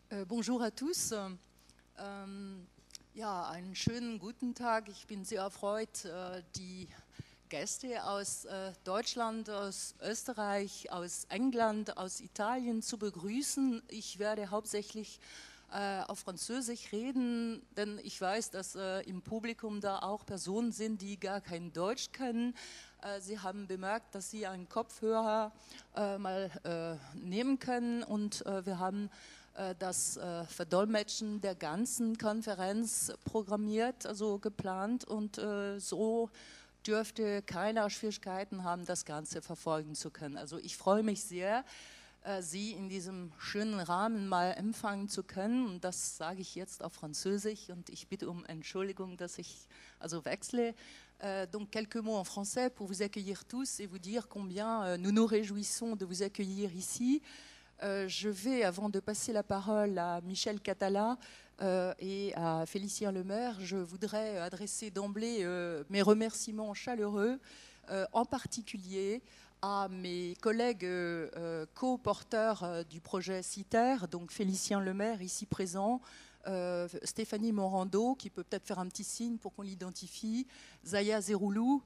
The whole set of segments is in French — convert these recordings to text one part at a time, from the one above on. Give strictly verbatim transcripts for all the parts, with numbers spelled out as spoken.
Äh, bonjour à tous. Ähm, ja, einen schönen guten Tag. Ich bin sehr erfreut, äh, die Gäste aus äh, Deutschland, aus Österreich, aus England, aus Italien zu begrüßen. Ich werde hauptsächlich äh, auf Französisch reden, denn ich weiß, dass äh, im Publikum da auch Personen sind, die gar kein Deutsch können. Äh, Sie haben bemerkt, dass Sie einen Kopfhörer äh, mal äh, nehmen können und äh, wir haben das Verdolmetschen der ganzen Konferenz programmiert, also geplant, und so dürfte keiner Schwierigkeiten haben, das Ganze verfolgen zu können. Also ich freue mich sehr, Sie in diesem schönen Rahmen mal empfangen zu können, und das sage ich jetzt auf Französisch und ich bitte um Entschuldigung, dass ich also wechsle. Euh, donc quelques mots en français pour vous accueillir tous et vous dire combien euh, nous nous réjouissons de vous accueillir ici. Euh, je vais, avant de passer la parole à Michel Catala euh, et à Félicien Lemaire, je voudrais adresser d'emblée euh, mes remerciements chaleureux, euh, en particulier à mes collègues euh, co-porteurs euh, du projet CITER, donc Félicien Lemaire ici présent, euh, Stéphanie Morando, qui peut peut-être faire un petit signe pour qu'on l'identifie, Zaya Zeroulou,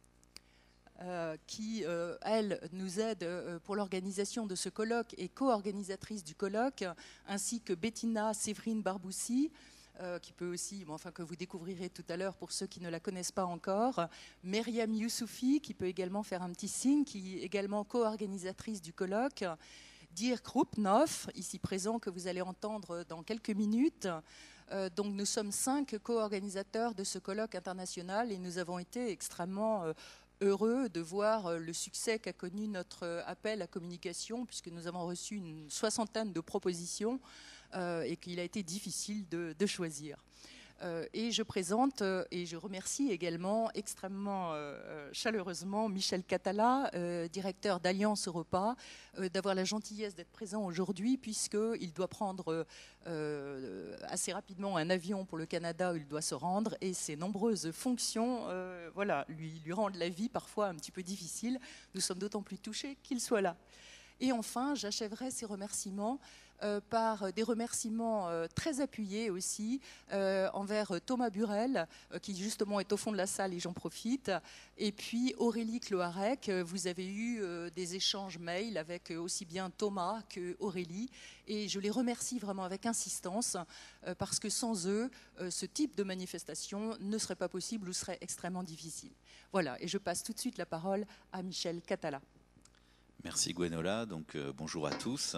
Euh, qui, euh, elle, nous aide euh, pour l'organisation de ce colloque et co-organisatrice du colloque, ainsi que Bettina Séverine Barboussi, euh, qui peut aussi, bon, enfin, que vous découvrirez tout à l'heure pour ceux qui ne la connaissent pas encore, Myriam Youssoufi, qui peut également faire un petit signe, qui est également co-organisatrice du colloque, Dirk Rupnoff, ici présent, que vous allez entendre dans quelques minutes. Euh, donc nous sommes cinq co-organisateurs de ce colloque international et nous avons été extrêmement euh, heureux de voir le succès qu'a connu notre appel à communication, puisque nous avons reçu une soixantaine de propositions euh, et qu'il a été difficile de, de choisir. Euh, et je présente euh, et je remercie également extrêmement euh, chaleureusement Michel Catala, euh, directeur d'Alliance Europa, euh, d'avoir la gentillesse d'être présent aujourd'hui, puisqu'il doit prendre euh, assez rapidement un avion pour le Canada où il doit se rendre, et ses nombreuses fonctions euh, voilà, lui, lui rendent la vie parfois un petit peu difficile. Nous sommes d'autant plus touchés qu'il soit là. Et enfin, j'achèverai ces remerciements Euh, par des remerciements euh, très appuyés aussi euh, envers Thomas Burel, euh, qui justement est au fond de la salle et j'en profite, et puis Aurélie Cloarec. Vous avez eu euh, des échanges mails avec euh, aussi bien Thomas que Aurélie, et je les remercie vraiment avec insistance, euh, parce que sans eux, euh, ce type de manifestation ne serait pas possible ou serait extrêmement difficile. Voilà, et je passe tout de suite la parole à Michel Catala. Merci Gwenola, donc euh, bonjour à tous.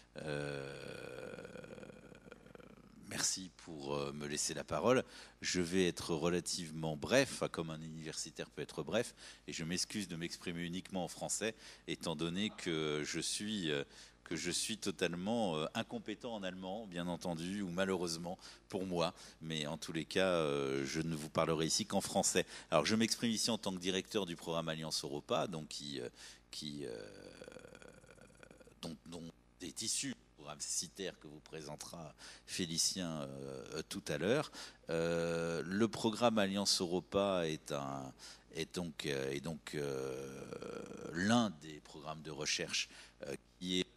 Euh, merci pour euh, me laisser la parole. Je vais être relativement bref, comme un universitaire peut être bref, et je m'excuse de m'exprimer uniquement en français, étant donné que je suis, euh, que je suis totalement euh, incompétent en allemand, bien entendu, ou malheureusement pour moi, mais en tous les cas, euh, je ne vous parlerai ici qu'en français. Alors je m'exprime ici en tant que directeur du programme Alliance Europa, donc qui... Euh, qui euh, dont, dont est issu du programme CITER que vous présentera Félicien euh, tout à l'heure. Euh, le programme Alliance Europa est, un, est donc, euh, est donc euh, l'un des programmes de recherche euh, qui est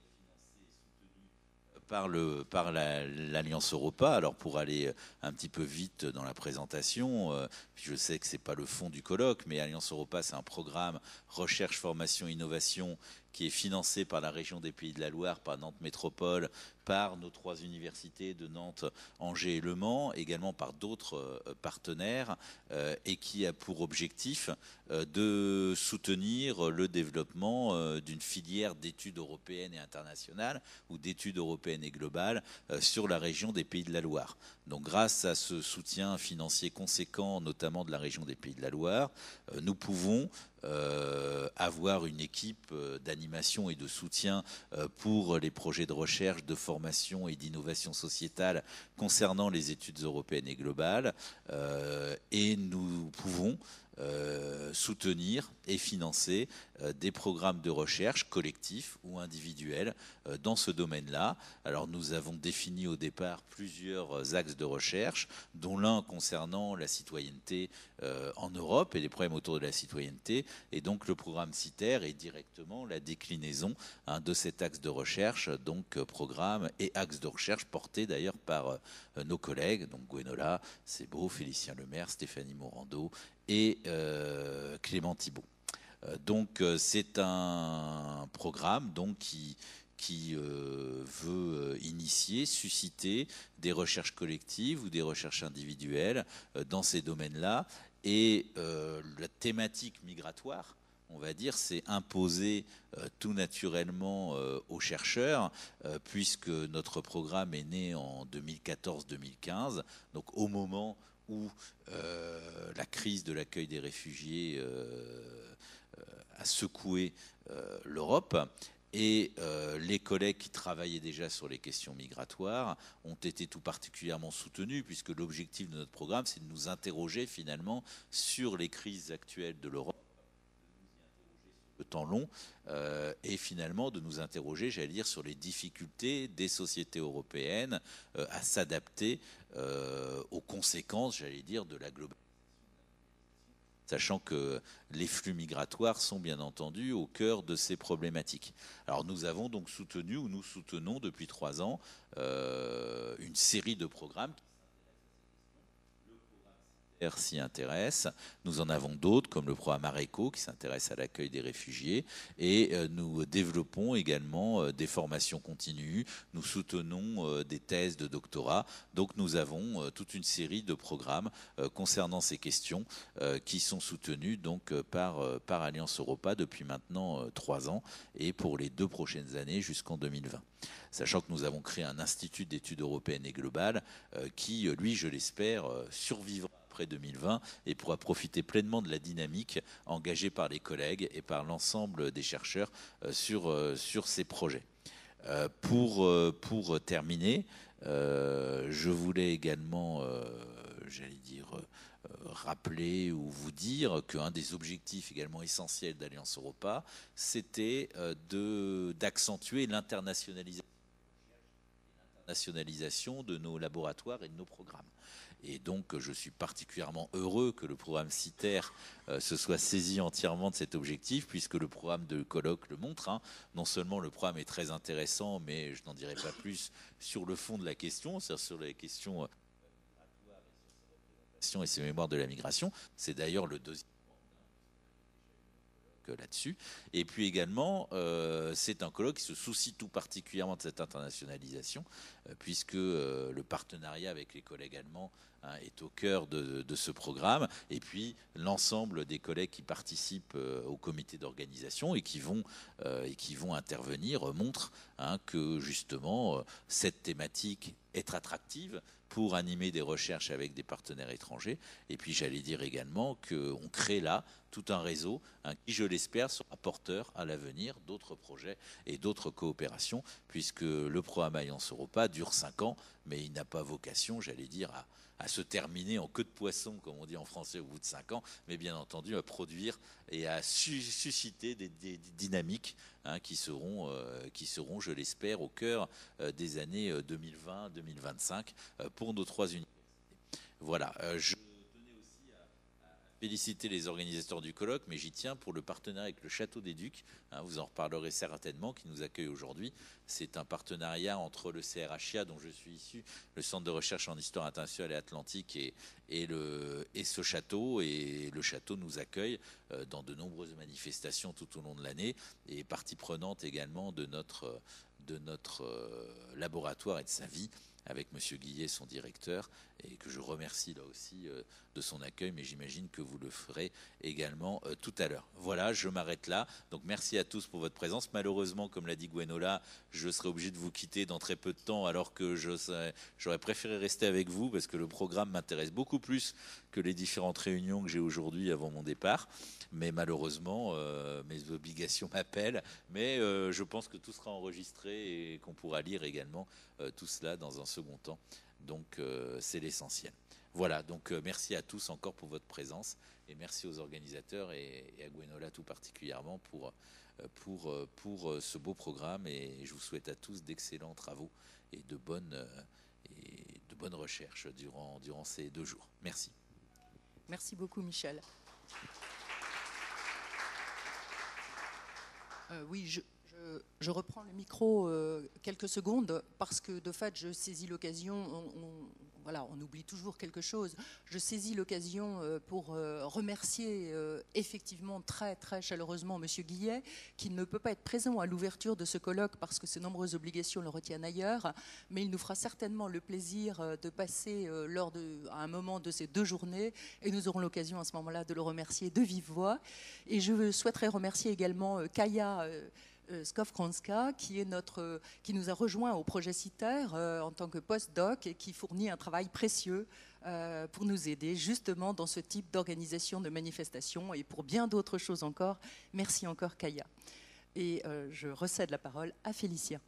par, le, par la, l'Alliance Europa. Alors pour aller un petit peu vite dans la présentation, euh, je sais que ce n'est pas le fond du colloque, mais Alliance Europa, c'est un programme recherche, formation, innovation qui est financé par la région des Pays de la Loire, par Nantes Métropole, par nos trois universités de Nantes, Angers et Le Mans, également par d'autres euh, partenaires, euh, et qui a pour objectif euh, de soutenir le développement euh, d'une filière d'études européennes et internationales, ou d'études européennes et globales, euh, sur la région des Pays de la Loire. Donc grâce à ce soutien financier conséquent, notamment de la région des Pays de la Loire, euh, nous pouvons Euh, avoir une équipe euh, d'animation et de soutien euh, pour les projets de recherche, de formation et d'innovation sociétale concernant les études européennes et globales. Euh, et nous pouvons euh, soutenir et financer euh, des programmes de recherche collectifs ou individuels euh, dans ce domaine-là. Alors nous avons défini au départ plusieurs axes de recherche, dont l'un concernant la citoyenneté euh, en Europe et les problèmes autour de la citoyenneté. Et donc le programme CITER est directement la déclinaison hein, de cet axe de recherche, donc euh, programme et axe de recherche porté d'ailleurs par euh, nos collègues, donc Gwenola Sebaud, Félicien Lemaire, Stéphanie Morando et euh, Clément Thibault. Euh, donc euh, c'est un programme donc, qui, qui euh, veut initier, susciter des recherches collectives ou des recherches individuelles euh, dans ces domaines-là. Et euh, la thématique migratoire, on va dire, c'est imposé euh, tout naturellement euh, aux chercheurs, euh, puisque notre programme est né en deux mille quatorze deux mille quinze, donc au moment où euh, la crise de l'accueil des réfugiés euh, euh, a secoué euh, l'Europe. Et euh, les collègues qui travaillaient déjà sur les questions migratoires ont été tout particulièrement soutenus, puisque l'objectif de notre programme, c'est de nous interroger finalement sur les crises actuelles de l'Europe, de temps long, euh, et finalement de nous interroger, j'allais dire, sur les difficultés des sociétés européennes euh, à s'adapter euh, aux conséquences, j'allais dire, de la globalisation. Sachant que les flux migratoires sont bien entendu au cœur de ces problématiques. Alors nous avons donc soutenu, ou nous soutenons depuis trois ans, euh, une série de programmes s'y intéresse. Nous en avons d'autres, comme le programme ARECO, qui s'intéresse à l'accueil des réfugiés. Et euh, nous développons également euh, des formations continues. Nous soutenons euh, des thèses de doctorat. Donc nous avons euh, toute une série de programmes euh, concernant ces questions euh, qui sont soutenus donc, euh, par, euh, par Alliance Europa depuis maintenant euh, trois ans et pour les deux prochaines années jusqu'en deux mille vingt. Sachant que nous avons créé un institut d'études européennes et globales euh, qui, lui, je l'espère, euh, survivra après deux mille vingt et pourra profiter pleinement de la dynamique engagée par les collègues et par l'ensemble des chercheurs euh, sur, euh, sur ces projets. Euh, pour, euh, pour terminer, euh, je voulais également, euh, j'allais dire, euh, rappeler ou vous dire qu'un des objectifs également essentiels d'Alliance Europa, c'était euh, de, d'accentuer l'internationalisation nationalisation de nos laboratoires et de nos programmes. Et donc, je suis particulièrement heureux que le programme CITER euh, se soit saisi entièrement de cet objectif, puisque le programme de colloque le montre. Hein. Non seulement le programme est très intéressant, mais je n'en dirai pas plus sur le fond de la question, c'est-à-dire sur les questions euh, et ses mémoires de la migration. C'est d'ailleurs le deuxième là-dessus. Et puis également, euh, c'est un colloque qui se soucie tout particulièrement de cette internationalisation, euh, puisque euh, le partenariat avec les collègues allemands hein, est au cœur de, de ce programme. Et puis l'ensemble des collègues qui participent euh, au comité d'organisation et qui vont euh, et qui vont intervenir euh, montrent hein, que justement euh, cette thématique est attractive pour animer des recherches avec des partenaires étrangers. Et puis j'allais dire également qu'on crée là tout un réseau hein, qui, je l'espère, sera porteur à l'avenir d'autres projets et d'autres coopérations, puisque le programme Alliance Europa dure cinq ans, mais il n'a pas vocation, j'allais dire, à, à se terminer en queue de poisson, comme on dit en français, au bout de cinq ans, mais bien entendu à produire et à su susciter des, des, des dynamiques hein, qui, seront, euh, qui seront, je l'espère, au cœur euh, des années deux mille vingt deux mille vingt-cinq euh, pour nos trois universités. Voilà, euh, je féliciter les organisateurs du colloque, mais j'y tiens pour le partenariat avec le Château des Ducs. Hein, vous en reparlerez certainement, qui nous accueille aujourd'hui. C'est un partenariat entre le C R H I A, dont je suis issu, le Centre de recherche en histoire internationale et atlantique, et, et, le, et ce château. Et le château nous accueille euh, dans de nombreuses manifestations tout au long de l'année, et est partie prenante également de notre, de notre euh, laboratoire et de sa vie, avec M. Guillet, son directeur, et que je remercie là aussi euh, de son accueil, mais j'imagine que vous le ferez également euh, tout à l'heure. Voilà, je m'arrête là. Donc merci à tous pour votre présence. Malheureusement, comme l'a dit Gwenola, je serai obligé de vous quitter dans très peu de temps, alors que j'aurais préféré rester avec vous, parce que le programme m'intéresse beaucoup plus que les différentes réunions que j'ai aujourd'hui avant mon départ. Mais malheureusement, euh, mes obligations m'appellent. Mais euh, je pense que tout sera enregistré et qu'on pourra lire également euh, tout cela dans un second temps. Donc euh, c'est l'essentiel. voilà, donc euh, merci à tous encore pour votre présence et merci aux organisateurs et, et à Gwenola tout particulièrement pour, euh, pour, euh, pour euh, ce beau programme et je vous souhaite à tous d'excellents travaux et de bonnes, euh, et de bonnes recherches durant, durant ces deux jours. Merci. Merci beaucoup, Michel. Euh, oui, je, je, je reprends le micro euh, quelques secondes parce que de fait, je saisis l'occasion. On, on, voilà, on oublie toujours quelque chose. Je saisis l'occasion euh, pour euh, remercier euh, effectivement très très chaleureusement Monsieur Guillet, qui ne peut pas être présent à l'ouverture de ce colloque parce que ses nombreuses obligations le retiennent ailleurs, mais il nous fera certainement le plaisir euh, de passer euh, lors de, à un moment de ces deux journées, et nous aurons l'occasion à ce moment-là de le remercier de vive voix. Et je souhaiterais remercier également euh, Kaya euh, Skowronska, qui, est notre, qui nous a rejoint au projet CITER euh, en tant que postdoc et qui fournit un travail précieux euh, pour nous aider justement dans ce type d'organisation de manifestations et pour bien d'autres choses encore. Merci encore Kaya. Et euh, je recède la parole à Félicia.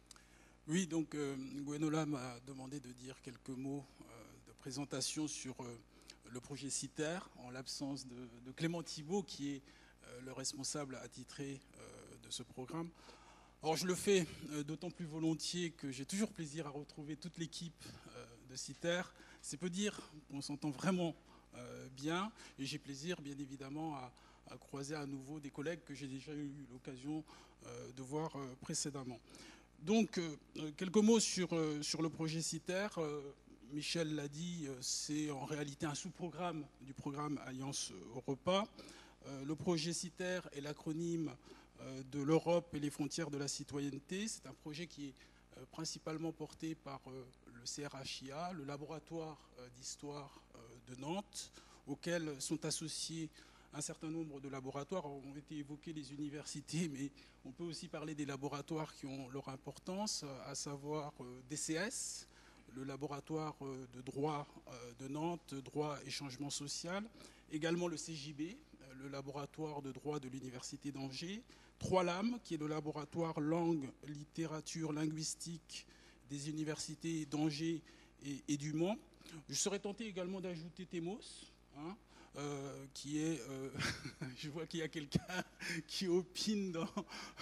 Oui, donc euh, Gwenola m'a demandé de dire quelques mots euh, de présentation sur euh, le projet CITER en l'absence de, de Clément Thibault qui est euh, le responsable attitré euh, de ce programme. Alors je le fais euh, d'autant plus volontiers que j'ai toujours plaisir à retrouver toute l'équipe euh, de CITER. C'est peu dire qu'on s'entend vraiment euh, bien et j'ai plaisir bien évidemment à, à croiser à nouveau des collègues que j'ai déjà eu l'occasion euh, de voir euh, précédemment. Donc euh, quelques mots sur, euh, sur le projet CITER. Euh, Michel l'a dit, euh, c'est en réalité un sous-programme du programme Alliance Europa. Euh, le projet CITER est l'acronyme euh, de l'Europe et les frontières de la citoyenneté. C'est un projet qui est euh, principalement porté par euh, le C R H I A, le laboratoire euh, d'histoire euh, de Nantes, auquel sont associés un certain nombre de laboratoires. Ont été évoqués les universités, mais on peut aussi parler des laboratoires qui ont leur importance, à savoir euh, D C S, le laboratoire euh, de droit euh, de Nantes, droit et changement social, également le C J B, le laboratoire de droit de l'Université d'Angers, trois L A M, qui est le laboratoire langue, littérature, linguistique des universités d'Angers et, et du Mans. Je serais tenté également d'ajouter Temos, hein, euh, qui est, euh, je vois qu'il y a quelqu'un qui opine dans,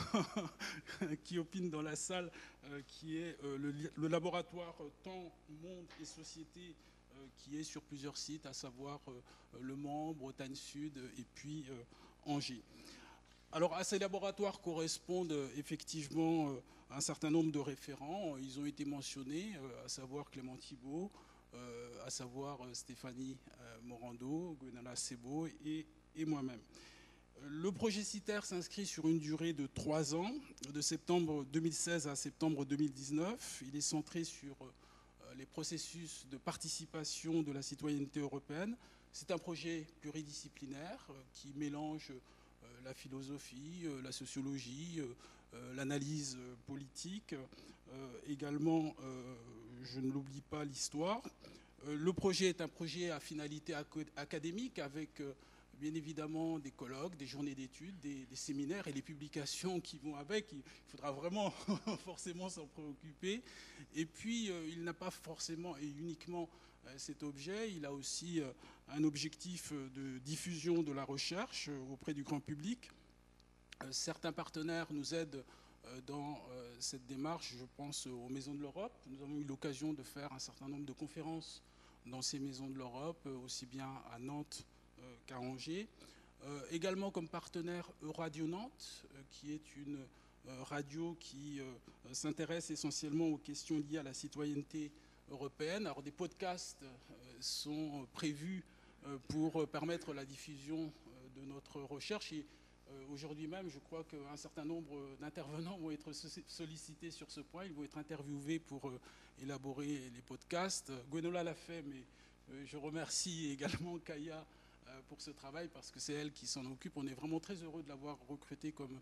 qui opine dans la salle, euh, qui est euh, le, le laboratoire Temps, Monde et Société, qui est sur plusieurs sites, à savoir euh, Le Mans, Bretagne Sud et puis euh, Angers. Alors à ces laboratoires correspondent euh, effectivement euh, un certain nombre de référents. Ils ont été mentionnés, euh, à savoir Clément Thibault, euh, à savoir euh, Stéphanie euh, Morando, Gwenola Sebo et, et moi-même. Le projet CITER s'inscrit sur une durée de trois ans, de septembre deux mille seize à septembre deux mille dix-neuf. Il est centré sur euh, les processus de participation de la citoyenneté européenne. C'est un projet pluridisciplinaire euh, qui mélange euh, la philosophie, euh, la sociologie, euh, l'analyse politique, euh, également, euh, je ne l'oublie pas, l'histoire. Euh, le projet est un projet à finalité académique avec euh, bien évidemment des colloques, des journées d'études, des, des séminaires et les publications qui vont avec. Il faudra vraiment forcément s'en préoccuper. Et puis, euh, il n'a pas forcément et uniquement euh, cet objet, il a aussi euh, un objectif de diffusion de la recherche euh, auprès du grand public. Euh, certains partenaires nous aident euh, dans euh, cette démarche, je pense aux Maisons de l'Europe. Nous avons eu l'occasion de faire un certain nombre de conférences dans ces Maisons de l'Europe, euh, aussi bien à Nantes qu'à Angers. Euh, également comme partenaire Euradio Nantes, euh, qui est une euh, radio qui euh, s'intéresse essentiellement aux questions liées à la citoyenneté européenne. Alors des podcasts euh, sont prévus euh, pour permettre la diffusion euh, de notre recherche. Et euh, aujourd'hui même, je crois qu'un certain nombre d'intervenants vont être sollicités sur ce point. Ils vont être interviewés pour euh, élaborer les podcasts. Gwenola l'a fait, mais euh, je remercie également Kaya pour ce travail parce que c'est elle qui s'en occupe. On est vraiment très heureux de l'avoir recrutée comme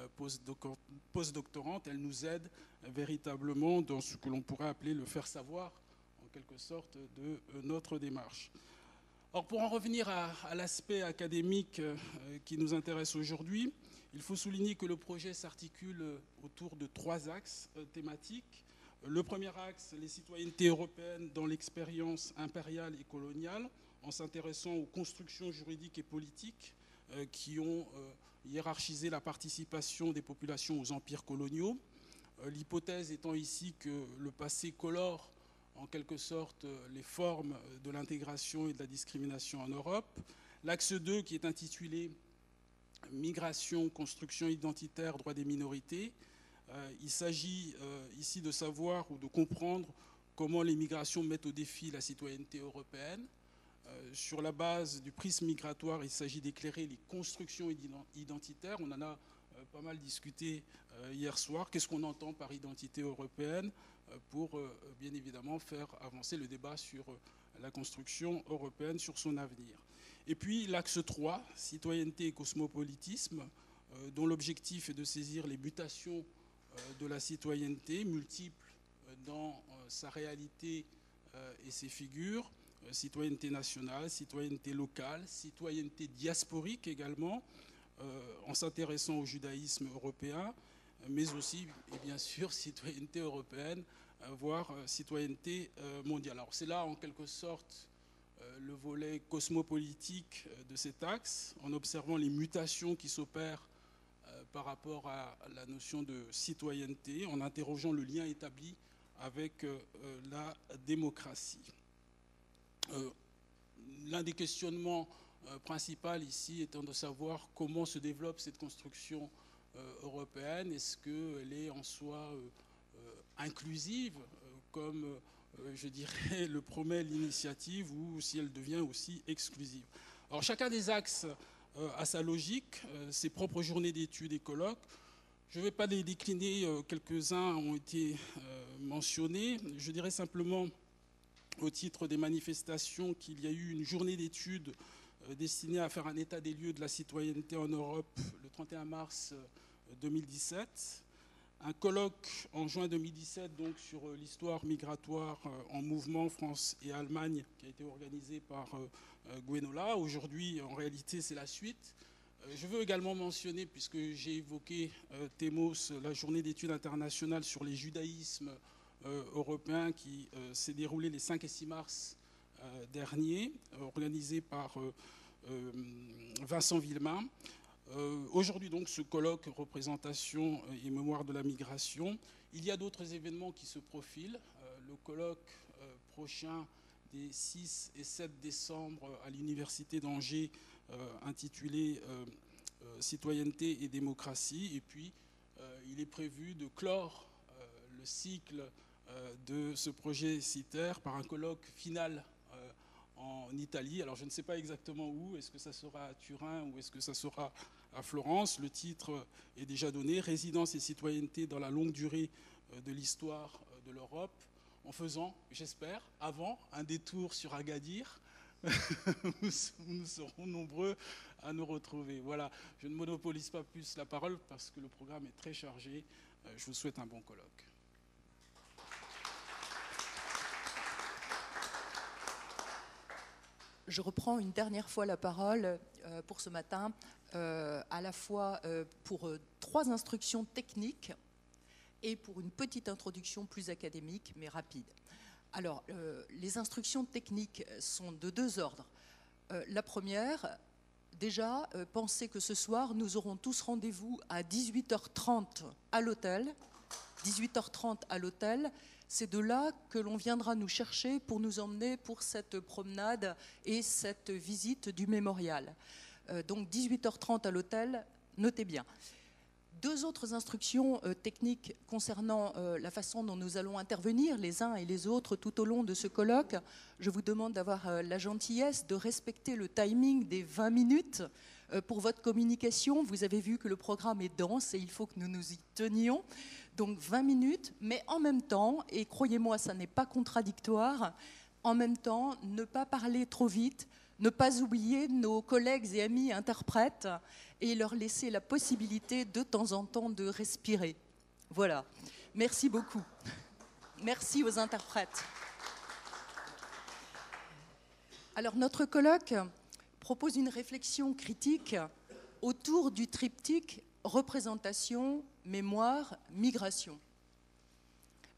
post-doctorante. Elle nous aide véritablement dans ce que l'on pourrait appeler le faire savoir, en quelque sorte, de notre démarche. Alors pour en revenir à, à l'aspect académique euh, qui nous intéresse aujourd'hui, il faut souligner que le projet s'articule autour de trois axes euh, thématiques. Le premier axe, les citoyennetés européennes dans l'expérience impériale et coloniale, en s'intéressant aux constructions juridiques et politiques euh, qui ont euh, hiérarchisé la participation des populations aux empires coloniaux. Euh, l'hypothèse étant ici que le passé colore en quelque sorte les formes de l'intégration et de la discrimination en Europe. L'axe deux qui est intitulé « Migration, construction identitaire, droits des minorités ». Euh, il s'agit euh, ici de savoir ou de comprendre comment les migrations mettent au défi la citoyenneté européenne. Euh, sur la base du prisme migratoire, il s'agit d'éclairer les constructions identitaires. On en a euh, pas mal discuté euh, hier soir. Qu'est-ce qu'on entend par identité européenne ? Pour euh, bien évidemment faire avancer le débat sur euh, la construction européenne, sur son avenir. Et puis l'axe trois, citoyenneté et cosmopolitisme, euh, dont l'objectif est de saisir les mutations euh, de la citoyenneté, multiples euh, dans euh, sa réalité euh, et ses figures, euh, citoyenneté nationale, citoyenneté locale, citoyenneté diasporique également, euh, en s'intéressant au judaïsme européen, mais aussi, et bien sûr, citoyenneté européenne, voire citoyenneté mondiale. Alors c'est là, en quelque sorte, le volet cosmopolitique de cet axe, en observant les mutations qui s'opèrent par rapport à la notion de citoyenneté, en interrogeant le lien établi avec la démocratie. L'un des questionnements principaux ici étant de savoir comment se développe cette construction européenne. Est-ce qu'elle est en soi euh, euh, inclusive, euh, comme euh, je dirais le promet l'initiative, ou si elle devient aussi exclusive? Alors chacun des axes euh, a sa logique, euh, ses propres journées d'études et colloques. Je ne vais pas les décliner, euh, quelques-uns ont été euh, mentionnés. Je dirais simplement, au titre des manifestations, qu'il y a eu une journée d'études euh, destinée à faire un état des lieux de la citoyenneté en Europe le trente et un mars deux mille dix-sept, un colloque en juin deux mille dix-sept donc, sur l'histoire migratoire en mouvement France et Allemagne qui a été organisé par Gwenola. Aujourd'hui, en réalité, c'est la suite. Je veux également mentionner, puisque j'ai évoqué Thémos, la journée d'études internationales sur les judaïsmes européens qui s'est déroulée les cinq et six mars dernier, organisée par Vincent Villemain. Euh, Aujourd'hui, donc, ce colloque représentation et mémoire de la migration. Il y a d'autres événements qui se profilent. Euh, le colloque euh, prochain des six et sept décembre à l'Université d'Angers, euh, intitulé euh, euh, Citoyenneté et démocratie. Et puis, euh, il est prévu de clore euh, le cycle euh, de ce projet CITER par un colloque final euh, en Italie. Alors, je ne sais pas exactement où. Est-ce que ça sera à Turin ou est-ce que ça sera à Florence? Le titre est déjà donné, Résidence et citoyenneté dans la longue durée de l'histoire de l'Europe, en faisant, j'espère, avant un détour sur Agadir, où nous serons nombreux à nous retrouver. Voilà, je ne monopolise pas plus la parole parce que le programme est très chargé. Je vous souhaite un bon colloque. Je reprends une dernière fois la parole euh, pour ce matin, euh, à la fois euh, pour euh, trois instructions techniques et pour une petite introduction plus académique, mais rapide. Alors, euh, les instructions techniques sont de deux ordres. Euh, la première, déjà, euh, pensez que ce soir, nous aurons tous rendez-vous à dix-huit heures trente à l'hôtel. dix-huit heures trente à l'hôtel. C'est de là que l'on viendra nous chercher pour nous emmener pour cette promenade et cette visite du mémorial. Euh, donc dix-huit heures trente à l'hôtel, notez bien. Deux autres instructions euh, techniques concernant euh, la façon dont nous allons intervenir les uns et les autres tout au long de ce colloque. Je vous demande d'avoir euh, la gentillesse de respecter le timing des vingt minutes euh, pour votre communication. Vous avez vu que le programme est dense et il faut que nous nous y tenions. Donc vingt minutes, mais en même temps, et croyez-moi, ça n'est pas contradictoire, en même temps, ne pas parler trop vite, ne pas oublier nos collègues et amis interprètes et leur laisser la possibilité de temps en temps de respirer. Voilà. Merci beaucoup. Merci aux interprètes. Alors, notre colloque propose une réflexion critique autour du triptyque représentation, mémoire, migration.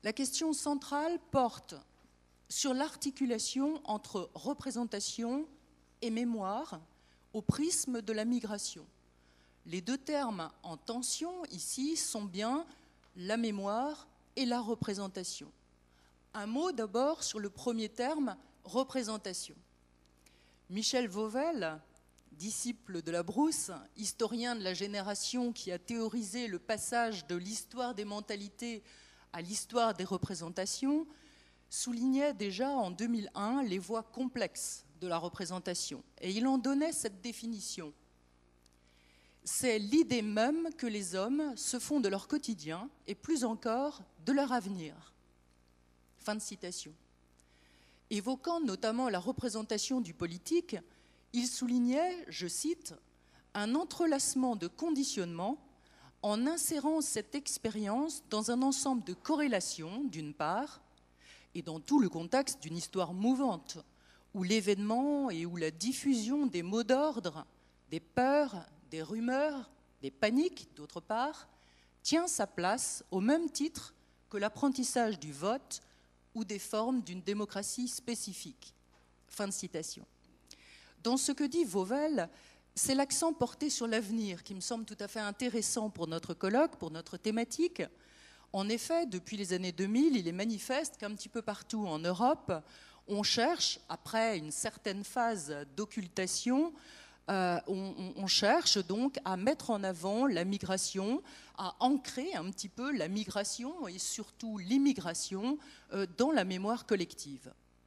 La question centrale porte sur l'articulation entre représentation et mémoire au prisme de la migration. Les deux termes en tension ici sont bien la mémoire et la représentation. Un mot d'abord sur le premier terme, représentation. Michel Vauvel, disciple de la Brousse, historien de la génération qui a théorisé le passage de l'histoire des mentalités à l'histoire des représentations, soulignait déjà en deux mille un les voies complexes de la représentation. Et il en donnait cette définition. C'est l'idée même que les hommes se font de leur quotidien et plus encore de leur avenir. Fin de citation. Évoquant notamment la représentation du politique, il soulignait, je cite, « un entrelacement de conditionnements en insérant cette expérience dans un ensemble de corrélations, d'une part, et dans tout le contexte d'une histoire mouvante, où l'événement et où la diffusion des mots d'ordre, des peurs, des rumeurs, des paniques, d'autre part, tient sa place au même titre que l'apprentissage du vote ou des formes d'une démocratie spécifique. » Fin de citation. Dans ce que dit Vauvel, c'est l'accent porté sur l'avenir qui me semble tout à fait intéressant pour notre colloque, pour notre thématique. En effet, depuis les années deux mille, il est manifeste qu'un petit peu partout en Europe, on cherche, après une certaine phase d'occultation, euh, on, on cherche donc à mettre en avant la migration, à ancrer un petit peu la migration et surtout l'immigration euh, dans la mémoire collective.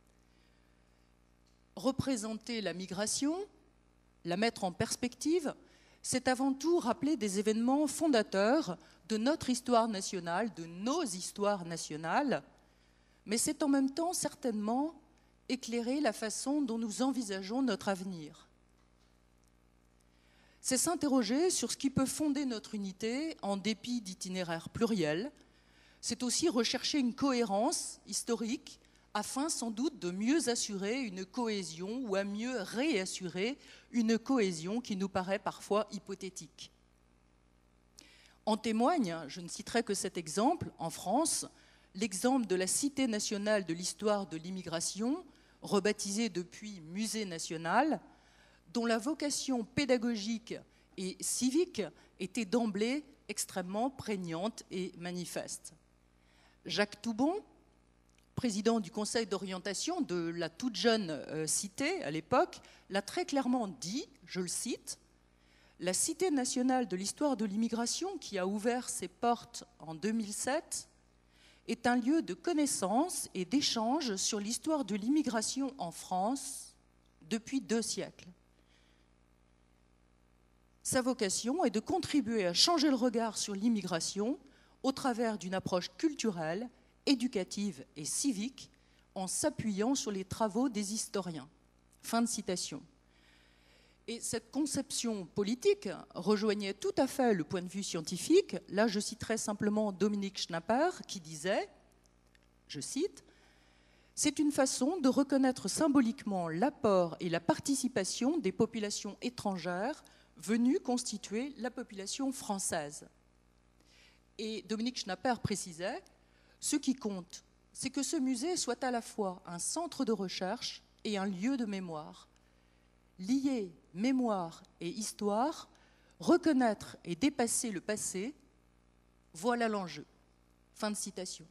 Représenter la migration, la mettre en perspective, c'est avant tout rappeler des événements fondateurs de notre histoire nationale, de nos histoires nationales, mais c'est en même temps certainement éclairer la façon dont nous envisageons notre avenir. C'est s'interroger sur ce qui peut fonder notre unité en dépit d'itinéraires pluriels. C'est aussi rechercher une cohérence historique afin sans doute de mieux assurer une cohésion ou à mieux réassurer une cohésion qui nous paraît parfois hypothétique. En témoigne, je ne citerai que cet exemple, en France, l'exemple de la Cité nationale de l'histoire de l'immigration, rebaptisée depuis Musée national, dont la vocation pédagogique et civique était d'emblée extrêmement prégnante et manifeste. Jacques Toubon, président du conseil d'orientation de la toute jeune euh, cité à l'époque, l'a très clairement dit, je le cite, « La Cité nationale de l'histoire de l'immigration, qui a ouvert ses portes en deux mille sept, est un lieu de connaissance et d'échange sur l'histoire de l'immigration en France depuis deux siècles. Sa vocation est de contribuer à changer le regard sur l'immigration au travers d'une approche culturelle, éducative et civique en s'appuyant sur les travaux des historiens. » Fin de citation. Et cette conception politique rejoignait tout à fait le point de vue scientifique. Là, je citerai simplement Dominique Schnapper qui disait, je cite, « C'est une façon de reconnaître symboliquement l'apport et la participation des populations étrangères venues constituer la population française. » Et Dominique Schnapper précisait, « Ce qui compte, c'est que ce musée soit à la fois un centre de recherche et un lieu de mémoire. Lier mémoire et histoire, reconnaître et dépasser le passé, voilà l'enjeu. » Fin de citation.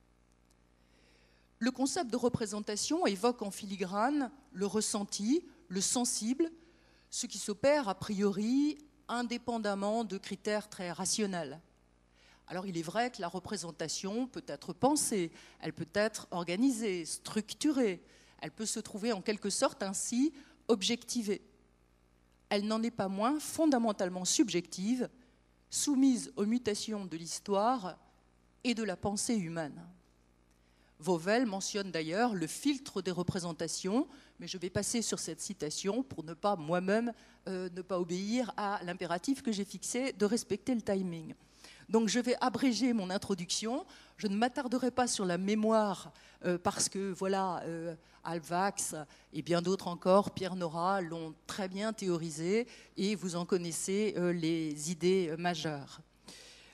Le concept de représentation évoque en filigrane le ressenti, le sensible, ce qui s'opère a priori indépendamment de critères très rationnels. Alors il est vrai que la représentation peut être pensée, elle peut être organisée, structurée, elle peut se trouver en quelque sorte ainsi objectivée. Elle n'en est pas moins fondamentalement subjective, soumise aux mutations de l'histoire et de la pensée humaine. Vauvel mentionne d'ailleurs le filtre des représentations, mais je vais passer sur cette citation pour ne pas moi-même euh, ne pas obéir à l'impératif que j'ai fixé de respecter le timing. Donc je vais abréger mon introduction, je ne m'attarderai pas sur la mémoire euh, parce que voilà, euh, Alvax et bien d'autres encore, Pierre Nora l'ont très bien théorisé et vous en connaissez euh, les idées majeures.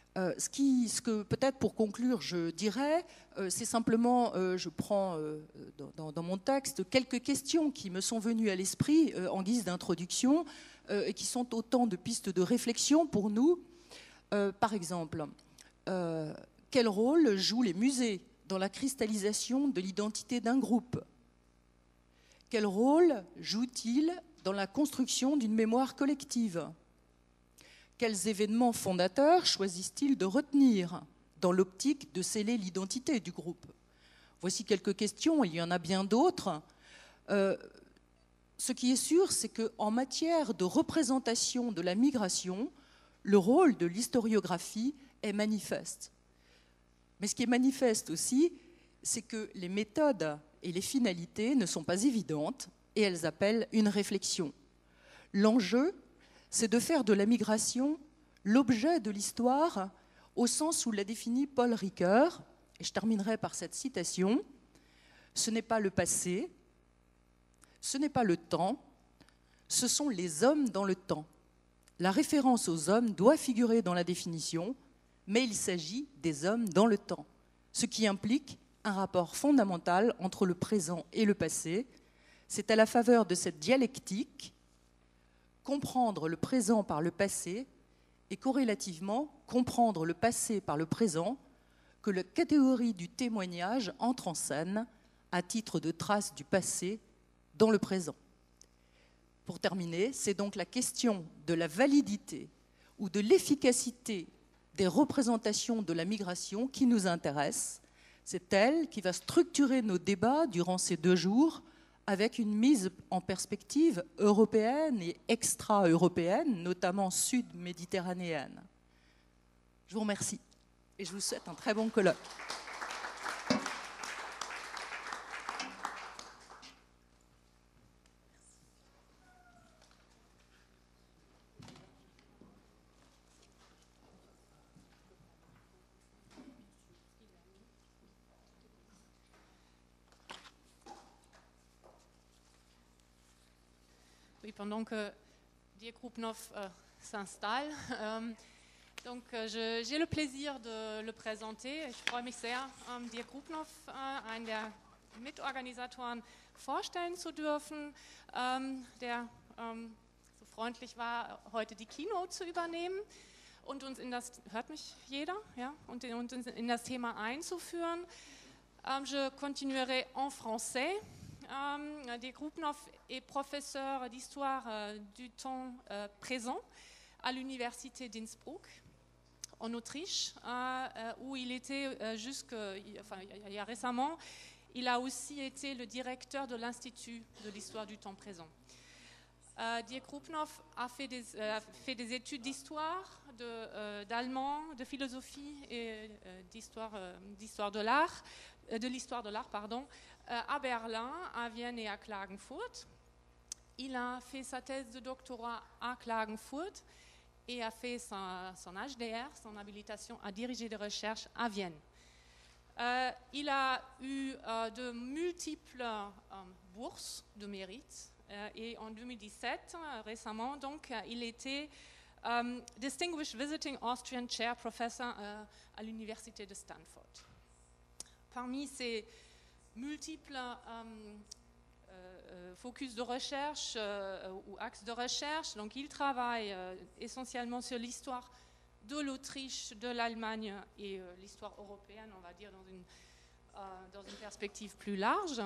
Euh, ce, qui, ce que peut-être pour conclure je dirais, euh, c'est simplement, euh, je prends euh, dans, dans mon texte quelques questions qui me sont venues à l'esprit euh, en guise d'introduction euh, et qui sont autant de pistes de réflexion pour nous. Euh, par exemple, euh, quel rôle jouent les musées dans la cristallisation de l'identité d'un groupe? Quel rôle jouent-ils dans la construction d'une mémoire collective? Quels événements fondateurs choisissent-ils de retenir dans l'optique de sceller l'identité du groupe? Voici quelques questions, il y en a bien d'autres. Euh, ce qui est sûr, c'est qu'en matière de représentation de la migration, le rôle de l'historiographie est manifeste. Mais ce qui est manifeste aussi, c'est que les méthodes et les finalités ne sont pas évidentes et elles appellent une réflexion. L'enjeu, c'est de faire de la migration l'objet de l'histoire au sens où l'a défini Paul Ricoeur, et je terminerai par cette citation, « Ce n'est pas le passé, ce n'est pas le temps, ce sont les hommes dans le temps. La référence aux hommes doit figurer dans la définition, mais il s'agit des hommes dans le temps, ce qui implique un rapport fondamental entre le présent et le passé. C'est à la faveur de cette dialectique comprendre le présent par le passé et corrélativement comprendre le passé par le présent que la catégorie du témoignage entre en scène à titre de trace du passé dans le présent. Pour terminer, c'est donc la question de la validité ou de l'efficacité des représentations de la migration qui nous intéresse. C'est elle qui va structurer nos débats durant ces deux jours avec une mise en perspective européenne et extra-européenne, notamment sud-méditerranéenne. Je vous remercie et je vous souhaite un très bon colloque. Oui, pendant que Dirk Roepnoff euh, s'installe, euh, donc euh, j'ai le plaisir de le présenter. Ich freue mich sehr, ähm, Dirk Roepnoff, äh, einen der Mitorganisatoren, vorstellen zu dürfen, ähm, der ähm, so freundlich war, heute die Keynote zu übernehmen und uns in das, hört mich jeder, ja, und in, und in das Thema einzuführen. Ähm, je continuerai en français. Euh, Dirk Roepnoff est professeur d'histoire euh, du temps euh, présent à l'université d'Innsbruck, en Autriche, euh, où il était euh, jusqu'à, enfin, il y a récemment, il a aussi été le directeur de l'Institut de l'histoire du temps présent. Euh, Dirk Roepnoff a fait des, euh, fait des études d'histoire, de, euh, d'allemand, de philosophie et euh, d'histoire, euh, d'histoire de l'art, euh, de l'histoire de l'art, pardon, euh, à Berlin, à Vienne et à Klagenfurt. Il a fait sa thèse de doctorat à Klagenfurt et a fait son, son H D R, son habilitation à diriger des recherches à Vienne. Euh, il a eu euh, de multiples euh, bourses de mérite. Euh, et en deux mille dix-sept, euh, récemment, donc, euh, il était um, Distinguished Visiting Austrian Chair Professor euh, à l'université de Stanford. Parmi ses multiples euh, euh, focus de recherche euh, ou axes de recherche, donc, il travaille euh, essentiellement sur l'histoire de l'Autriche, de l'Allemagne et euh, l'histoire européenne, on va dire, dans une, euh, dans une perspective plus large.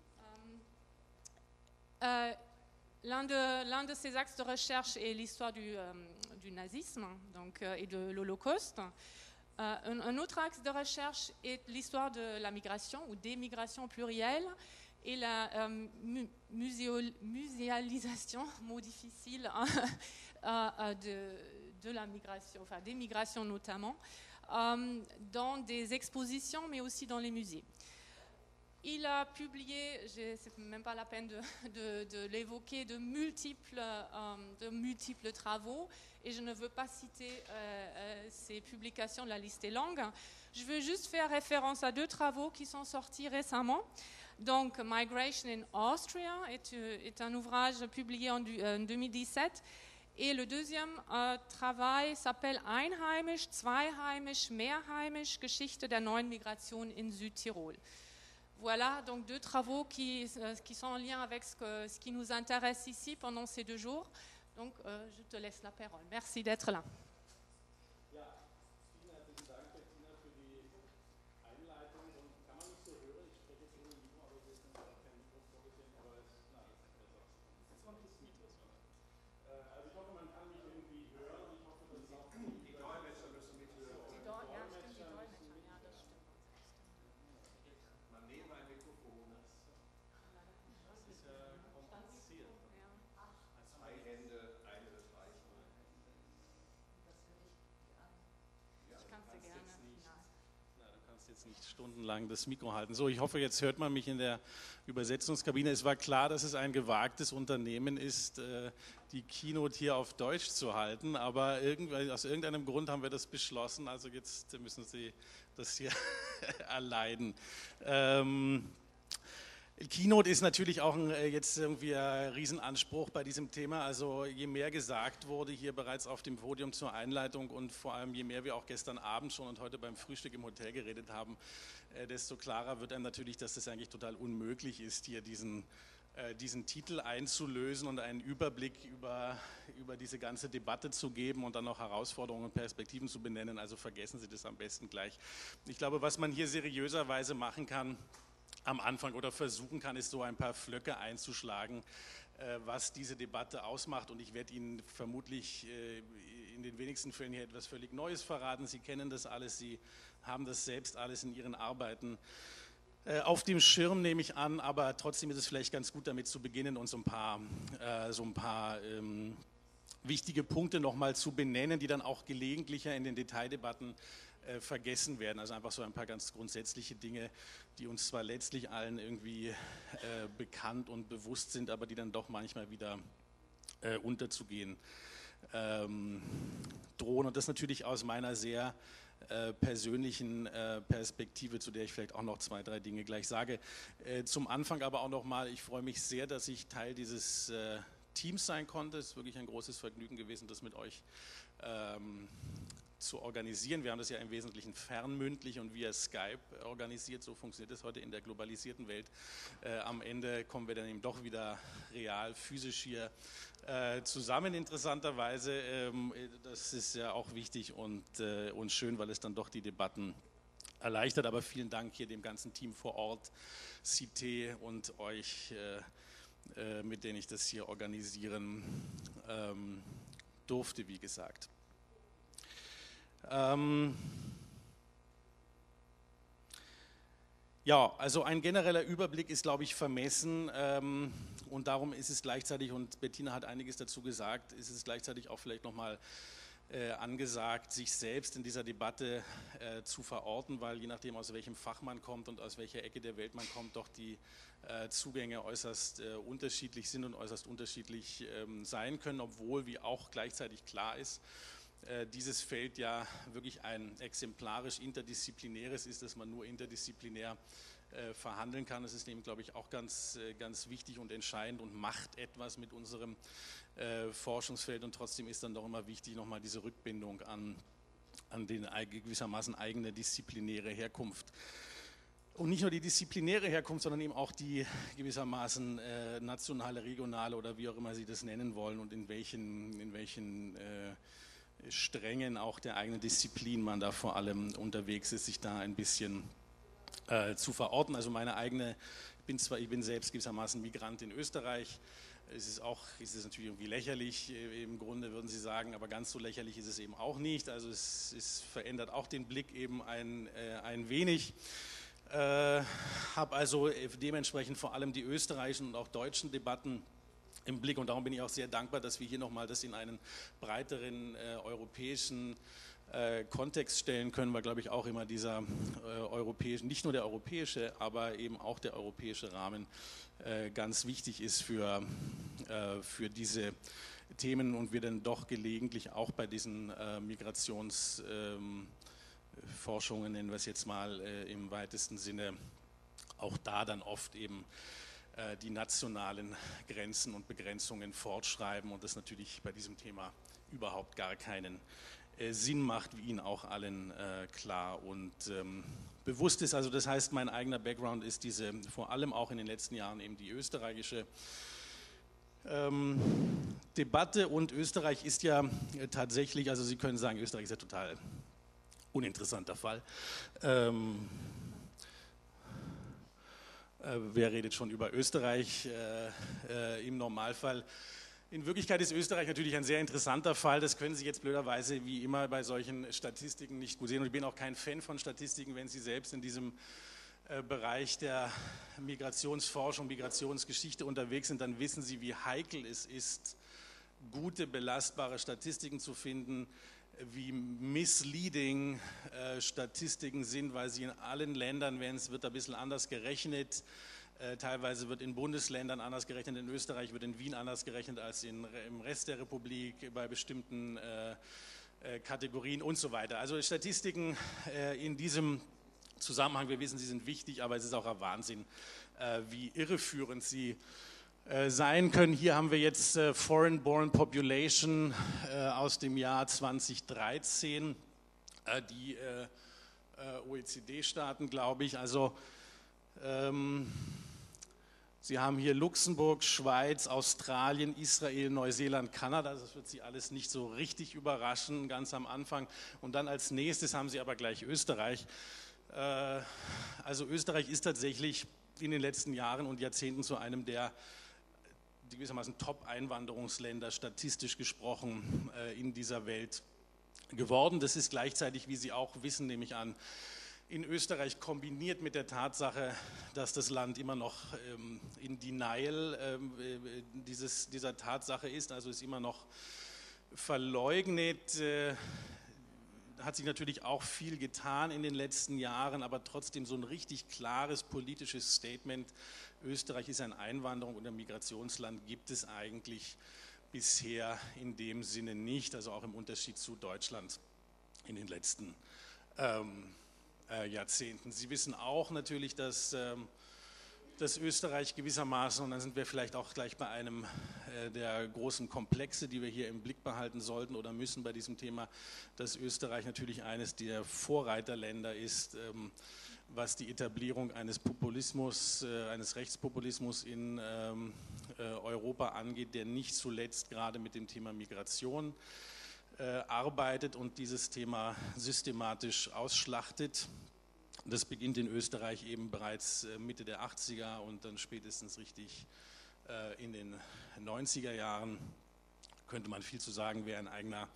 Euh, l'un, de, l'un de ces axes de recherche est l'histoire du, euh, du nazisme donc, euh, et de l'Holocauste. Euh, un, un autre axe de recherche est l'histoire de la migration ou des migrations plurielles et la euh, mu, muséo, muséalisation, mot difficile, hein, euh, de, de la migration, enfin des migrations notamment, euh, dans des expositions mais aussi dans les musées. Il a publié, c'est même pas la peine de, de, de l'évoquer, de multiples, euh, de multiples travaux, et je ne veux pas citer euh, euh, ces publications, la liste est longue. Je veux juste faire référence à deux travaux qui sont sortis récemment. Donc, Migration in Austria est, est un ouvrage publié en, en deux mille dix-sept, Et le deuxième euh, travail s'appelle Einheimisch, Zweiheimisch, Mehrheimisch, Geschichte der neuen Migration in Südtirol. Voilà donc deux travaux qui, euh, qui sont en lien avec ce, que, ce qui nous intéresse ici pendant ces deux jours. Donc euh, je te laisse la parole. Merci d'être là. Nicht stundenlang das Mikro halten. So, ich hoffe, jetzt hört man mich in der Übersetzungskabine. Es war klar, dass es ein gewagtes Unternehmen ist, die Keynote hier auf Deutsch zu halten, aber aus irgendeinem Grund haben wir das beschlossen, also jetzt müssen Sie das hier erleiden. Ähm, Keynote ist natürlich auch ein, jetzt irgendwie ein Riesenanspruch bei diesem Thema. Also je mehr gesagt wurde hier bereits auf dem Podium zur Einleitung und vor allem je mehr wir auch gestern Abend schon und heute beim Frühstück im Hotel geredet haben, desto klarer wird einem natürlich, dass es eigentlich total unmöglich ist, hier diesen, diesen Titel einzulösen und einen Überblick über, über diese ganze Debatte zu geben und dann noch Herausforderungen und Perspektiven zu benennen. Also vergessen Sie das am besten gleich. Ich glaube, was man hier seriöserweise machen kann, am Anfang oder versuchen kann, ist so ein paar Pflöcke einzuschlagen, was diese Debatte ausmacht. Und ich werde Ihnen vermutlich in den wenigsten Fällen hier etwas völlig Neues verraten. Sie kennen das alles, Sie haben das selbst alles in Ihren Arbeiten auf dem Schirm, nehme ich an. Aber trotzdem ist es vielleicht ganz gut, damit zu beginnen und so ein paar, so ein paar ähm, wichtige Punkte nochmal zu benennen, die dann auch gelegentlicher in den Detaildebatten vergessen werden. Also einfach so ein paar ganz grundsätzliche Dinge, die uns zwar letztlich allen irgendwie äh, bekannt und bewusst sind, aber die dann doch manchmal wieder äh, unterzugehen ähm, drohen. Und das natürlich aus meiner sehr äh, persönlichen äh, Perspektive, zu der ich vielleicht auch noch zwei, drei Dinge gleich sage. Äh, zum Anfang aber auch nochmal, ich freue mich sehr, dass ich Teil dieses äh, Teams sein konnte. Es ist wirklich ein großes Vergnügen gewesen, das mit euch ähm, zu organisieren. Wir haben das ja im Wesentlichen fernmündlich und via Skype organisiert. So funktioniert es heute in der globalisierten Welt. Äh, am Ende kommen wir dann eben doch wieder real, physisch hier äh, zusammen, interessanterweise. Ähm, das ist ja auch wichtig und, äh, und schön, weil es dann doch die Debatten erleichtert. Aber vielen Dank hier dem ganzen Team vor Ort, C T und euch, äh, äh, mit denen ich das hier organisieren ähm, durfte, wie gesagt. Ähm ja, also ein genereller Überblick ist, glaube ich, vermessen ähm, und darum ist es gleichzeitig, und Bettina hat einiges dazu gesagt, ist es gleichzeitig auch vielleicht nochmal äh, angesagt, sich selbst in dieser Debatte äh, zu verorten, weil je nachdem, aus welchem Fach man kommt und aus welcher Ecke der Welt man kommt, doch die äh, Zugänge äußerst äh, unterschiedlich sind und äußerst unterschiedlich ähm, sein können, obwohl, wie auch gleichzeitig klar ist, dieses Feld ja wirklich ein exemplarisch interdisziplinäres ist, dass man nur interdisziplinär äh, verhandeln kann. Das ist eben, glaube ich, auch ganz, äh, ganz wichtig und entscheidend und macht etwas mit unserem äh, Forschungsfeld. Und trotzdem ist dann doch immer wichtig, nochmal diese Rückbindung an, an den gewissermaßen eigene disziplinäre Herkunft. Und nicht nur die disziplinäre Herkunft, sondern eben auch die gewissermaßen äh, nationale, regionale oder wie auch immer Sie das nennen wollen und in welchen, in welchen äh, Strängen auch der eigenen Disziplin man da vor allem unterwegs ist, sich da ein bisschen äh, zu verorten. Also meine eigene, ich bin zwar, ich bin selbst gewissermaßen Migrant in Österreich, es ist auch, es ist natürlich irgendwie lächerlich, äh, im Grunde würden Sie sagen, aber ganz so lächerlich ist es eben auch nicht, also es, es verändert auch den Blick eben ein, äh, ein wenig. Äh, habe also dementsprechend vor allem die österreichischen und auch deutschen Debatten im Blick und darum bin ich auch sehr dankbar, dass wir hier nochmal das in einen breiteren äh, europäischen äh, Kontext stellen können, weil, glaube ich, auch immer dieser äh, europäische, nicht nur der europäische, aber eben auch der europäische Rahmen äh, ganz wichtig ist für, äh, für diese Themen und wir dann doch gelegentlich auch bei diesen äh, Migrationsforschungen, ähm, nennen wir es jetzt mal äh, im weitesten Sinne, auch da dann oft eben äh, die nationalen Grenzen und Begrenzungen fortschreiben und das natürlich bei diesem Thema überhaupt gar keinen äh, Sinn macht, wie Ihnen auch allen äh, klar und ähm, bewusst ist. Also das heißt, mein eigener Background ist diese, vor allem auch in den letzten Jahren eben die österreichische ähm, Debatte, und Österreich ist ja äh, tatsächlich, also Sie können sagen, Österreich ist ja total uninteressanter Fall. Ähm, äh, wer redet schon über Österreich äh, äh, im Normalfall? In Wirklichkeit ist Österreich natürlich ein sehr interessanter Fall. Das können Sie jetzt blöderweise wie immer bei solchen Statistiken nicht gut sehen. Und ich bin auch kein Fan von Statistiken, wenn Sie selbst in diesem äh, Bereich der Migrationsforschung, Migrationsgeschichte unterwegs sind, dann wissen Sie, wie heikel es ist, gute, belastbare Statistiken zu finden, wie misleading äh, Statistiken sind, weil sie in allen Ländern, wenn es wird ein bisschen anders gerechnet, Äh, teilweise wird in Bundesländern anders gerechnet, in Österreich wird in Wien anders gerechnet als in, im Rest der Republik, bei bestimmten äh, äh, Kategorien und so weiter. Also Statistiken äh, in diesem Zusammenhang, wir wissen, sie sind wichtig, aber es ist auch ein Wahnsinn, äh, wie irreführend sie äh, sein können. Hier haben wir jetzt äh, Foreign Born Population äh, aus dem Jahr zweitausenddreizehn, äh, die äh, äh, O E C D-Staaten, glaube ich, also ähm, Sie haben hier Luxemburg, Schweiz, Australien, Israel, Neuseeland, Kanada. Das wird Sie alles nicht so richtig überraschen, ganz am Anfang. Und dann als nächstes haben Sie aber gleich Österreich. Äh, also Österreich ist tatsächlich in den letzten Jahren und Jahrzehnten zu einem der gewissermaßen Top-Einwanderungsländer, statistisch gesprochen, äh, in dieser Welt geworden. Das ist gleichzeitig, wie Sie auch wissen, nehme ich an, in Österreich kombiniert mit der Tatsache, dass das Land immer noch ähm, in Denial ähm, äh, dieses, dieser Tatsache ist, also ist immer noch verleugnet, äh, hat sich natürlich auch viel getan in den letzten Jahren, aber trotzdem so ein richtig klares politisches Statement, Österreich ist ein Einwanderung- und ein Migrationsland, gibt es eigentlich bisher in dem Sinne nicht, also auch im Unterschied zu Deutschland in den letzten ähm, Jahrzehnten. Sie wissen auch natürlich, dass, ähm, dass Österreich gewissermaßen, und dann sind wir vielleicht auch gleich bei einem äh, der großen Komplexe, die wir hier im Blick behalten sollten oder müssen bei diesem Thema, dass Österreich natürlich eines der Vorreiterländer ist, ähm, was die Etablierung eines Populismus, äh, eines Rechtspopulismus in ähm, äh, Europa angeht, der nicht zuletzt gerade mit dem Thema Migration arbeitet und dieses Thema systematisch ausschlachtet. Das beginnt in Österreich eben bereits Mitte der achtziger und dann spätestens richtig in den neunziger Jahren. Könnte man viel zu sagen, wäre ein eigener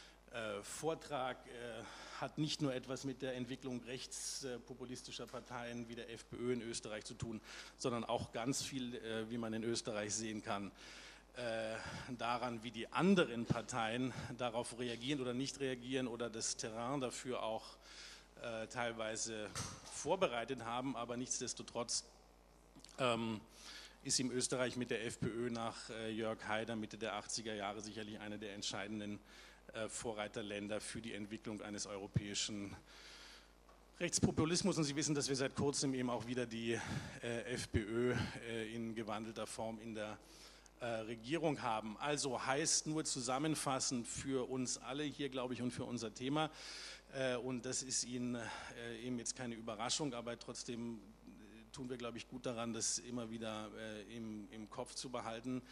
Vortrag, hat nicht nur etwas mit der Entwicklung rechtspopulistischer Parteien wie der FPÖ in Österreich zu tun, sondern auch ganz viel, wie man in Österreich sehen kann, Äh, daran, wie die anderen Parteien darauf reagieren oder nicht reagieren oder das Terrain dafür auch äh, teilweise vorbereitet haben, aber nichtsdestotrotz ähm, ist in Österreich mit der FPÖ nach äh, Jörg Haider Mitte der achtziger Jahre sicherlich eine der entscheidenden äh, Vorreiterländer für die Entwicklung eines europäischen Rechtspopulismus, und Sie wissen, dass wir seit kurzem eben auch wieder die äh, FPÖ äh, in gewandelter Form in der Regierung haben. Also heißt nur zusammenfassend für uns alle hier, glaube ich, und für unser Thema, und das ist Ihnen eben jetzt keine Überraschung, aber trotzdem tun wir, glaube ich, gut daran, das immer wieder im, im Kopf zu behalten,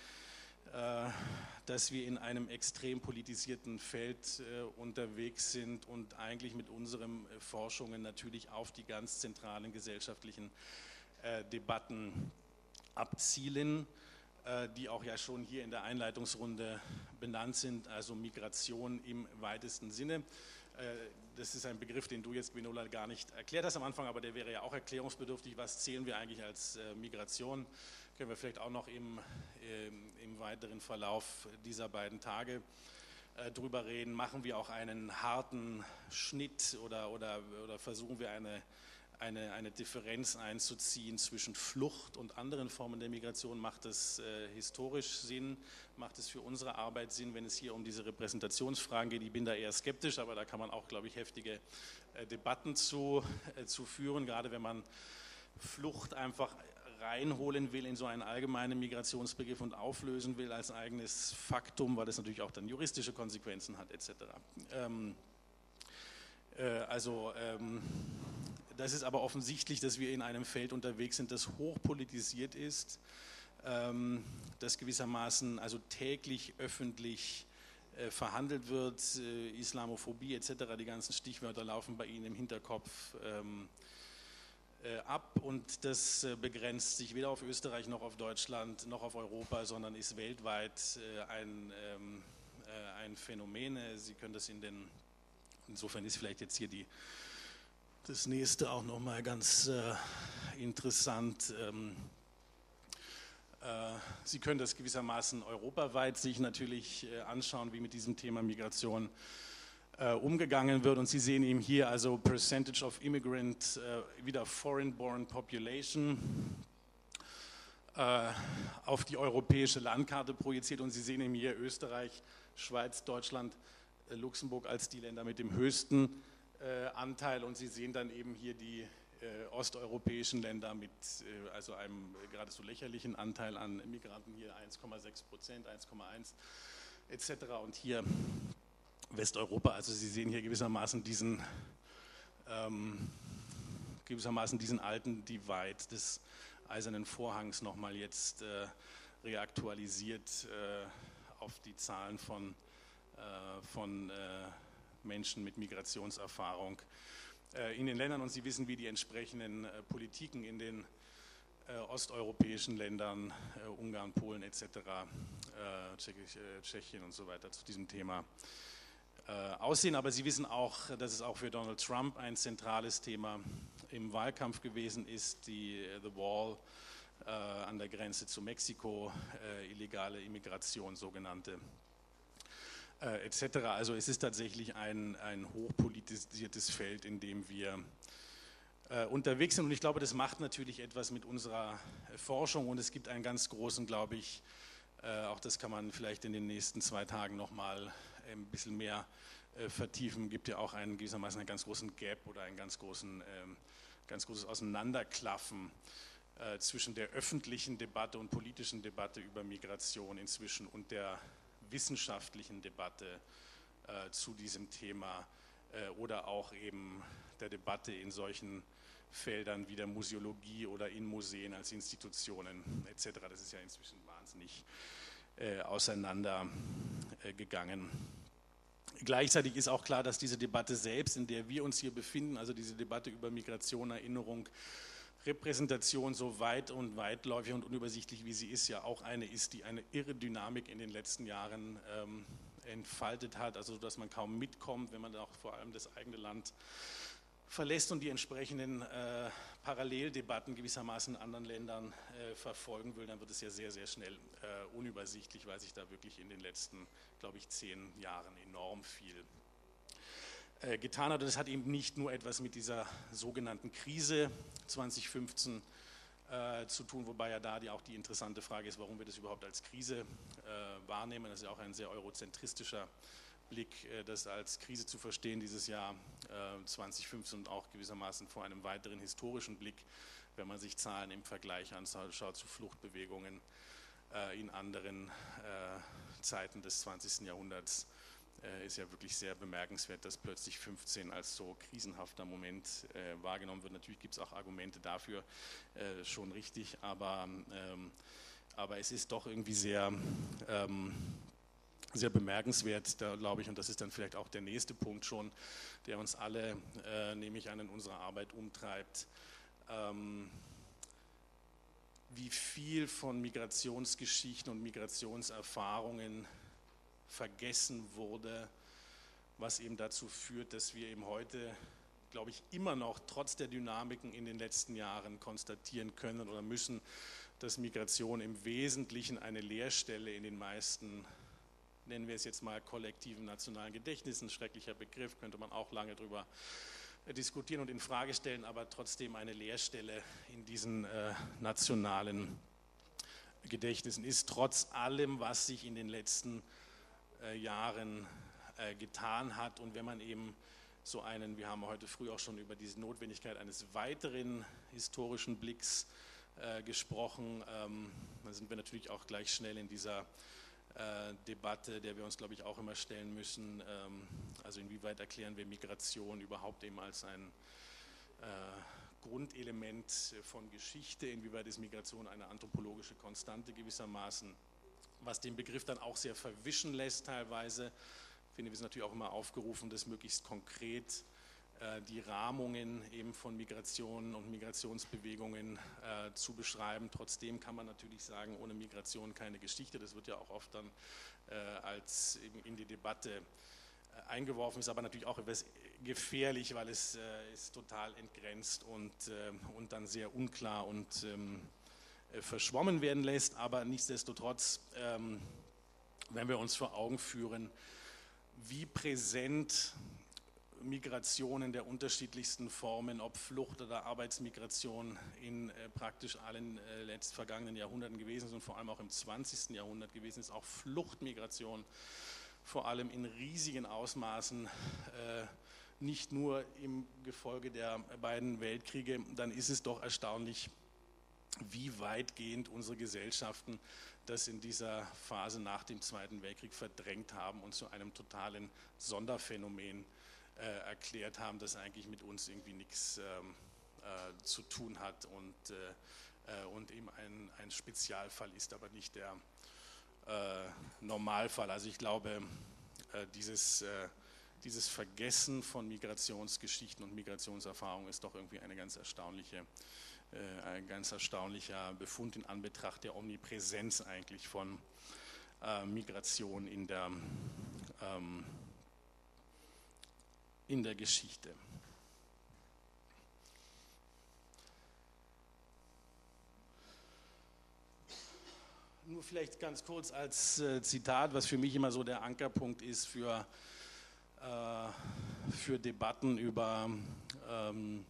dass wir in einem extrem politisierten Feld unterwegs sind und eigentlich mit unseren Forschungen natürlich auf die ganz zentralen gesellschaftlichen Debatten abzielen, die auch ja schon hier in der Einleitungsrunde benannt sind, also Migration im weitesten Sinne. Das ist ein Begriff, den du jetzt, Gwenola, gar nicht erklärt hast am Anfang, aber der wäre ja auch erklärungsbedürftig. Was zählen wir eigentlich als Migration? Können wir vielleicht auch noch im, im weiteren Verlauf dieser beiden Tage drüber reden. Machen wir auch einen harten Schnitt oder, oder, oder versuchen wir eine Eine, eine Differenz einzuziehen zwischen Flucht und anderen Formen der Migration? Macht es äh, historisch Sinn? Macht es für unsere Arbeit Sinn, wenn es hier um diese Repräsentationsfragen geht? Ich bin da eher skeptisch, aber da kann man auch, glaube ich, heftige äh, Debatten zu, äh, zu führen, gerade wenn man Flucht einfach reinholen will in so einen allgemeinen Migrationsbegriff und auflösen will als eigenes Faktum, weil das natürlich auch dann juristische Konsequenzen hat et cetera. Ähm, äh, also ähm, das ist aber offensichtlich, dass wir in einem Feld unterwegs sind, das hochpolitisiert ist, ähm, das gewissermaßen also täglich öffentlich äh, verhandelt wird, äh, Islamophobie et cetera. Die ganzen Stichwörter laufen bei Ihnen im Hinterkopf ähm, äh, ab und das äh, begrenzt sich weder auf Österreich noch auf Deutschland noch auf Europa, sondern ist weltweit äh, ein, ähm, äh, ein Phänomen. Sie können das in den, insofern ist vielleicht jetzt hier die das nächste auch nochmal ganz äh, interessant. Ähm, äh, Sie können das gewissermaßen europaweit sich natürlich äh, anschauen, wie mit diesem Thema Migration äh, umgegangen wird. Und Sie sehen eben hier also Percentage of Immigrant, äh, wieder Foreign-Born Population, äh, auf die europäische Landkarte projiziert. Und Sie sehen eben hier Österreich, Schweiz, Deutschland, äh, Luxemburg als die Länder mit dem höchsten Äh, Anteil und Sie sehen dann eben hier die äh, osteuropäischen Länder mit äh, also einem äh, geradezu lächerlichen Anteil an Migranten, hier eins Komma sechs Prozent, eins Komma eins et cetera. Und hier Westeuropa, also Sie sehen hier gewissermaßen diesen, ähm, gewissermaßen diesen alten Divide des Eisernen Vorhangs nochmal jetzt äh, reaktualisiert äh, auf die Zahlen von, äh, von äh, Menschen mit Migrationserfahrung äh, in den Ländern und Sie wissen, wie die entsprechenden äh, Politiken in den äh, osteuropäischen Ländern, äh, Ungarn, Polen et cetera, äh, Tschechisch, äh, Tschechien und so weiter zu diesem Thema äh, aussehen. Aber Sie wissen auch, dass es auch für Donald Trump ein zentrales Thema im Wahlkampf gewesen ist, die äh, The Wall äh, an der Grenze zu Mexiko, äh, illegale Immigration, sogenannte Äh, et cetera. Also es ist tatsächlich ein, ein hochpolitisiertes Feld, in dem wir äh, unterwegs sind und ich glaube, das macht natürlich etwas mit unserer äh, Forschung und es gibt einen ganz großen, glaube ich, äh, auch das kann man vielleicht in den nächsten zwei Tagen nochmal äh, ein bisschen mehr äh, vertiefen, gibt ja auch einen gewissermaßen einen ganz großen Gap oder ein ganz, großen, äh, ganz großes Auseinanderklaffen äh, zwischen der öffentlichen Debatte und politischen Debatte über Migration inzwischen und der wissenschaftlichen Debatte äh, zu diesem Thema äh, oder auch eben der Debatte in solchen Feldern wie der Museologie oder in Museen als Institutionen et cetera. Das ist ja inzwischen wahnsinnig äh, auseinandergegangen. Äh, Gleichzeitig ist auch klar, dass diese Debatte selbst, in der wir uns hier befinden, also diese Debatte über Migration, Erinnerung, Repräsentation, so weit und weitläufig und unübersichtlich wie sie ist, ja auch eine ist, die eine irre Dynamik in den letzten Jahren ähm, entfaltet hat, also dass man kaum mitkommt, wenn man auch vor allem das eigene Land verlässt und die entsprechenden äh, Paralleldebatten gewissermaßen in anderen Ländern äh, verfolgen will, dann wird es ja sehr, sehr schnell äh, unübersichtlich, weil sich da wirklich in den letzten, glaube ich, zehn Jahren enorm viel getan hat. Und das hat eben nicht nur etwas mit dieser sogenannten Krise zwanzig fünfzehn äh, zu tun, wobei ja da die, auch die interessante Frage ist, warum wir das überhaupt als Krise äh, wahrnehmen. Das ist ja auch ein sehr eurozentristischer Blick, äh, das als Krise zu verstehen, dieses Jahr äh, zwanzig fünfzehn und auch gewissermaßen vor einem weiteren historischen Blick, wenn man sich Zahlen im Vergleich anschaut zu Fluchtbewegungen äh, in anderen äh, Zeiten des zwanzigsten Jahrhunderts. Ist ja wirklich sehr bemerkenswert, dass plötzlich fünfzehn als so krisenhafter Moment äh, wahrgenommen wird. Natürlich gibt es auch Argumente dafür, äh, schon richtig, aber, ähm, aber es ist doch irgendwie sehr, ähm, sehr bemerkenswert, da glaube ich, und das ist dann vielleicht auch der nächste Punkt schon, der uns alle, äh, nehme ich an, in unserer Arbeit umtreibt, ähm, wie viel von Migrationsgeschichten und Migrationserfahrungen vergessen wurde, was eben dazu führt, dass wir eben heute, glaube ich, immer noch trotz der Dynamiken in den letzten Jahren konstatieren können oder müssen, dass Migration im Wesentlichen eine Leerstelle in den meisten, nennen wir es jetzt mal, kollektiven nationalen Gedächtnissen, ein schrecklicher Begriff, könnte man auch lange drüber diskutieren und in Frage stellen, aber trotzdem eine Leerstelle in diesen äh, nationalen Gedächtnissen ist, trotz allem, was sich in den letzten Jahren äh, getan hat und wenn man eben so einen, wir haben heute früh auch schon über diese Notwendigkeit eines weiteren historischen Blicks äh, gesprochen. Ähm, da sind wir natürlich auch gleich schnell in dieser äh, Debatte, der wir uns, glaube ich, auch immer stellen müssen. Ähm, also inwieweit erklären wir Migration überhaupt eben als ein äh, Grundelement von Geschichte, inwieweit ist Migration eine anthropologische Konstante gewissermaßen, was den Begriff dann auch sehr verwischen lässt teilweise. Ich finde, wir sind natürlich auch immer aufgerufen, das möglichst konkret äh, die Rahmungen eben von Migrationen und Migrationsbewegungen äh, zu beschreiben. Trotzdem kann man natürlich sagen, ohne Migration keine Geschichte. Das wird ja auch oft dann äh, als eben in die Debatte äh, eingeworfen, ist aber natürlich auch etwas gefährlich, weil es äh, ist total entgrenzt und, äh, und dann sehr unklar und ähm, äh, verschwommen werden lässt. Aber nichtsdestotrotz, ähm, wenn wir uns vor Augen führen, wie präsent Migrationen der unterschiedlichsten Formen, ob Flucht oder Arbeitsmigration in äh, praktisch allen äh, letzt vergangenen Jahrhunderten gewesen sind und vor allem auch im zwanzigsten Jahrhundert gewesen ist, auch Fluchtmigration vor allem in riesigen Ausmaßen, äh, nicht nur im Gefolge der beiden Weltkriege, dann ist es doch erstaunlich, wie weitgehend unsere Gesellschaften das in dieser Phase nach dem Zweiten Weltkrieg verdrängt haben und zu einem totalen Sonderphänomen äh, erklärt haben, das eigentlich mit uns irgendwie nichts ähm, äh, zu tun hat und, äh, und eben ein, ein Spezialfall ist, aber nicht der äh, Normalfall. Also ich glaube, äh, dieses, äh, dieses Vergessen von Migrationsgeschichten und Migrationserfahrungen ist doch irgendwie eine ganz erstaunliche ein ganz erstaunlicher Befund in Anbetracht der Omnipräsenz eigentlich von äh, Migration in der, ähm, in der Geschichte. Nur vielleicht ganz kurz als äh, Zitat, was für mich immer so der Ankerpunkt ist für, äh, für Debatten über ähm,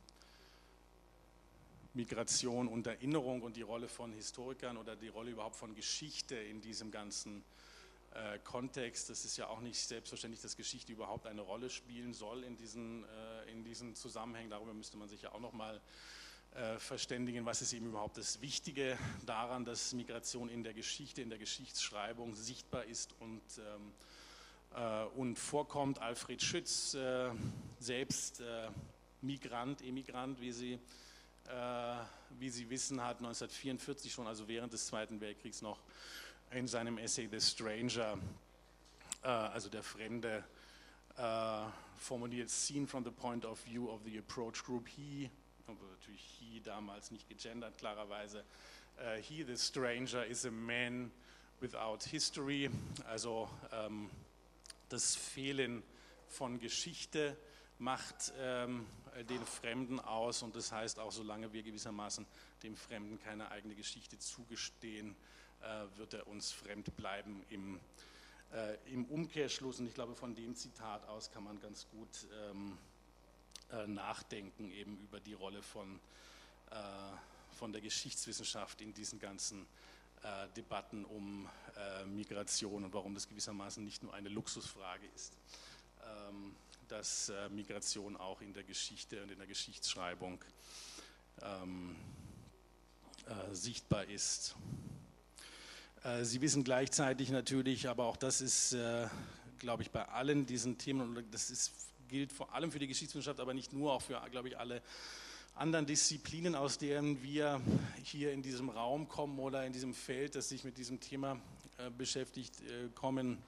Migration und Erinnerung und die Rolle von Historikern oder die Rolle überhaupt von Geschichte in diesem ganzen äh, Kontext. Das ist ja auch nicht selbstverständlich, dass Geschichte überhaupt eine Rolle spielen soll in diesen, äh, in diesen Zusammenhängen. Darüber müsste man sich ja auch nochmal äh, verständigen, was ist eben überhaupt das Wichtige daran, dass Migration in der Geschichte, in der Geschichtsschreibung sichtbar ist und, ähm, äh, und vorkommt. Alfred Schütz, äh, selbst äh, Migrant, Emigrant, wie sie wie Sie wissen, hat neunzehnhundertvierundvierzig schon, also während des Zweiten Weltkriegs noch in seinem Essay The Stranger, also der Fremde, formuliert, seen from the point of view of the approach group, he, natürlich he damals nicht gegendert klarerweise, he, the stranger, is a man without history, also das Fehlen von Geschichte macht ähm, den Fremden aus und das heißt auch, solange wir gewissermaßen dem Fremden keine eigene Geschichte zugestehen, äh, wird er uns fremd bleiben im, äh, im Umkehrschluss. Und ich glaube, von dem Zitat aus kann man ganz gut ähm, äh, nachdenken eben über die Rolle von, äh, von der Geschichtswissenschaft in diesen ganzen äh, Debatten um äh, Migration und warum das gewissermaßen nicht nur eine Luxusfrage ist. Ähm, dass äh, Migration auch in der Geschichte und in der Geschichtsschreibung ähm, äh, sichtbar ist. Äh, Sie wissen gleichzeitig natürlich, aber auch das ist, äh, glaube ich, bei allen diesen Themen, und das ist, gilt vor allem für die Geschichtswissenschaft, aber nicht nur, auch für, glaube ich, alle anderen Disziplinen, aus deren wir hier in diesem Raum kommen oder in diesem Feld, das sich mit diesem Thema äh, beschäftigt, äh, kommen.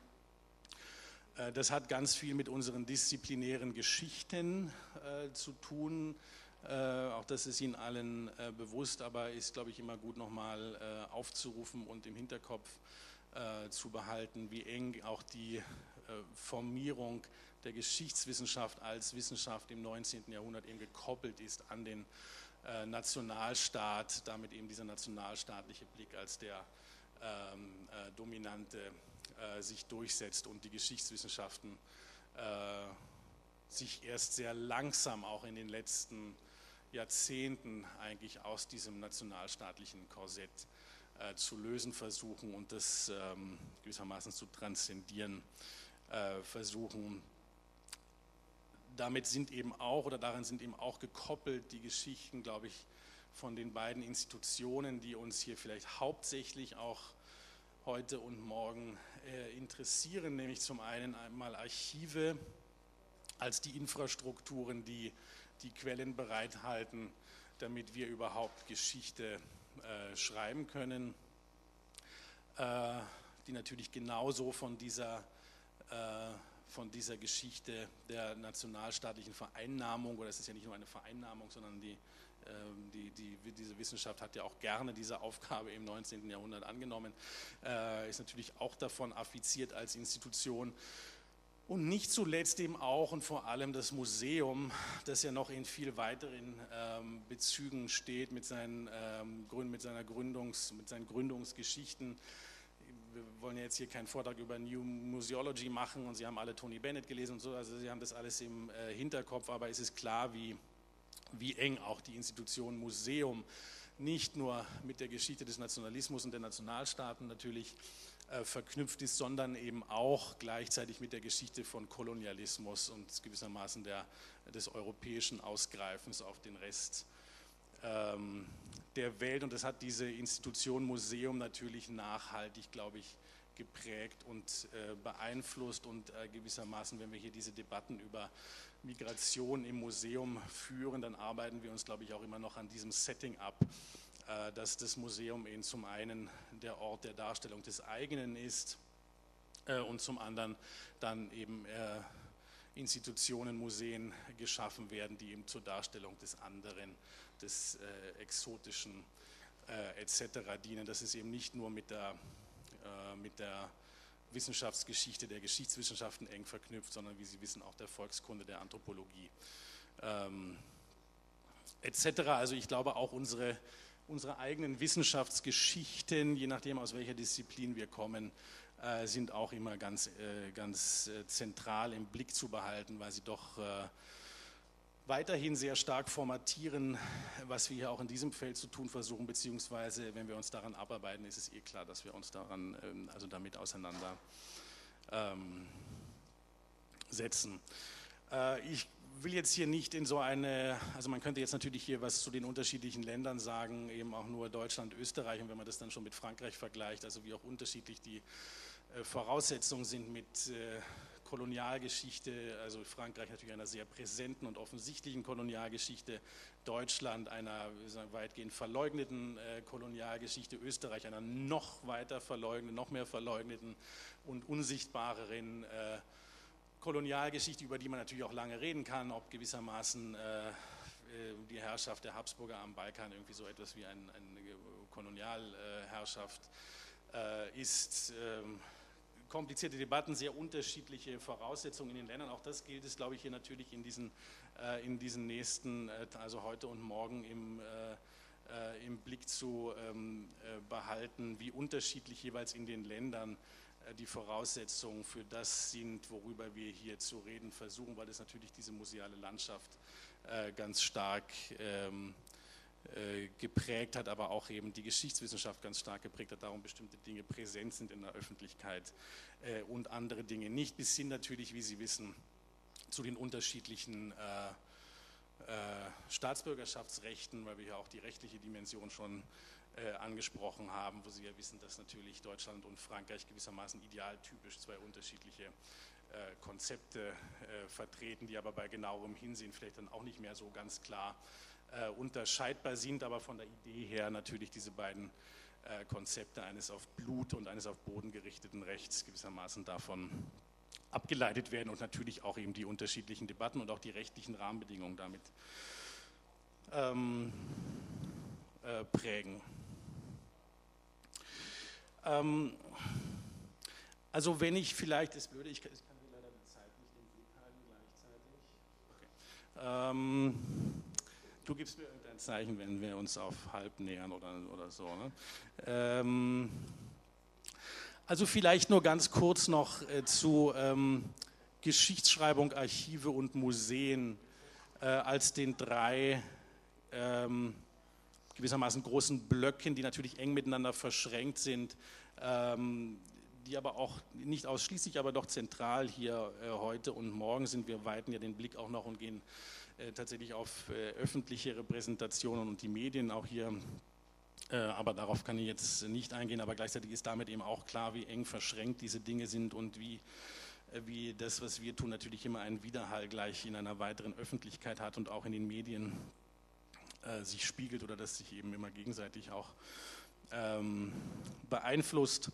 Das hat ganz viel mit unseren disziplinären Geschichten äh, zu tun. Äh, auch das ist Ihnen allen äh, bewusst, aber ist, glaube ich, immer gut nochmal äh, aufzurufen und im Hinterkopf äh, zu behalten, wie eng auch die äh, Formierung der Geschichtswissenschaft als Wissenschaft im neunzehnten Jahrhundert eben gekoppelt ist an den äh, Nationalstaat, damit eben dieser nationalstaatliche Blick als der ähm, äh, dominante sich durchsetzt und die Geschichtswissenschaften äh, sich erst sehr langsam auch in den letzten Jahrzehnten eigentlich aus diesem nationalstaatlichen Korsett äh, zu lösen versuchen und das ähm, gewissermaßen zu transzendieren äh, versuchen. Damit sind eben auch, oder daran sind eben auch gekoppelt die Geschichten, glaube ich, von den beiden Institutionen, die uns hier vielleicht hauptsächlich auch heute und morgen äh, interessieren, nämlich zum einen einmal Archive als die Infrastrukturen, die die Quellen bereithalten, damit wir überhaupt Geschichte äh, schreiben können, äh, die natürlich genauso von dieser, äh, von dieser Geschichte der nationalstaatlichen Vereinnahmung, oder es ist ja nicht nur eine Vereinnahmung, sondern die, äh, die, die, diese Wissenschaft hat ja auch gerne diese Aufgabe im neunzehnten Jahrhundert angenommen, äh, ist natürlich auch davon affiziert als Institution. Und nicht zuletzt eben auch und vor allem das Museum, das ja noch in viel weiteren ähm, Bezügen steht mit seinen, ähm, Gründ, mit, seiner Gründungs, mit seinen Gründungsgeschichten. Wir wollen ja jetzt hier keinen Vortrag über New Museology machen und Sie haben alle Tony Bennett gelesen und so, also Sie haben das alles im äh, Hinterkopf, aber es ist klar, wie, wie eng auch die Institution Museum nicht nur mit der Geschichte des Nationalismus und der Nationalstaaten natürlich äh, verknüpft ist, sondern eben auch gleichzeitig mit der Geschichte von Kolonialismus und gewissermaßen der, des europäischen Ausgreifens auf den Rest ähm, der Welt. Und das hat diese Institution Museum natürlich nachhaltig, glaube ich, geprägt und äh, beeinflusst und äh, gewissermaßen, wenn wir hier diese Debatten über Migration im Museum führen, dann arbeiten wir uns, glaube ich, auch immer noch an diesem Setting ab, äh, dass das Museum eben zum einen der Ort der Darstellung des eigenen ist äh, und zum anderen dann eben äh, Institutionen, Museen geschaffen werden, die eben zur Darstellung des anderen, des äh, Exotischen äh, et cetera dienen. Das ist eben nicht nur mit der, äh, mit der Wissenschaftsgeschichte, der Geschichtswissenschaften eng verknüpft, sondern wie Sie wissen auch der Volkskunde, der Anthropologie ähm, et cetera. Also ich glaube auch unsere, unsere eigenen Wissenschaftsgeschichten, je nachdem aus welcher Disziplin wir kommen, äh, sind auch immer ganz, äh, ganz äh, zentral im Blick zu behalten, weil sie doch äh, weiterhin sehr stark formatieren, was wir hier auch in diesem Feld zu tun versuchen, beziehungsweise wenn wir uns daran abarbeiten, ist es eh klar, dass wir uns daran, also damit auseinandersetzen. Ich will jetzt hier nicht in so eine, also man könnte jetzt natürlich hier was zu den unterschiedlichen Ländern sagen, eben auch nur Deutschland, Österreich, und wenn man das dann schon mit Frankreich vergleicht, also wie auch unterschiedlich die Voraussetzungen sind mit Kolonialgeschichte, also Frankreich natürlich einer sehr präsenten und offensichtlichen Kolonialgeschichte, Deutschland einer weitgehend verleugneten äh, Kolonialgeschichte, Österreich einer noch weiter verleugneten, noch mehr verleugneten und unsichtbareren äh, Kolonialgeschichte, über die man natürlich auch lange reden kann, ob gewissermaßen äh, die Herrschaft der Habsburger am Balkan irgendwie so etwas wie ein, eine Kolonialherrschaft äh, ist. Ähm, komplizierte Debatten, sehr unterschiedliche Voraussetzungen in den Ländern. Auch das gilt es, glaube ich, hier natürlich in diesen, äh, in diesen nächsten, äh, also heute und morgen im, äh, äh, im Blick zu ähm, äh, behalten, wie unterschiedlich jeweils in den Ländern äh, die Voraussetzungen für das sind, worüber wir hier zu reden versuchen, weil es natürlich diese museale Landschaft äh, ganz stark ähm, geprägt hat, aber auch eben die Geschichtswissenschaft ganz stark geprägt hat, darum bestimmte Dinge präsent sind in der Öffentlichkeit äh, und andere Dinge nicht, bis hin natürlich, wie Sie wissen, zu den unterschiedlichen äh, äh, Staatsbürgerschaftsrechten, weil wir ja auch die rechtliche Dimension schon äh, angesprochen haben, wo Sie ja wissen, dass natürlich Deutschland und Frankreich gewissermaßen idealtypisch zwei unterschiedliche äh, Konzepte äh, vertreten, die aber bei genauerem Hinsehen vielleicht dann auch nicht mehr so ganz klar Äh, unterscheidbar sind, aber von der Idee her natürlich diese beiden äh, Konzepte eines auf Blut und eines auf Boden gerichteten Rechts gewissermaßen davon abgeleitet werden und natürlich auch eben die unterschiedlichen Debatten und auch die rechtlichen Rahmenbedingungen damit ähm, äh, prägen. Ähm, also wenn ich vielleicht, das Blöde, ich kann, ich kann leider die Zeit nicht im Blick halten gleichzeitig. Okay. Ähm, Du gibst mir irgendein Zeichen, wenn wir uns auf halb nähern oder, oder so. Ne? Ähm, also vielleicht nur ganz kurz noch äh, zu ähm, Geschichtsschreibung, Archive und Museen äh, als den drei ähm, gewissermaßen großen Blöcken, die natürlich eng miteinander verschränkt sind, ähm, die aber auch nicht ausschließlich, aber doch zentral hier äh, heute und morgen sind. Wir weiten ja den Blick auch noch und gehen äh, tatsächlich auf äh, öffentliche Repräsentationen und die Medien auch hier, äh, aber darauf kann ich jetzt nicht eingehen, aber gleichzeitig ist damit eben auch klar, wie eng verschränkt diese Dinge sind und wie, äh, wie das, was wir tun, natürlich immer einen Widerhall gleich in einer weiteren Öffentlichkeit hat und auch in den Medien äh, sich spiegelt oder das sich eben immer gegenseitig auch ähm, beeinflusst.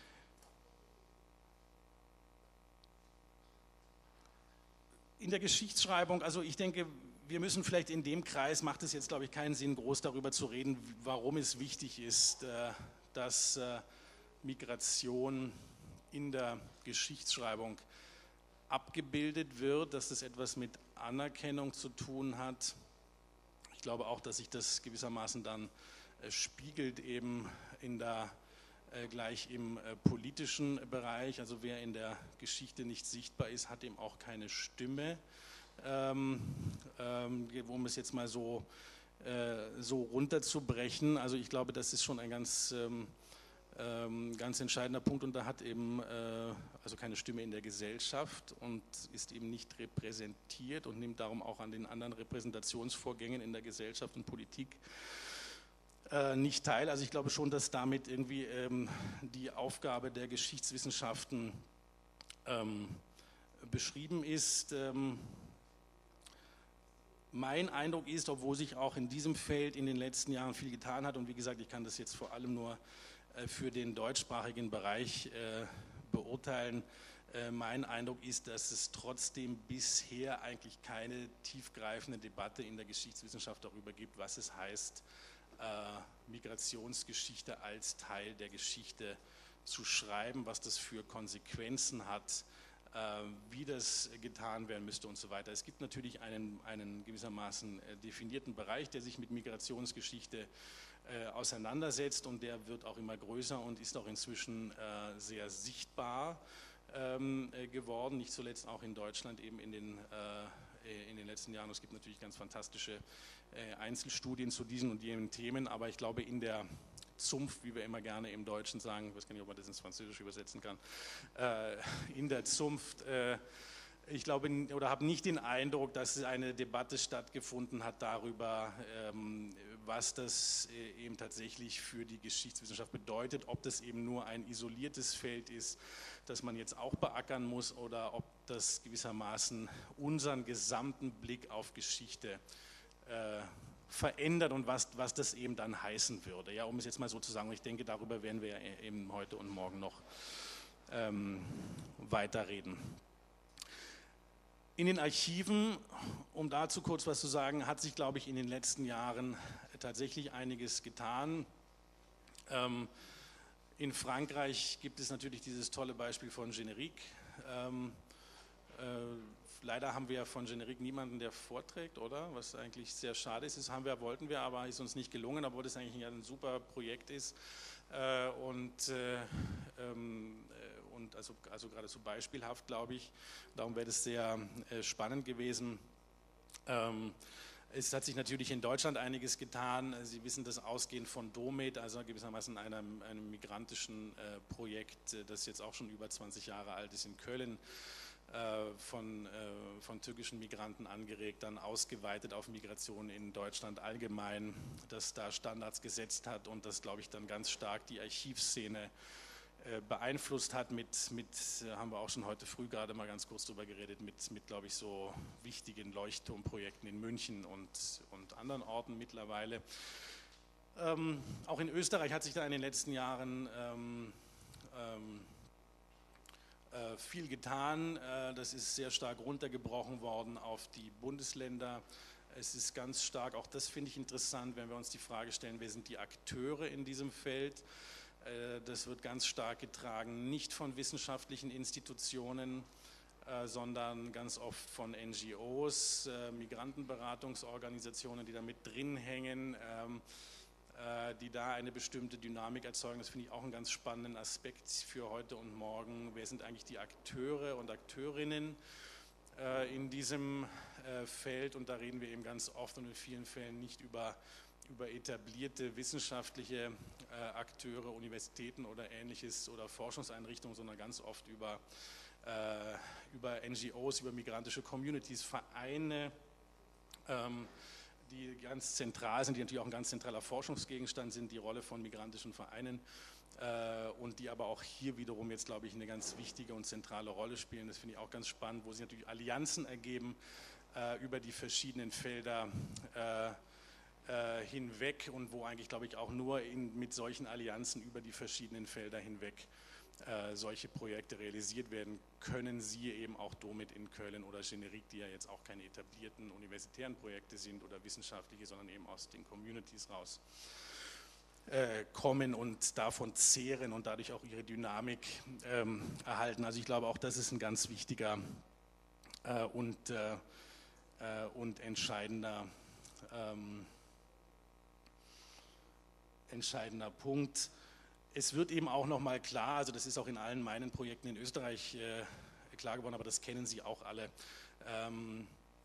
In der Geschichtsschreibung, also ich denke, wir müssen vielleicht in dem Kreis, macht es jetzt glaube ich keinen Sinn, groß darüber zu reden, warum es wichtig ist, dass Migration in der Geschichtsschreibung abgebildet wird, dass das etwas mit Anerkennung zu tun hat. Ich glaube auch, dass sich das gewissermaßen dann spiegelt eben in der gleich im politischen Bereich, also wer in der Geschichte nicht sichtbar ist, hat eben auch keine Stimme, ähm, ähm, um es jetzt mal so, äh, so runterzubrechen. Also ich glaube, das ist schon ein ganz, ähm, ganz entscheidender Punkt und da hat eben äh, also keine Stimme in der Gesellschaft und ist eben nicht repräsentiert und nimmt darum auch an den anderen Repräsentationsvorgängen in der Gesellschaft und Politik nicht teil. Also ich glaube schon, dass damit irgendwie ähm, die Aufgabe der Geschichtswissenschaften ähm, beschrieben ist. Ähm, mein Eindruck ist, obwohl sich auch in diesem Feld in den letzten Jahren viel getan hat und wie gesagt, ich kann das jetzt vor allem nur äh, für den deutschsprachigen Bereich äh, beurteilen, äh, mein Eindruck ist, dass es trotzdem bisher eigentlich keine tiefgreifende Debatte in der Geschichtswissenschaft darüber gibt, was es heißt, Äh, Migrationsgeschichte als Teil der Geschichte zu schreiben, was das für Konsequenzen hat, äh, wie das getan werden müsste und so weiter. Es gibt natürlich einen, einen gewissermaßen äh, definierten Bereich, der sich mit Migrationsgeschichte äh, auseinandersetzt und der wird auch immer größer und ist auch inzwischen äh, sehr sichtbar ähm, äh, geworden, nicht zuletzt auch in Deutschland eben in den, äh, in den letzten Jahren. Es gibt natürlich ganz fantastische Einzelstudien zu diesen und jenen Themen, aber ich glaube in der Zunft, wie wir immer gerne im Deutschen sagen, ich weiß gar nicht, ob man das ins Französische übersetzen kann, äh, in der Zunft, äh, ich glaube oder habe nicht den Eindruck, dass eine Debatte stattgefunden hat darüber, ähm, was das äh, eben tatsächlich für die Geschichtswissenschaft bedeutet, ob das eben nur ein isoliertes Feld ist, das man jetzt auch beackern muss oder ob das gewissermaßen unseren gesamten Blick auf Geschichte Äh, verändert und was, was das eben dann heißen würde. Ja, um es jetzt mal so zu sagen, ich denke, darüber werden wir eben heute und morgen noch ähm, weiterreden. In den Archiven, um dazu kurz was zu sagen, hat sich, glaube ich, in den letzten Jahren tatsächlich einiges getan. Ähm, in Frankreich gibt es natürlich dieses tolle Beispiel von Générique. Ähm, äh, Leider haben wir von Générique niemanden, der vorträgt, oder? Was eigentlich sehr schade ist. Das haben wir, wollten wir, aber ist uns nicht gelungen, obwohl das eigentlich ein super Projekt ist. Äh, und, äh, ähm, und also, also geradezu beispielhaft, glaube ich. Darum wäre das sehr äh, spannend gewesen. Ähm, Es hat sich natürlich in Deutschland einiges getan. Sie wissen das ausgehend von Domet, also gewissermaßen einem, einem migrantischen äh, Projekt, das jetzt auch schon über zwanzig Jahre alt ist in Köln. Von, von türkischen Migranten angeregt, dann ausgeweitet auf Migration in Deutschland allgemein, das da Standards gesetzt hat und das, glaube ich, dann ganz stark die Archivszene beeinflusst hat mit, mit, haben wir auch schon heute früh gerade mal ganz kurz drüber geredet, mit, mit glaube ich, so wichtigen Leuchtturmprojekten in München und, und anderen Orten mittlerweile. Ähm, auch in Österreich hat sich da in den letzten Jahren ähm, ähm, viel getan. Das ist sehr stark runtergebrochen worden auf die Bundesländer. Es ist ganz stark, auch das finde ich interessant, wenn wir uns die Frage stellen, wer sind die Akteure in diesem Feld? Das wird ganz stark getragen, nicht von wissenschaftlichen Institutionen, sondern ganz oft von N G Os, Migrantenberatungsorganisationen, die da mit drin hängen, die da eine bestimmte Dynamik erzeugen. Das finde ich auch einen ganz spannenden Aspekt für heute und morgen. Wer sind eigentlich die Akteure und Akteurinnen äh, in diesem äh, Feld? Und da reden wir eben ganz oft und in vielen Fällen nicht über, über etablierte wissenschaftliche äh, Akteure, Universitäten oder Ähnliches oder Forschungseinrichtungen, sondern ganz oft über, äh, über N G Os, über migrantische Communities, Vereine, ähm, die ganz zentral sind, die natürlich auch ein ganz zentraler Forschungsgegenstand sind, die Rolle von migrantischen Vereinen äh, und die aber auch hier wiederum jetzt, glaube ich, eine ganz wichtige und zentrale Rolle spielen. Das finde ich auch ganz spannend, wo sich natürlich Allianzen ergeben äh, über die verschiedenen Felder äh, äh, hinweg und wo eigentlich, glaube ich, auch nur in, mit solchen Allianzen über die verschiedenen Felder hinweg äh, solche Projekte realisiert werden können, siehe eben auch Domit in Köln oder Generique, die ja jetzt auch keine etablierten universitären Projekte sind oder wissenschaftliche, sondern eben aus den Communities raus äh, kommen und davon zehren und dadurch auch ihre Dynamik ähm, erhalten. Also ich glaube auch, das ist ein ganz wichtiger äh, und, äh, äh, und entscheidender ähm, entscheidender Punkt. Es wird eben auch nochmal klar, also das ist auch in allen meinen Projekten in Österreich äh, klar geworden, aber das kennen Sie auch alle, ähm,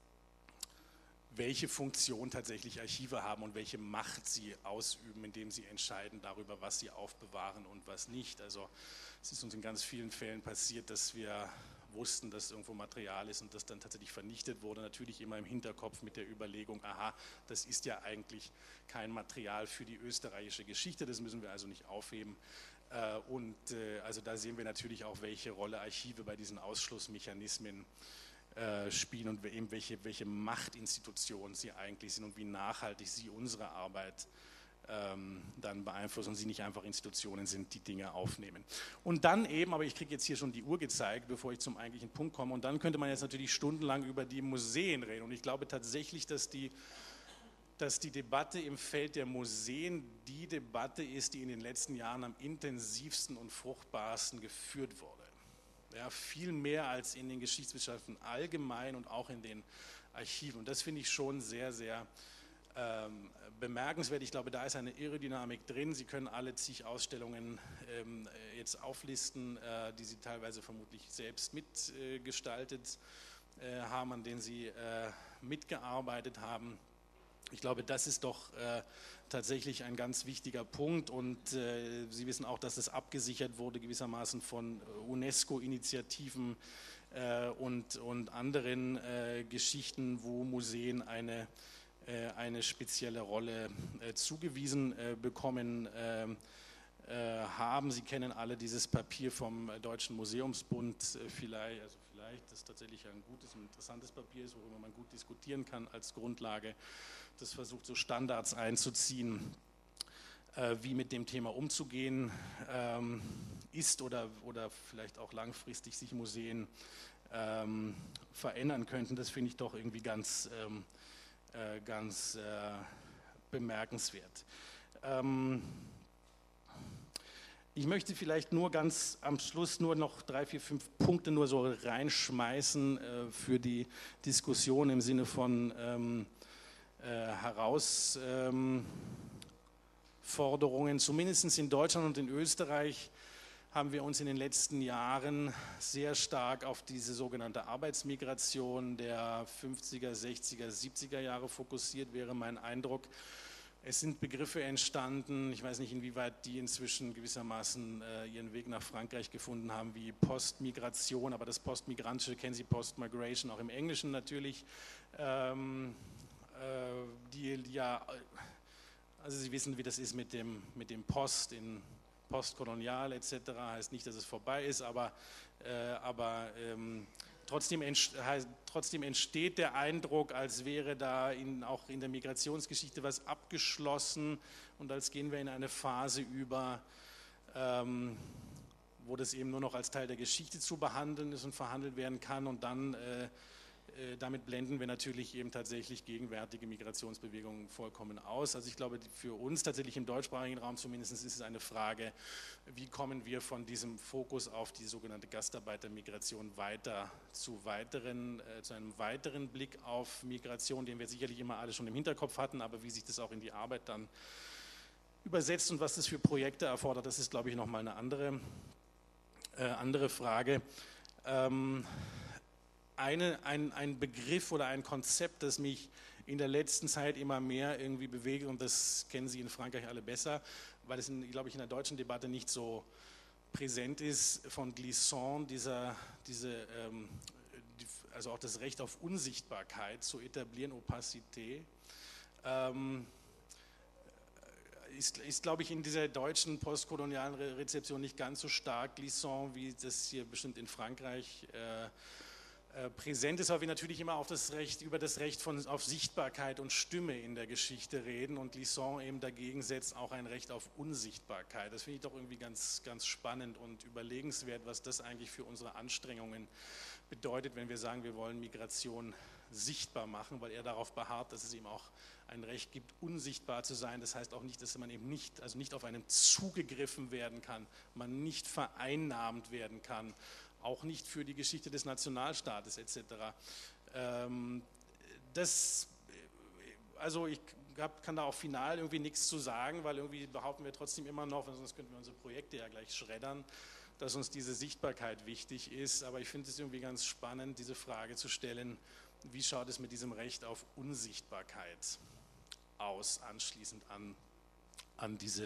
welche Funktion tatsächlich Archive haben und welche Macht sie ausüben, indem sie entscheiden darüber, was sie aufbewahren und was nicht. Also es ist uns in ganz vielen Fällen passiert, dass wir wussten, dass irgendwo Material ist und das dann tatsächlich vernichtet wurde, natürlich immer im Hinterkopf mit der Überlegung, aha, das ist ja eigentlich kein Material für die österreichische Geschichte, das müssen wir also nicht aufheben. Und also da sehen wir natürlich auch, welche Rolle Archive bei diesen Ausschlussmechanismen spielen und eben welche, welche Machtinstitutionen sie eigentlich sind und wie nachhaltig sie unsere Arbeit Ähm, dann beeinflussen und sie nicht einfach Institutionen sind, die Dinge aufnehmen. Und dann eben, aber ich kriege jetzt hier schon die Uhr gezeigt, bevor ich zum eigentlichen Punkt komme, und dann könnte man jetzt natürlich stundenlang über die Museen reden und ich glaube tatsächlich, dass die, dass die Debatte im Feld der Museen die Debatte ist, die in den letzten Jahren am intensivsten und fruchtbarsten geführt wurde. Ja, viel mehr als in den Geschichtswissenschaften allgemein und auch in den Archiven und das finde ich schon sehr, sehr Ähm, bemerkenswert. Ich glaube, da ist eine irre Dynamik drin. Sie können alle zig Ausstellungen ähm, jetzt auflisten, äh, die Sie teilweise vermutlich selbst mitgestaltet äh, äh, haben, an denen Sie äh, mitgearbeitet haben. Ich glaube, das ist doch äh, tatsächlich ein ganz wichtiger Punkt und äh, Sie wissen auch, dass das abgesichert wurde gewissermaßen von UNESCO-Initiativen äh, und, und anderen äh, Geschichten, wo Museen eine eine spezielle Rolle äh, zugewiesen äh, bekommen äh, äh, haben. Sie kennen alle dieses Papier vom Deutschen Museumsbund, äh, vielleicht, also vielleicht, das tatsächlich ein gutes und interessantes Papier ist, worüber man gut diskutieren kann als Grundlage. Das versucht so Standards einzuziehen, äh, wie mit dem Thema umzugehen ähm, ist oder, oder vielleicht auch langfristig sich Museen ähm, verändern könnten. Das finde ich doch irgendwie ganz ähm, ganz äh, bemerkenswert. Ähm, ich möchte vielleicht nur ganz am Schluss nur noch drei, vier, fünf Punkte nur so reinschmeißen äh, für die Diskussion im Sinne von ähm, äh, Herausforderungen. Ähm, Zumindest in Deutschland und in Österreich haben wir uns in den letzten Jahren sehr stark auf diese sogenannte Arbeitsmigration der fünfziger, sechziger, siebziger Jahre fokussiert, wäre mein Eindruck. Es sind Begriffe entstanden, ich weiß nicht, inwieweit die inzwischen gewissermaßen äh, ihren Weg nach Frankreich gefunden haben, wie Postmigration, aber das Postmigrantische kennen Sie, Postmigration, auch im Englischen natürlich, ähm, äh, die, die ja, also Sie wissen, wie das ist mit dem, mit dem Post in postkolonial et cetera, heißt nicht, dass es vorbei ist, aber, äh, aber ähm, trotzdem, entst heißt, trotzdem entsteht der Eindruck, als wäre da in, auch in der Migrationsgeschichte was abgeschlossen und als gehen wir in eine Phase über, ähm, wo das eben nur noch als Teil der Geschichte zu behandeln ist und verhandelt werden kann und dann äh, damit blenden wir natürlich eben tatsächlich gegenwärtige Migrationsbewegungen vollkommen aus. Also ich glaube, für uns tatsächlich im deutschsprachigen Raum zumindest ist es eine Frage, wie kommen wir von diesem Fokus auf die sogenannte Gastarbeitermigration weiter zu, weiteren, äh, zu einem weiteren Blick auf Migration, den wir sicherlich immer alle schon im Hinterkopf hatten, aber wie sich das auch in die Arbeit dann übersetzt und was das für Projekte erfordert, das ist, glaube ich, nochmal eine andere, äh, andere Frage. Ähm, Eine, ein, ein Begriff oder ein Konzept, das mich in der letzten Zeit immer mehr irgendwie bewegt und das kennen Sie in Frankreich alle besser, weil es, in, glaube ich, in der deutschen Debatte nicht so präsent ist, von Glissant, dieser, diese ähm, die, also auch das Recht auf Unsichtbarkeit zu etablieren, Opacité. Ähm, ist, ist glaube ich, in dieser deutschen postkolonialen Re Rezeption nicht ganz so stark, Glissant, wie das hier bestimmt in Frankreich äh, äh, präsent ist, weil wir natürlich immer auf das Recht, über das Recht von, auf Sichtbarkeit und Stimme in der Geschichte reden und Glissant eben dagegen setzt auch ein Recht auf Unsichtbarkeit. Das finde ich doch irgendwie ganz, ganz spannend und überlegenswert, was das eigentlich für unsere Anstrengungen bedeutet, wenn wir sagen, wir wollen Migration sichtbar machen, weil er darauf beharrt, dass es ihm auch ein Recht gibt, unsichtbar zu sein. Das heißt auch nicht, dass man eben nicht, also nicht auf einem zugegriffen werden kann, man nicht vereinnahmt werden kann, auch nicht für die Geschichte des Nationalstaates et cetera. Ähm, das, also ich hab, kann da auch final irgendwie nichts zu sagen, weil irgendwie behaupten wir trotzdem immer noch, sonst könnten wir unsere Projekte ja gleich schreddern, dass uns diese Sichtbarkeit wichtig ist. Aber ich finde es irgendwie ganz spannend, diese Frage zu stellen, wie schaut es mit diesem Recht auf Unsichtbarkeit aus, anschließend an, an diese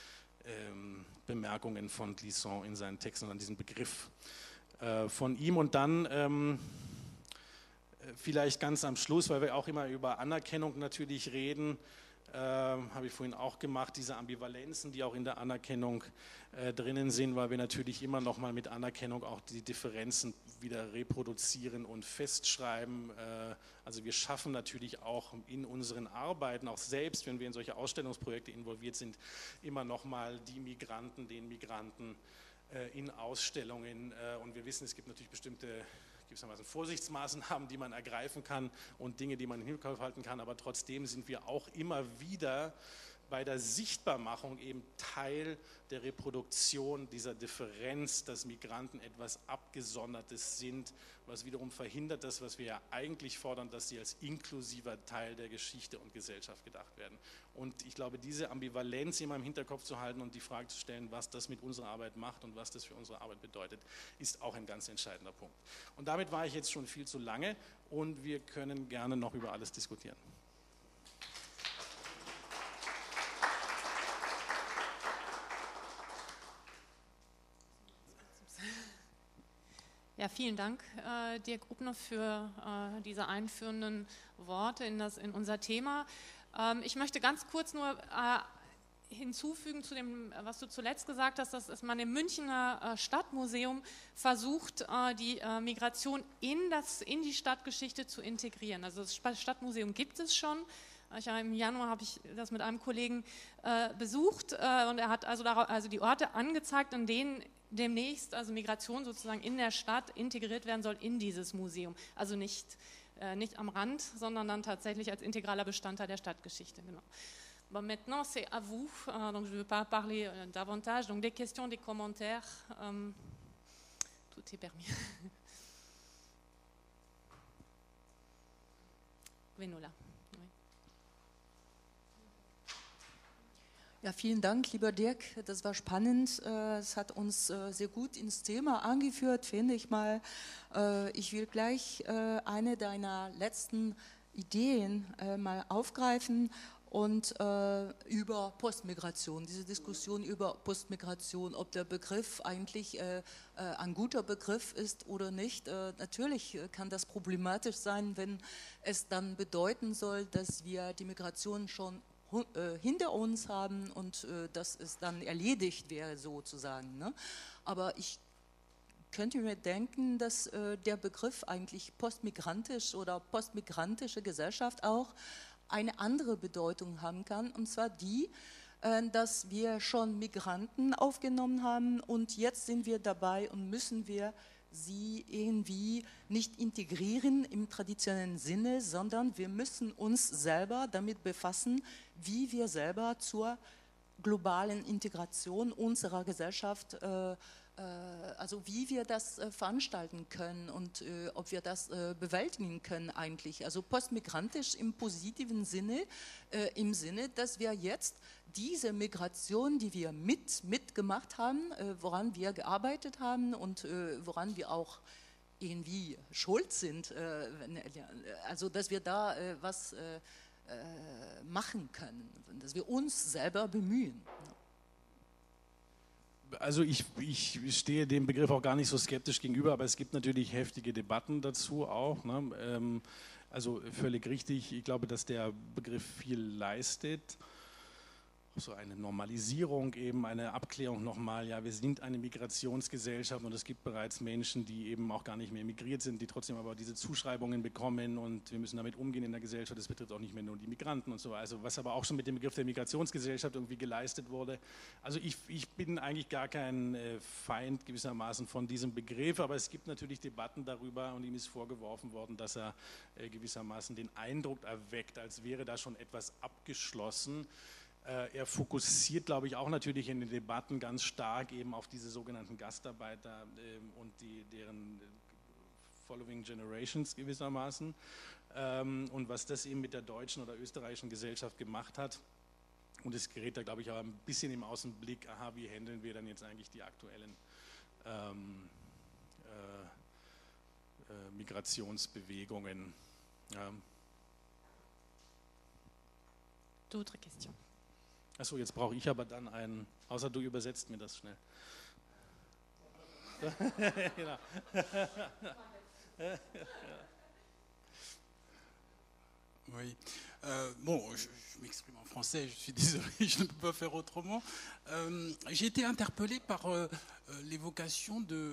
ähm, Bemerkungen von Glissant in seinen Texten und an diesen Begriff äh, von ihm. Und dann ähm, vielleicht ganz am Schluss, weil wir auch immer über Anerkennung natürlich reden, äh, habe ich vorhin auch gemacht, diese Ambivalenzen, die auch in der Anerkennung äh, drinnen sind, weil wir natürlich immer noch mal mit Anerkennung auch die Differenzen wieder reproduzieren und festschreiben. Äh, also wir schaffen natürlich auch in unseren Arbeiten, auch selbst, wenn wir in solche Ausstellungsprojekte involviert sind, immer noch mal die Migranten, den Migranten äh, in Ausstellungen. Äh, und wir wissen, es gibt natürlich bestimmte gewissermaßen Vorsichtsmaßnahmen, die man ergreifen kann und Dinge, die man im Hinterkopf halten kann, aber trotzdem sind wir auch immer wieder bei der Sichtbarmachung eben Teil der Reproduktion dieser Differenz, dass Migranten etwas Abgesondertes sind, was wiederum verhindert das, was wir ja eigentlich fordern, dass sie als inklusiver Teil der Geschichte und Gesellschaft gedacht werden. Und ich glaube, diese Ambivalenz immer im Hinterkopf zu halten und die Frage zu stellen, was das mit unserer Arbeit macht und was das für unsere Arbeit bedeutet, ist auch ein ganz entscheidender Punkt. Und damit war ich jetzt schon viel zu lange und wir können gerne noch über alles diskutieren. Ja, vielen Dank, äh, Dirk Rubner, für äh, diese einführenden Worte in, das, in unser Thema. Ähm, ich möchte ganz kurz nur äh, hinzufügen zu dem, was du zuletzt gesagt hast, dass man im Münchner äh, Stadtmuseum versucht, äh, die äh, Migration in, das, in die Stadtgeschichte zu integrieren. Also das Stadtmuseum gibt es schon. Ich, Im Januar habe ich das mit einem Kollegen äh, besucht äh, und er hat also, darauf, also die Orte angezeigt, in denen demnächst also Migration sozusagen in der Stadt integriert werden soll in dieses Museum. Also nicht, äh, nicht am Rand, sondern dann tatsächlich als integraler Bestandteil der Stadtgeschichte. Genau. Bon, maintenant c'est à vous, euh, donc je ne veux pas parler euh, davantage, donc des questions, des commentaires, euh, tout est permis. Gwenola. Ja, vielen Dank, lieber Dirk. Das war spannend. Es hat uns sehr gut ins Thema angeführt, finde ich mal. Ich will gleich eine deiner letzten Ideen mal aufgreifen und über Postmigration, diese Diskussion über Postmigration, ob der Begriff eigentlich ein guter Begriff ist oder nicht. Natürlich kann das problematisch sein, wenn es dann bedeuten soll, dass wir die Migration schon hinter uns haben und äh, dass es dann erledigt wäre sozusagen. Ne? Aber ich könnte mir denken, dass äh, der Begriff eigentlich postmigrantisch oder postmigrantische Gesellschaft auch eine andere Bedeutung haben kann, und zwar die, äh, dass wir schon Migranten aufgenommen haben und jetzt sind wir dabei und müssen wir sie irgendwie nicht integrieren im traditionellen Sinne, sondern wir müssen uns selber damit befassen, wie wir selber zur globalen Integration unserer Gesellschaft, äh, äh, also wie wir das äh, veranstalten können und äh, ob wir das äh, bewältigen können eigentlich. Also postmigrantisch im positiven Sinne, äh, im Sinne, dass wir jetzt diese Migration, die wir mit, mitgemacht haben, äh, woran wir gearbeitet haben und äh, woran wir auch irgendwie schuld sind, äh, also dass wir da äh, was äh, machen können, dass wir uns selber bemühen. also ich, ich stehe dem Begriff auch gar nicht so skeptisch gegenüber, aber es gibt natürlich heftige Debatten dazu auch. Ne? Ähm, also völlig richtig, ich glaube, dass der Begriff viel leistet. So eine Normalisierung, eben eine Abklärung nochmal, ja, wir sind eine Migrationsgesellschaft und es gibt bereits Menschen, die eben auch gar nicht mehr migriert sind, die trotzdem aber diese Zuschreibungen bekommen und wir müssen damit umgehen in der Gesellschaft, das betrifft auch nicht mehr nur die Migranten und so weiter, also was aber auch schon mit dem Begriff der Migrationsgesellschaft irgendwie geleistet wurde. Also ich, ich bin eigentlich gar kein äh, Feind gewissermaßen von diesem Begriff, aber es gibt natürlich Debatten darüber und ihm ist vorgeworfen worden, dass er äh, gewissermaßen den Eindruck erweckt, als wäre da schon etwas abgeschlossen. Er fokussiert, glaube ich, auch natürlich in den Debatten ganz stark eben auf diese sogenannten Gastarbeiter ähm, und die, deren Following Generations gewissermaßen ähm, und was das eben mit der deutschen oder österreichischen Gesellschaft gemacht hat. Und es gerät da, glaube ich, auch ein bisschen im Außenblick, aha, wie handeln wir dann jetzt eigentlich die aktuellen ähm, äh, äh, Migrationsbewegungen. Ja. D'autres questions? Achso, jetzt brauche ich aber dann einen, außer du übersetzt mir das schnell. Genau. Oui. Euh, bon, je, je m'exprime en français, je suis désolé, je ne peux pas faire autrement. Euh, J'ai été interpellé par euh, l'évocation de,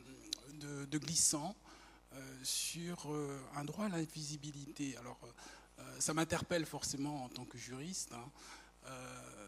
de, de glissant euh, sur euh, un droit à l'invisibilité. Alors, euh, ça m'interpelle forcément en tant que juriste. Hein. Euh,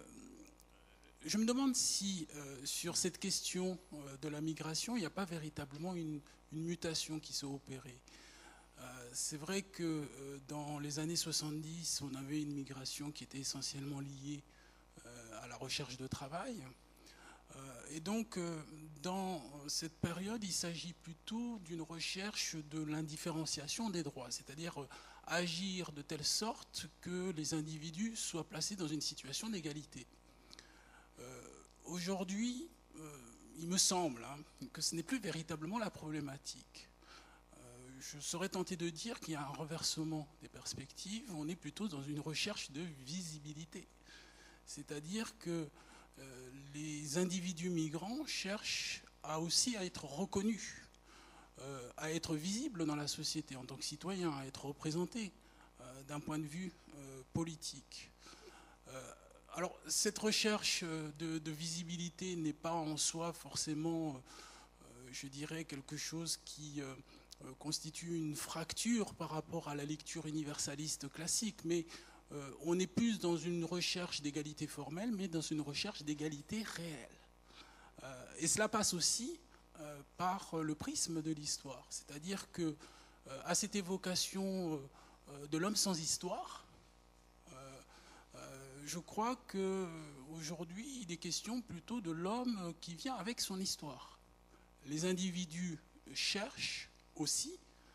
je me demande si euh, sur cette question euh, de la migration, il n'y a pas véritablement une, une mutation qui s'est opérée. Euh, c'est vrai que euh, dans les années soixante-dix, on avait une migration qui était essentiellement liée euh, à la recherche de travail. Euh, et donc, euh, dans cette période, il s'agit plutôt d'une recherche de l'indifférenciation des droits, c'est-à-dire euh, agir de telle sorte que les individus soient placés dans une situation d'égalité. Euh, Aujourd'hui, euh, il me semble hein, que ce n'est plus véritablement la problématique. Euh, je serais tenté de dire qu'il y a un renversement des perspectives, on est plutôt dans une recherche de visibilité. C'est-à-dire que euh, les individus migrants cherchent à aussi à être reconnus, Euh, à être visible dans la société en tant que citoyen, à être représenté euh, d'un point de vue euh, politique. Euh, alors, cette recherche de, de visibilité n'est pas en soi forcément, euh, je dirais, quelque chose qui euh, constitue une fracture par rapport à la lecture universaliste classique, mais euh, on est plus dans une recherche d'égalité formelle, mais dans une recherche d'égalité réelle. Euh, et cela passe aussi Euh, par le prisme de l'histoire. C'est-à-dire que euh, à cette évocation euh, de l'homme sans histoire, euh, euh, je crois qu'aujourd'hui, il est question plutôt de l'homme qui vient avec son histoire. Les individus cherchent aussi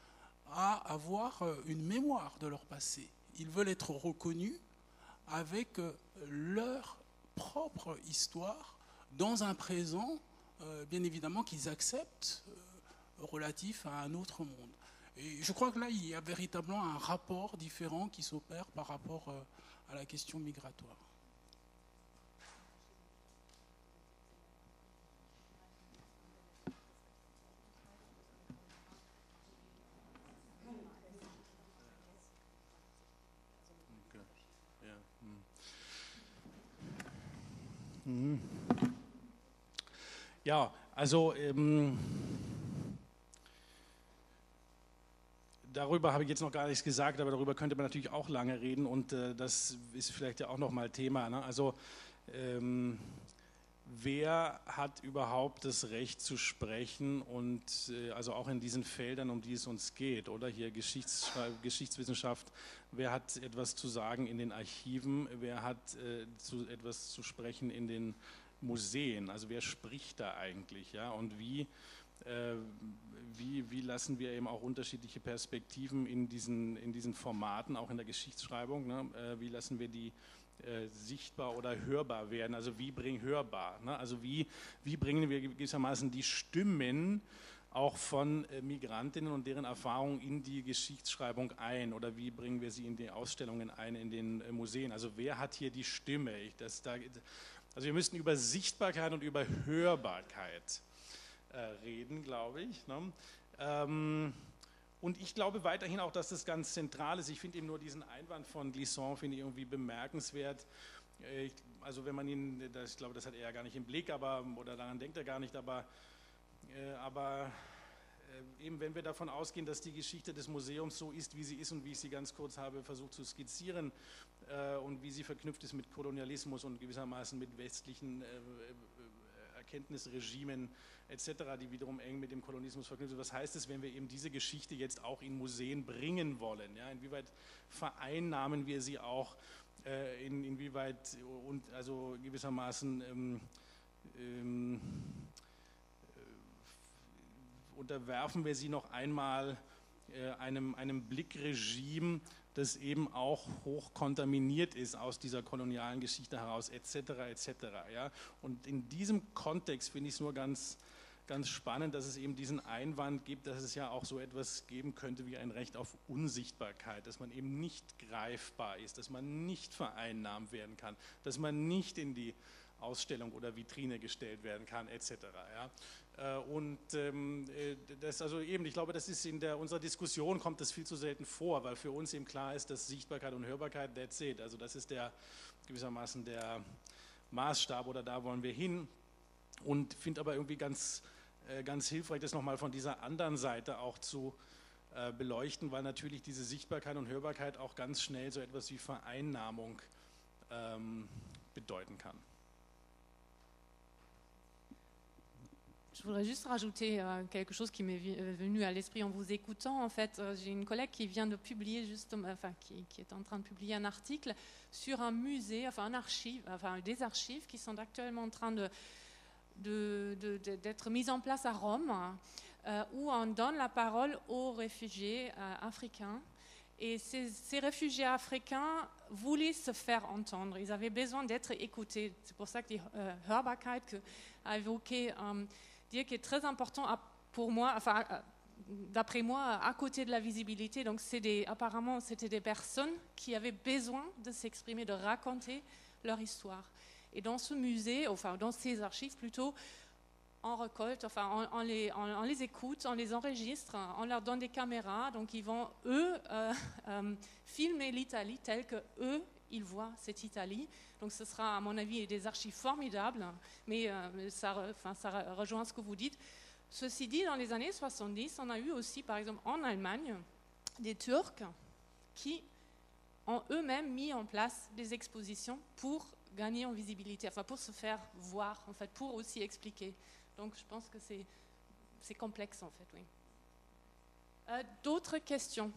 à avoir une mémoire de leur passé. Ils veulent être reconnus avec leur propre histoire dans un présent Euh, bien évidemment qu'ils acceptent euh, relatif à un autre monde. Et je crois que là, il y a véritablement un rapport différent qui s'opère par rapport euh, à la question migratoire. Okay. Ja. Hm. Mhm. Ja, also ähm, darüber habe ich jetzt noch gar nichts gesagt, aber darüber könnte man natürlich auch lange reden und äh, das ist vielleicht ja auch nochmal Thema. Ne? Also ähm, wer hat überhaupt das Recht zu sprechen und äh, also auch in diesen Feldern, um die es uns geht, oder hier Geschichts Geschichtswissenschaft, wer hat etwas zu sagen in den Archiven, wer hat äh, zu, etwas zu sprechen in den Museen, also wer spricht da eigentlich, ja, und wie, äh, wie, wie lassen wir eben auch unterschiedliche Perspektiven in diesen, in diesen Formaten, auch in der Geschichtsschreibung, ne? äh, wie lassen wir die äh, sichtbar oder hörbar werden, also wie bringen hörbar, ne? Also wie, wie bringen wir gewissermaßen die Stimmen auch von äh, Migrantinnen und deren Erfahrungen in die Geschichtsschreibung ein oder wie bringen wir sie in die Ausstellungen ein, in den äh, Museen, also wer hat hier die Stimme, ich, das, da, Also wir müssten über Sichtbarkeit und über Hörbarkeit äh, reden, glaube ich. Ne? Ähm, und ich glaube weiterhin auch, dass das ganz zentral ist. Ich finde eben nur diesen Einwand von Glissant finde ich irgendwie bemerkenswert. Ich, also wenn man ihn, das, ich glaube, das hat er ja gar nicht im Blick, aber, oder daran denkt er gar nicht, aber, äh, aber äh, eben wenn wir davon ausgehen, dass die Geschichte des Museums so ist, wie sie ist und wie ich sie ganz kurz habe versucht zu skizzieren äh, und wie sie verknüpft ist mit Kolonialismus und gewissermaßen mit westlichen äh, äh, Erkenntnisregimen et cetera, die wiederum eng mit dem Kolonialismus verknüpft sind. Was heißt es, wenn wir eben diese Geschichte jetzt auch in Museen bringen wollen? Ja, inwieweit vereinnahmen wir sie auch? In, inwieweit und also gewissermaßen ähm, ähm, äh, unterwerfen wir sie noch einmal äh, einem, einem Blickregime, das eben auch hoch kontaminiert ist aus dieser kolonialen Geschichte heraus, et cetera, et cetera. Ja? Und in diesem Kontext finde ich es nur ganz ganz spannend, dass es eben diesen Einwand gibt, dass es ja auch so etwas geben könnte wie ein Recht auf Unsichtbarkeit, dass man eben nicht greifbar ist, dass man nicht vereinnahmt werden kann, dass man nicht in die Ausstellung oder Vitrine gestellt werden kann, et cetera. Ja. Und ähm, das also eben, ich glaube, das ist in der, unserer Diskussion kommt das viel zu selten vor, weil für uns eben klar ist, dass Sichtbarkeit und Hörbarkeit, that's it. Also das ist der gewissermaßen der Maßstab oder da wollen wir hin. Und finde aber irgendwie ganz ganz hilfreich, das nochmal von dieser anderen Seite auch zu äh, beleuchten, weil natürlich diese Sichtbarkeit und Hörbarkeit auch ganz schnell so etwas wie Vereinnahmung ähm, bedeuten kann. Je voudrais juste rajouter euh, quelque chose qui m'est venu à l'esprit en vous écoutant. En fait, euh, j'ai une collègue qui vient de publier, justement, enfin, qui, qui est en train de publier un article sur un musée, enfin, un archive, enfin, des archives qui sont actuellement en train de De, de, de, d'être mise en place à Rome, euh, où on donne la parole aux réfugiés euh, africains. Et ces, ces réfugiés africains voulaient se faire entendre, ils avaient besoin d'être écoutés. C'est pour ça que die euh, Hörbarkeit que a évoqué euh, dire qui est très important à, pour moi, enfin, euh, d'après moi, à côté de la visibilité. Donc c'est des, apparemment, c'était des personnes qui avaient besoin de s'exprimer, de raconter leur histoire. Et dans ce musée, enfin dans ces archives plutôt, on récolte, enfin on, on, les, on, on les écoute, on les enregistre, on leur donne des caméras, donc ils vont eux euh, euh, filmer l'Italie telle que eux ils voient cette Italie. Donc ce sera à mon avis des archives formidables, mais euh, ça, enfin, ça rejoint ce que vous dites. Ceci dit, dans les années soixante-dix, on a eu aussi par exemple en Allemagne des Turcs qui ont eux-mêmes mis en place des expositions pour gagner en visibilité, enfin pour se faire voir, en fait, pour aussi expliquer. Donc je pense que c'est, c'est complexe en fait, oui. Euh, d'autres questions?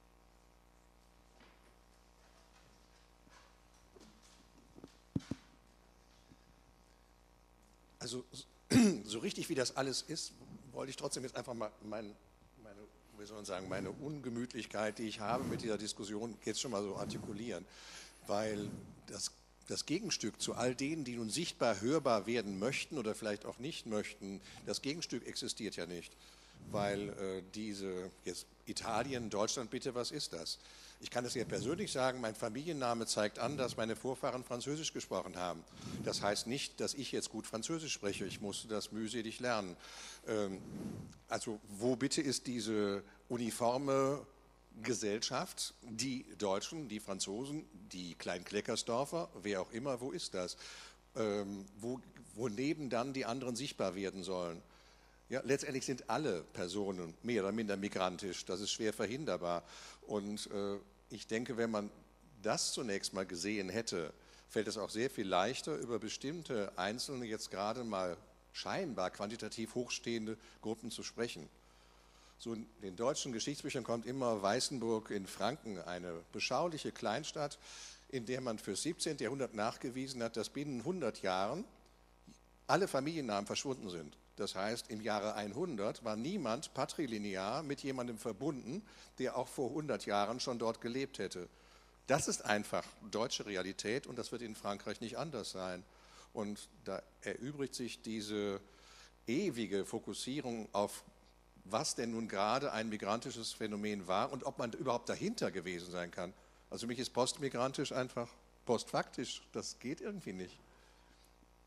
Also so richtig wie das alles ist, wollte ich trotzdem jetzt einfach mal mein, meine, wie soll man sagen, meine Ungemütlichkeit, die ich habe mit dieser Diskussion, jetzt schon mal so artikulieren, weil das Das Gegenstück zu all denen, die nun sichtbar hörbar werden möchten oder vielleicht auch nicht möchten, das Gegenstück existiert ja nicht, weil äh, diese, jetzt Italien, Deutschland, bitte, was ist das? Ich kann es ja persönlich sagen, mein Familienname zeigt an, dass meine Vorfahren Französisch gesprochen haben. Das heißt nicht, dass ich jetzt gut Französisch spreche, ich musste das mühselig lernen. Ähm, also wo bitte ist diese uniforme Gesellschaft, die Deutschen, die Franzosen, die Kleinkleckersdorfer, wer auch immer, wo ist das? Ähm, wo, wo neben dann die anderen sichtbar werden sollen? Ja, letztendlich sind alle Personen mehr oder minder migrantisch, das ist schwer verhinderbar. Und äh, ich denke, wenn man das zunächst mal gesehen hätte, fällt es auch sehr viel leichter, über bestimmte einzelne, jetzt gerade mal scheinbar quantitativ hochstehende Gruppen zu sprechen. So in den deutschen Geschichtsbüchern kommt immer Weißenburg in Franken, eine beschauliche Kleinstadt, in der man für das siebzehnte. Jahrhundert nachgewiesen hat, dass binnen hundert Jahren alle Familiennamen verschwunden sind. Das heißt, im Jahre hundert war niemand patrilinear mit jemandem verbunden, der auch vor hundert Jahren schon dort gelebt hätte. Das ist einfach deutsche Realität und das wird in Frankreich nicht anders sein. Und da erübrigt sich diese ewige Fokussierung auf, was denn nun gerade ein migrantisches Phänomen war und ob man überhaupt dahinter gewesen sein kann. Also für mich ist postmigrantisch einfach postfaktisch, das geht irgendwie nicht.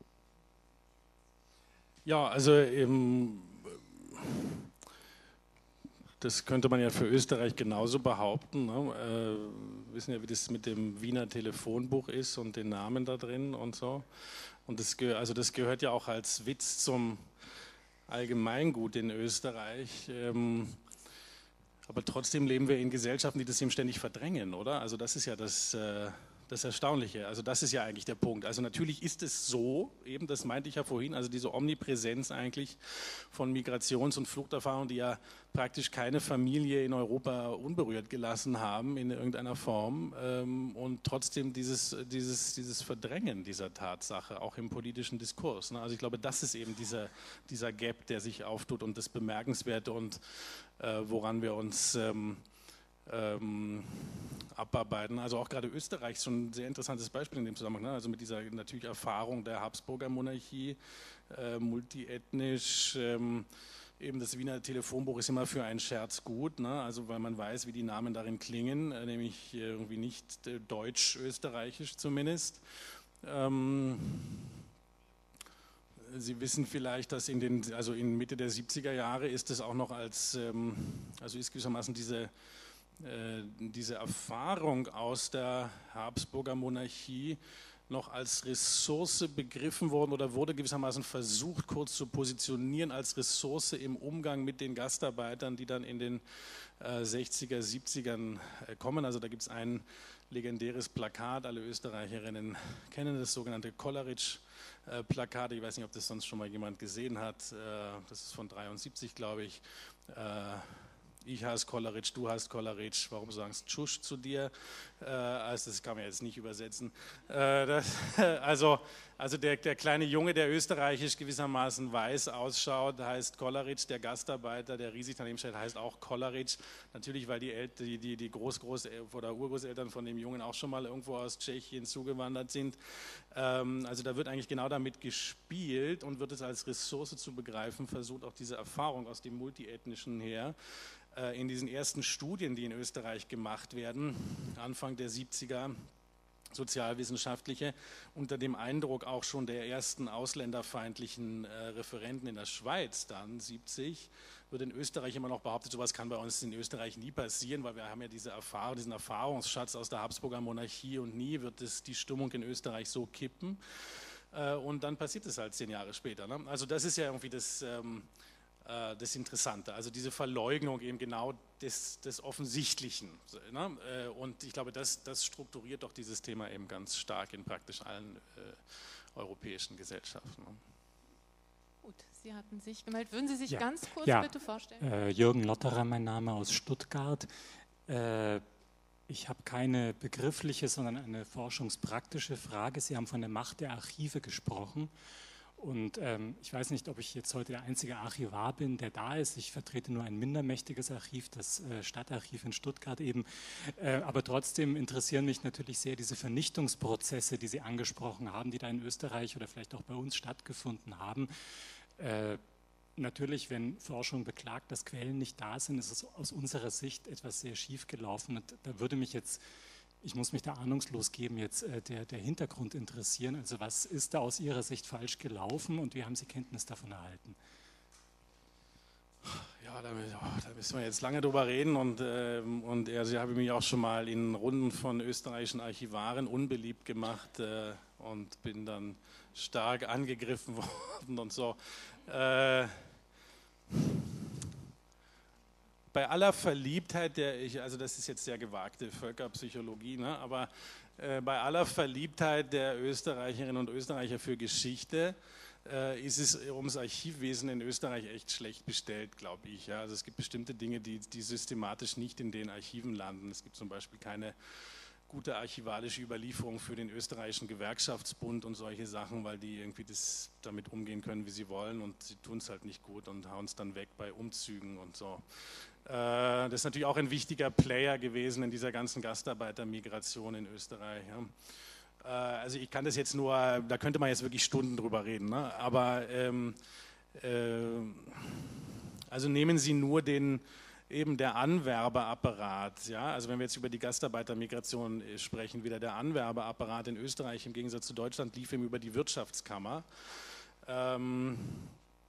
Ja, also ähm, das könnte man ja für Österreich genauso behaupten. Ne? Äh, wissen ja, wie das mit dem Wiener Telefonbuch ist und den Namen da drin und so. Und das, also das gehört ja auch als Witz zum Allgemeingut in Österreich. Ähm, aber trotzdem leben wir in Gesellschaften, die das eben ständig verdrängen, oder? Also das ist ja das... Äh, Das Erstaunliche, also das ist ja eigentlich der Punkt. Also natürlich ist es so, eben das meinte ich ja vorhin, also diese Omnipräsenz eigentlich von Migrations- und Fluchterfahrungen, die ja praktisch keine Familie in Europa unberührt gelassen haben in irgendeiner Form ähm, und trotzdem dieses, dieses, dieses Verdrängen dieser Tatsache auch im politischen Diskurs. Ne? Also ich glaube, das ist eben dieser, dieser Gap, der sich auftut und das Bemerkenswerte und äh, woran wir uns ähm, ähm, abarbeiten. Also auch gerade Österreich ist schon ein sehr interessantes Beispiel in dem Zusammenhang. Ne? Also mit dieser natürlich Erfahrung der Habsburger Monarchie, äh, multiethnisch, ähm, eben das Wiener Telefonbuch ist immer für einen Scherz gut, ne? Also weil man weiß, wie die Namen darin klingen, äh, nämlich irgendwie nicht äh, deutsch-österreichisch zumindest. Ähm, Sie wissen vielleicht, dass in den, also in Mitte der siebziger Jahre ist es auch noch als, ähm, also ist gewissermaßen diese diese Erfahrung aus der Habsburger Monarchie noch als Ressource begriffen worden oder wurde gewissermaßen versucht, kurz zu positionieren als Ressource im Umgang mit den Gastarbeitern, die dann in den äh, sechziger, siebzigern äh, kommen. Also da gibt es ein legendäres Plakat, alle Österreicherinnen kennen das sogenannte Coleridge-Plakat. Ich weiß nicht, ob das sonst schon mal jemand gesehen hat. Äh, das ist von dreiundsiebzig, glaube ich. Äh, Ich heiße Coleridge, du heißt Coleridge, warum sagst du Tschusch zu dir? Äh, also das kann man jetzt nicht übersetzen. Äh, das, also also der, der kleine Junge, der österreichisch gewissermaßen weiß ausschaut, heißt Coleridge, der Gastarbeiter, der riesig daneben steht, heißt auch Coleridge. Natürlich, weil die, El die, die, die Groß -Groß oder Urgroßeltern von dem Jungen auch schon mal irgendwo aus Tschechien zugewandert sind. Ähm, also da wird eigentlich genau damit gespielt und wird es als Ressource zu begreifen, versucht auch diese Erfahrung aus dem Multiethnischen her, in diesen ersten Studien, die in Österreich gemacht werden, Anfang der siebziger, sozialwissenschaftliche, unter dem Eindruck auch schon der ersten ausländerfeindlichen äh, Referenten in der Schweiz dann, siebzig, wird in Österreich immer noch behauptet, sowas kann bei uns in Österreich nie passieren, weil wir haben ja diese Erfahrung, diesen Erfahrungsschatz aus der Habsburger Monarchie und nie wird es die Stimmung in Österreich so kippen. Äh, und dann passiert es halt zehn Jahre später. Ne? Also das ist ja irgendwie das... Ähm, das Interessante, also diese Verleugnung eben genau des, des Offensichtlichen. Ne? Und ich glaube, das, das strukturiert doch dieses Thema eben ganz stark in praktisch allen äh, europäischen Gesellschaften. Ne? Gut, Sie hatten sich gemeldet. Würden Sie sich ja. ganz kurz ja. bitte vorstellen? Äh, Jürgen Lotterer, mein Name, aus Stuttgart. Äh, ich habe keine begriffliche, sondern eine forschungspraktische Frage. Sie haben von der Macht der Archive gesprochen. Und ähm, ich weiß nicht, ob ich jetzt heute der einzige Archivar bin, der da ist. Ich vertrete nur ein mindermächtiges Archiv, das äh, Stadtarchiv in Stuttgart eben. Äh, aber trotzdem interessieren mich natürlich sehr diese Vernichtungsprozesse, die Sie angesprochen haben, die da in Österreich oder vielleicht auch bei uns stattgefunden haben. Äh, natürlich, wenn Forschung beklagt, dass Quellen nicht da sind, ist es aus unserer Sicht etwas sehr schief gelaufen. Und da würde mich jetzt... Ich muss mich da ahnungslos geben, jetzt äh, der, der Hintergrund interessieren. Also was ist da aus Ihrer Sicht falsch gelaufen und wie haben Sie Kenntnis davon erhalten? Ja, da, oh, da müssen wir jetzt lange drüber reden und, äh, und also, ich habe mich auch schon mal in Runden von österreichischen Archivaren unbeliebt gemacht äh, und bin dann stark angegriffen worden und so. Äh, Bei aller Verliebtheit, der ich, also das ist jetzt sehr gewagte Völkerpsychologie, ne, aber äh, bei aller Verliebtheit der Österreicherinnen und Österreicher für Geschichte äh, ist es ums Archivwesen in Österreich echt schlecht bestellt, glaube ich. Ja. Also es gibt bestimmte Dinge, die, die systematisch nicht in den Archiven landen. Es gibt zum Beispiel keine gute archivalische Überlieferung für den österreichischen Gewerkschaftsbund und solche Sachen, weil die irgendwie das damit umgehen können, wie sie wollen und sie tun es halt nicht gut und hauen es dann weg bei Umzügen und so. Das ist natürlich auch ein wichtiger Player gewesen in dieser ganzen Gastarbeitermigration in Österreich. Also ich kann das jetzt nur, da könnte man jetzt wirklich Stunden drüber reden, ne? Aber ähm, äh, also nehmen Sie nur den, eben der Anwerbeapparat, ja? Also wenn wir jetzt über die Gastarbeitermigration sprechen, wieder der Anwerbeapparat in Österreich im Gegensatz zu Deutschland lief eben über die Wirtschaftskammer. Ähm,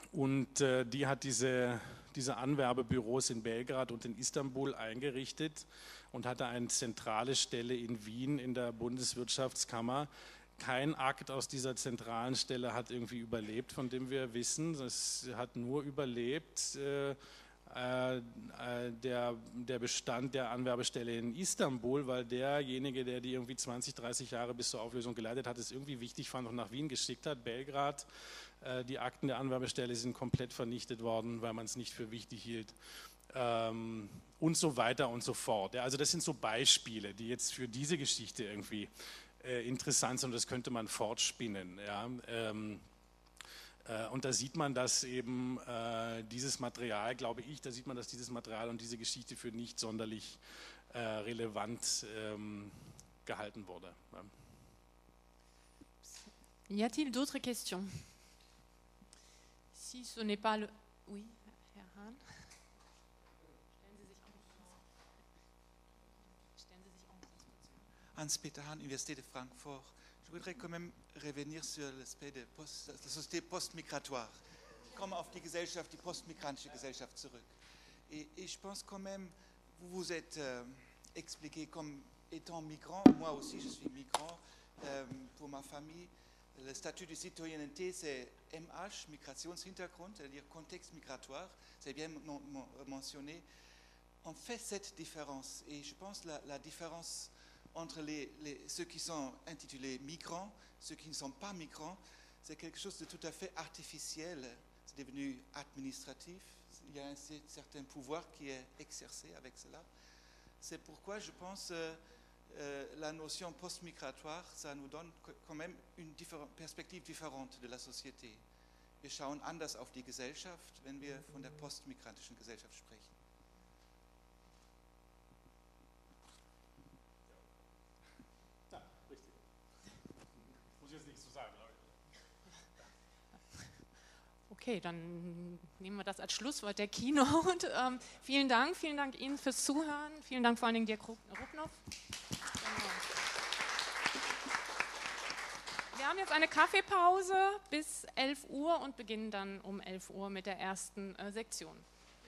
und äh, die hat diese, diese Anwerbebüros in Belgrad und in Istanbul eingerichtet und hatte eine zentrale Stelle in Wien in der Bundeswirtschaftskammer. Kein Akt aus dieser zentralen Stelle hat irgendwie überlebt, von dem wir wissen. Es hat nur überlebt äh, äh, der, der Bestand der Anwerbestelle in Istanbul, weil derjenige, der die irgendwie zwanzig, dreißig Jahre bis zur Auflösung geleitet hat, es irgendwie wichtig fand und nach Wien geschickt hat. Belgrad, äh, die Akten der Anwerbestelle sind komplett vernichtet worden, weil man es nicht für wichtig hielt. Ähm, und so weiter und so fort. Ja, also das sind so Beispiele, die jetzt für diese Geschichte irgendwie interessant sind und das könnte man fortspinnen. Ja. Ähm, äh, und da sieht man, dass eben äh, dieses Material, glaube ich, da sieht man, dass dieses Material und diese Geschichte für nicht sonderlich äh, relevant ähm, gehalten wurde. Ja. Y a-t-il d'autres questions? Si ce n'est pas le... Oui, Herr Hahn. Hans-Peter Hahn, Université de Francfort. Je voudrais quand même revenir sur l'aspect de post, la société post-migratoire. Ich komme auf die Gesellschaft, die postmigrantische Gesellschaft zurück. Et, et je pense quand même, vous vous êtes euh, expliqué comme étant migrant, moi aussi je suis migrant, euh, pour ma famille. Le statut de citoyenneté, c'est M H, Migrationshintergrund, c'est-à-dire contexte migratoire, c'est bien mentionné. On fait cette différence et je pense que la, la différence entre les, les, ceux qui sont intitulés migrants, ceux qui ne sont pas migrants, c'est quelque chose de tout à fait artificiel. C'est devenu administratif. Il y a un certain pouvoir qui est exercé avec cela. C'est pourquoi je pense que euh, euh, la notion post-migratoire, ça nous donne quand même une diffé- perspective différente de la société. Wir schauen anders auf die Gesellschaft, wenn wir von der postmigrantischen Gesellschaft sprechen. Okay, dann nehmen wir das als Schlusswort der Keynote. Ähm, vielen Dank, vielen Dank Ihnen fürs Zuhören. Vielen Dank vor allen Dingen Dirk Rupnow. Genau. Wir haben jetzt eine Kaffeepause bis elf Uhr und beginnen dann um elf Uhr mit der ersten äh, Sektion.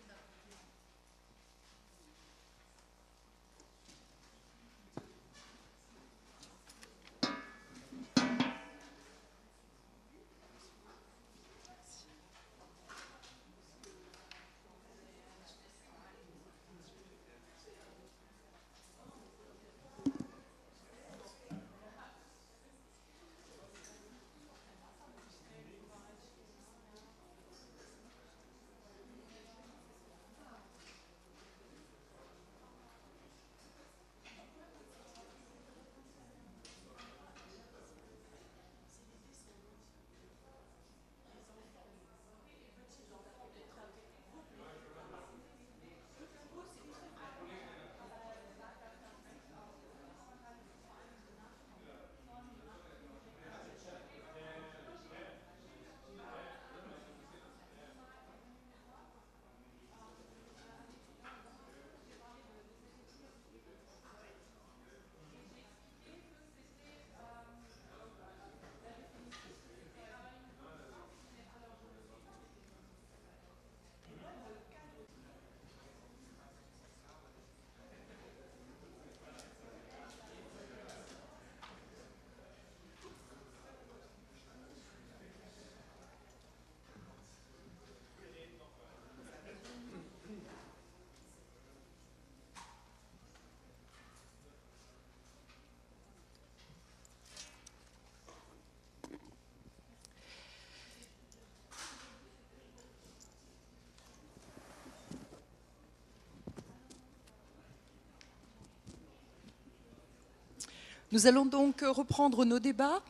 Nous allons donc reprendre nos débats.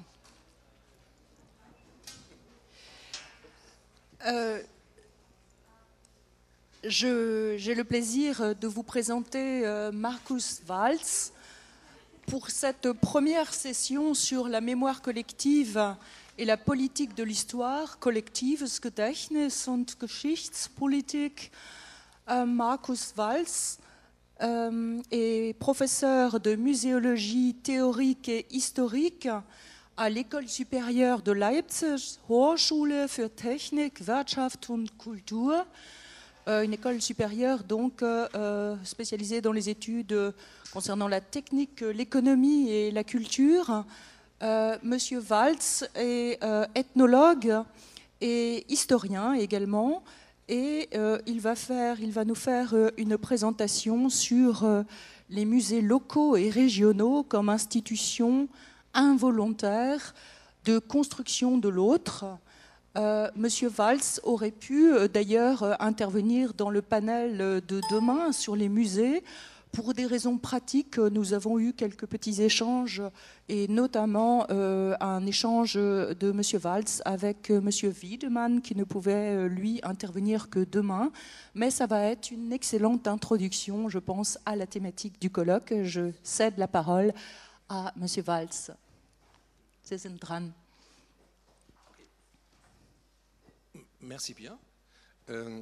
Euh, je, j'ai le plaisir de vous présenter euh, Markus Walz pour cette première session sur la mémoire collective et la politique de l'histoire, kollektives Gedächtnis und Geschichtspolitik. Euh, Markus Walz Euh, est professeur de muséologie théorique et historique à l'École supérieure de Leipzig, Hochschule für Technik, Wirtschaft und Kultur, euh, une école supérieure donc euh, spécialisée dans les études concernant la technique, l'économie et la culture. Euh, Monsieur Waltz est euh, ethnologue et historien également, et euh, il va faire, il va nous faire euh, une présentation sur euh, les musées locaux et régionaux comme institutions involontaires de construction de l'autre. Euh, Monsieur Waltz aurait pu euh, d'ailleurs euh, intervenir dans le panel de demain sur les musées. Pour des raisons pratiques, nous avons eu quelques petits échanges, et notamment euh, un échange de M. Waltz avec M. Wiedemann, qui ne pouvait, lui, intervenir que demain. Mais ça va être une excellente introduction, je pense, à la thématique du colloque. Je cède la parole à M. Waltz. Sie sind dran. Merci bien. Ähm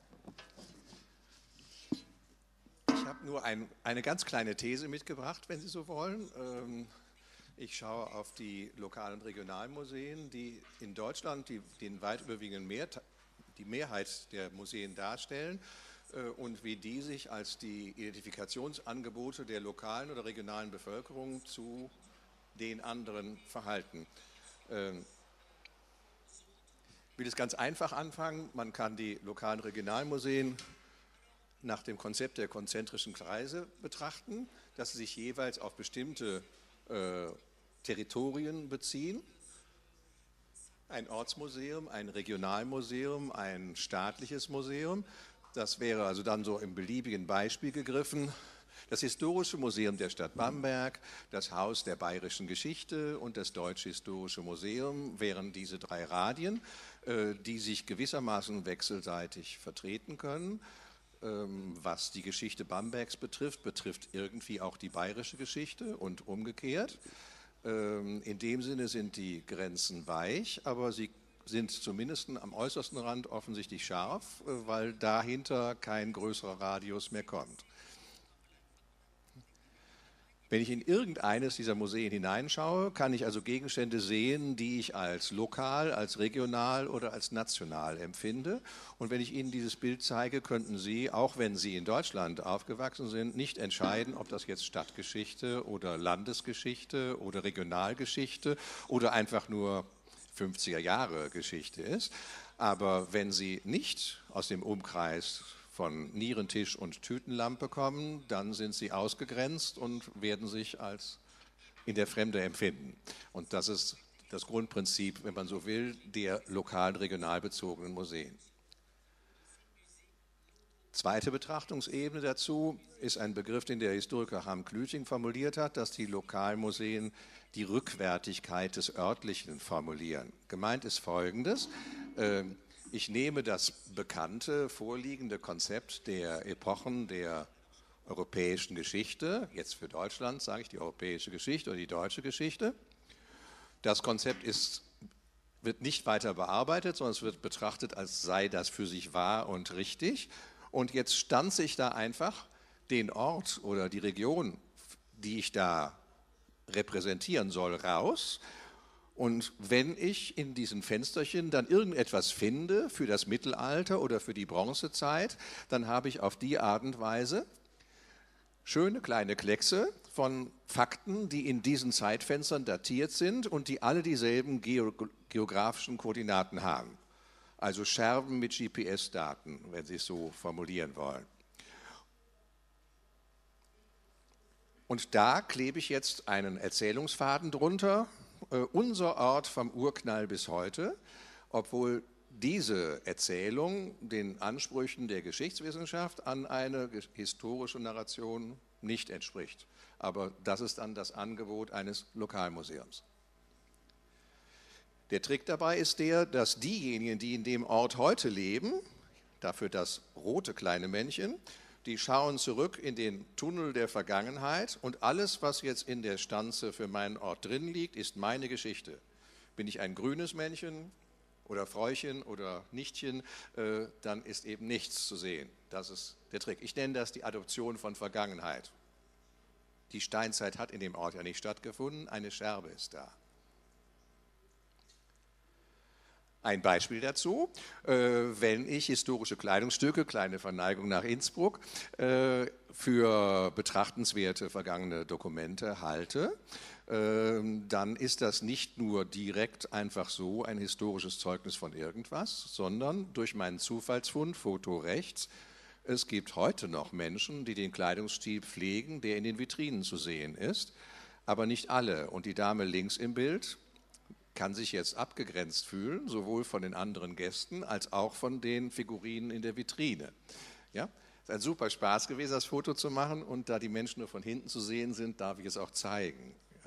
Ich habe nur ein, eine ganz kleine These mitgebracht, wenn Sie so wollen. Ich schaue auf die Lokal- und Regionalmuseen, die in Deutschland die, den weit überwiegenden Mehr, die Mehrheit der Museen darstellen, und wie die sich als die Identifikationsangebote der lokalen oder regionalen Bevölkerung zu den anderen verhalten. Ich will es ganz einfach anfangen. Man kann die lokalen Regionalmuseen nach dem Konzept der konzentrischen Kreise betrachten, dass sie sich jeweils auf bestimmte äh, Territorien beziehen. Ein Ortsmuseum, ein Regionalmuseum, ein staatliches Museum. Das wäre also dann so im beliebigen Beispiel gegriffen. Das Historische Museum der Stadt Bamberg, das Haus der Bayerischen Geschichte und das Deutsche Historische Museum wären diese drei Radien, äh, die sich gewissermaßen wechselseitig vertreten können. Was die Geschichte Bambergs betrifft, betrifft irgendwie auch die bayerische Geschichte und umgekehrt. In dem Sinne sind die Grenzen weich, aber sie sind zumindest am äußersten Rand offensichtlich scharf, weil dahinter kein größerer Radius mehr kommt. Wenn ich in irgendeines dieser Museen hineinschaue, kann ich also Gegenstände sehen, die ich als lokal, als regional oder als national empfinde. Und wenn ich Ihnen dieses Bild zeige, könnten Sie, auch wenn Sie in Deutschland aufgewachsen sind, nicht entscheiden, ob das jetzt Stadtgeschichte oder Landesgeschichte oder Regionalgeschichte oder einfach nur fünfziger Jahre Geschichte ist. Aber wenn Sie nicht aus dem Umkreis von Nierentisch und Tütenlampe kommen, dann sind sie ausgegrenzt und werden sich als in der Fremde empfinden. Und das ist das Grundprinzip, wenn man so will, der lokal- und regional bezogenen Museen. Zweite Betrachtungsebene dazu ist ein Begriff, den der Historiker Harm Klüting formuliert hat, dass die Lokalmuseen die Rückwärtigkeit des Örtlichen formulieren. Gemeint ist Folgendes: äh, Ich nehme das bekannte, vorliegende Konzept der Epochen der europäischen Geschichte, jetzt für Deutschland sage ich die europäische Geschichte oder die deutsche Geschichte. Das Konzept ist, wird nicht weiter bearbeitet, sondern es wird betrachtet, als sei das für sich wahr und richtig. Und jetzt stanze ich da einfach den Ort oder die Region, die ich da repräsentieren soll, raus. Und wenn ich in diesen Fensterchen dann irgendetwas finde für das Mittelalter oder für die Bronzezeit, dann habe ich auf die Art und Weise schöne kleine Kleckse von Fakten, die in diesen Zeitfenstern datiert sind und die alle dieselben geografischen Koordinaten haben. Also Scherben mit G P S-Daten, wenn Sie es so formulieren wollen. Und da klebe ich jetzt einen Erzählungsfaden drunter. Unser Ort vom Urknall bis heute, obwohl diese Erzählung den Ansprüchen der Geschichtswissenschaft an eine historische Narration nicht entspricht. Aber das ist dann das Angebot eines Lokalmuseums. Der Trick dabei ist der, dass diejenigen, die in dem Ort heute leben, dafür das rote kleine Männchen, die schauen zurück in den Tunnel der Vergangenheit und alles, was jetzt in der Stanze für meinen Ort drin liegt, ist meine Geschichte. Bin ich ein grünes Männchen oder Fräuchen oder Nichtchen, äh, dann ist eben nichts zu sehen. Das ist der Trick. Ich nenne das die Adoption von Vergangenheit. Die Steinzeit hat in dem Ort ja nicht stattgefunden, eine Scherbe ist da. Ein Beispiel dazu, äh, wenn ich historische Kleidungsstücke, kleine Verneigung nach Innsbruck, äh, für betrachtenswerte vergangene Dokumente halte, äh, dann ist das nicht nur direkt einfach so ein historisches Zeugnis von irgendwas, sondern durch meinen Zufallsfund, Foto rechts, es gibt heute noch Menschen, die den Kleidungsstil pflegen, der in den Vitrinen zu sehen ist, aber nicht alle. Und die Dame links im Bild kann sich jetzt abgegrenzt fühlen, sowohl von den anderen Gästen als auch von den Figurinen in der Vitrine. Ja, es ist ein super Spaß gewesen, das Foto zu machen, und da die Menschen nur von hinten zu sehen sind, darf ich es auch zeigen. Ja.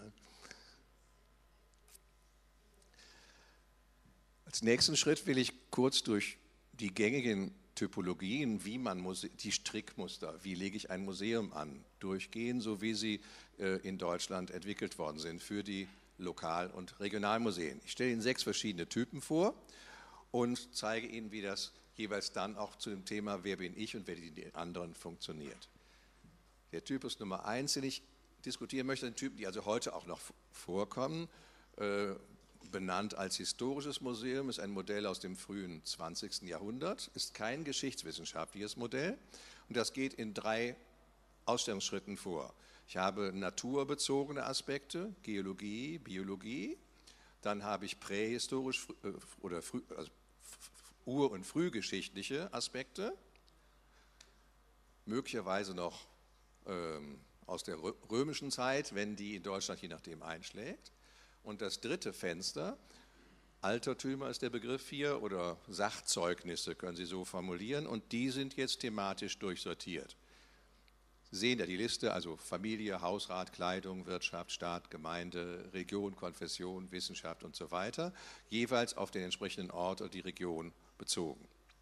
Als nächsten Schritt will ich kurz durch die gängigen Typologien, wie man Muse- die Strickmuster, wie lege ich ein Museum an, durchgehen, so wie sie äh, in Deutschland entwickelt worden sind für die Lokal- und Regionalmuseen. Ich stelle Ihnen sechs verschiedene Typen vor und zeige Ihnen, wie das jeweils dann auch zu dem Thema Wer bin ich und wer die anderen funktioniert. Der Typus Nummer eins, den ich diskutieren möchte, sind Typen, die also heute auch noch vorkommen, äh, benannt als historisches Museum, ist ein Modell aus dem frühen zwanzigsten Jahrhundert, ist kein geschichtswissenschaftliches Modell, und das geht in drei Ausstellungsschritten vor. Ich habe naturbezogene Aspekte, Geologie, Biologie, dann habe ich prähistorisch oder früh, also ur- und frühgeschichtliche Aspekte, möglicherweise noch ähm, aus der römischen Zeit, wenn die in Deutschland je nachdem einschlägt. Und das dritte Fenster, Altertümer ist der Begriff hier, oder Sachzeugnisse können Sie so formulieren, und die sind jetzt thematisch durchsortiert. Sie sehen ja die Liste, also Familie, Hausrat, Kleidung, Wirtschaft, Staat, Gemeinde, Region, Konfession, Wissenschaft und so weiter, jeweils auf den entsprechenden Ort oder die Region bezogen.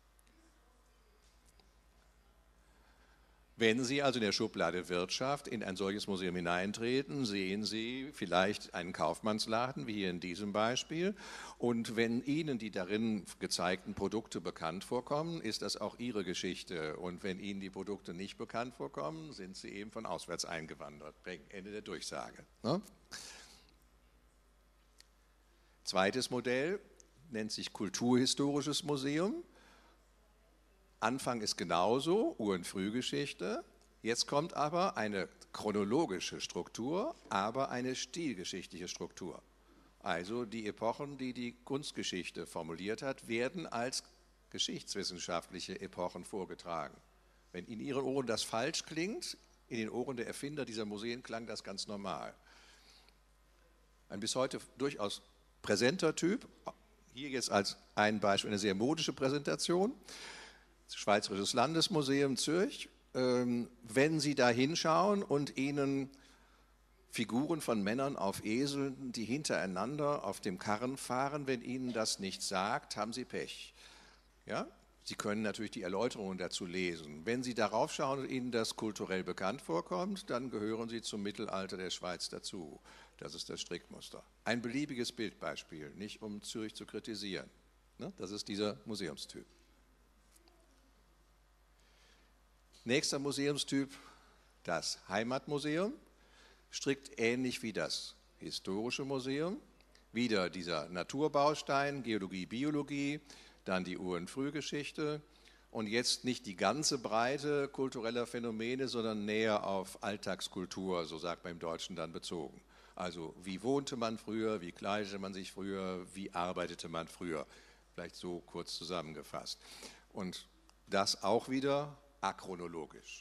Wenn Sie also in der Schublade Wirtschaft in ein solches Museum hineintreten, sehen Sie vielleicht einen Kaufmannsladen, wie hier in diesem Beispiel. Und wenn Ihnen die darin gezeigten Produkte bekannt vorkommen, ist das auch Ihre Geschichte. Und wenn Ihnen die Produkte nicht bekannt vorkommen, sind Sie eben von auswärts eingewandert. Ende der Durchsage. Ne? Zweites Modell nennt sich Kulturhistorisches Museum. Anfang ist genauso, Ur- und Frühgeschichte. Jetzt kommt aber eine chronologische Struktur, aber eine stilgeschichtliche Struktur. Also die Epochen, die die Kunstgeschichte formuliert hat, werden als geschichtswissenschaftliche Epochen vorgetragen. Wenn in Ihren Ohren das falsch klingt, in den Ohren der Erfinder dieser Museen klang das ganz normal. Ein bis heute durchaus präsenter Typ, hier jetzt als ein Beispiel eine sehr modische Präsentation. Schweizerisches Landesmuseum Zürich. Wenn Sie da hinschauen und Ihnen Figuren von Männern auf Eseln, die hintereinander auf dem Karren fahren, wenn Ihnen das nicht sagt, haben Sie Pech. Ja? Sie können natürlich die Erläuterungen dazu lesen. Wenn Sie darauf schauen und Ihnen das kulturell bekannt vorkommt, dann gehören Sie zum Mittelalter der Schweiz dazu. Das ist das Strickmuster. Ein beliebiges Bildbeispiel, nicht um Zürich zu kritisieren. Das ist dieser Museumstyp. Nächster Museumstyp, das Heimatmuseum, strickt ähnlich wie das Historische Museum. Wieder dieser Naturbaustein, Geologie, Biologie, dann die Ur- und Frühgeschichte und jetzt nicht die ganze Breite kultureller Phänomene, sondern näher auf Alltagskultur, so sagt man im Deutschen dann bezogen. Also wie wohnte man früher, wie kleidete man sich früher, wie arbeitete man früher, vielleicht so kurz zusammengefasst. Und das auch wieder achronologisch.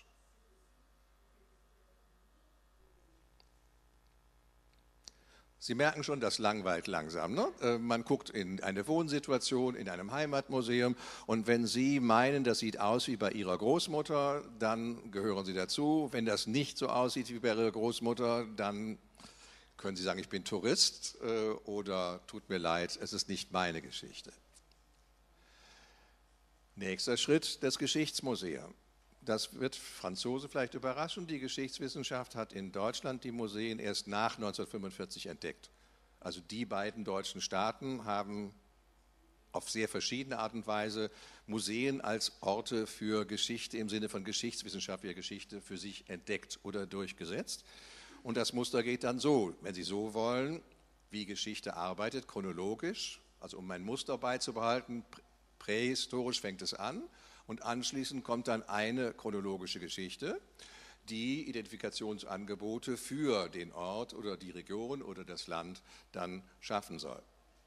Sie merken schon, das langweilt langsam. Ne? Man guckt in eine Wohnsituation, in einem Heimatmuseum, und wenn Sie meinen, das sieht aus wie bei Ihrer Großmutter, dann gehören Sie dazu. Wenn das nicht so aussieht wie bei Ihrer Großmutter, dann können Sie sagen, ich bin Tourist oder tut mir leid, es ist nicht meine Geschichte. Nächster Schritt, das Geschichtsmuseum. Das wird Franzose vielleicht überraschen. Die Geschichtswissenschaft hat in Deutschland die Museen erst nach neunzehnhundertfünfundvierzig entdeckt. Also die beiden deutschen Staaten haben auf sehr verschiedene Art und Weise Museen als Orte für Geschichte im Sinne von geschichtswissenschaftlicher Geschichte für sich entdeckt oder durchgesetzt. Und das Muster geht dann so, wenn Sie so wollen, wie Geschichte arbeitet, chronologisch, Also um ein Muster beizubehalten, prähistorisch fängt es an und anschließend kommt dann eine chronologische Geschichte, die Identifikationsangebote für den Ort oder die Region oder das Land dann schaffen soll.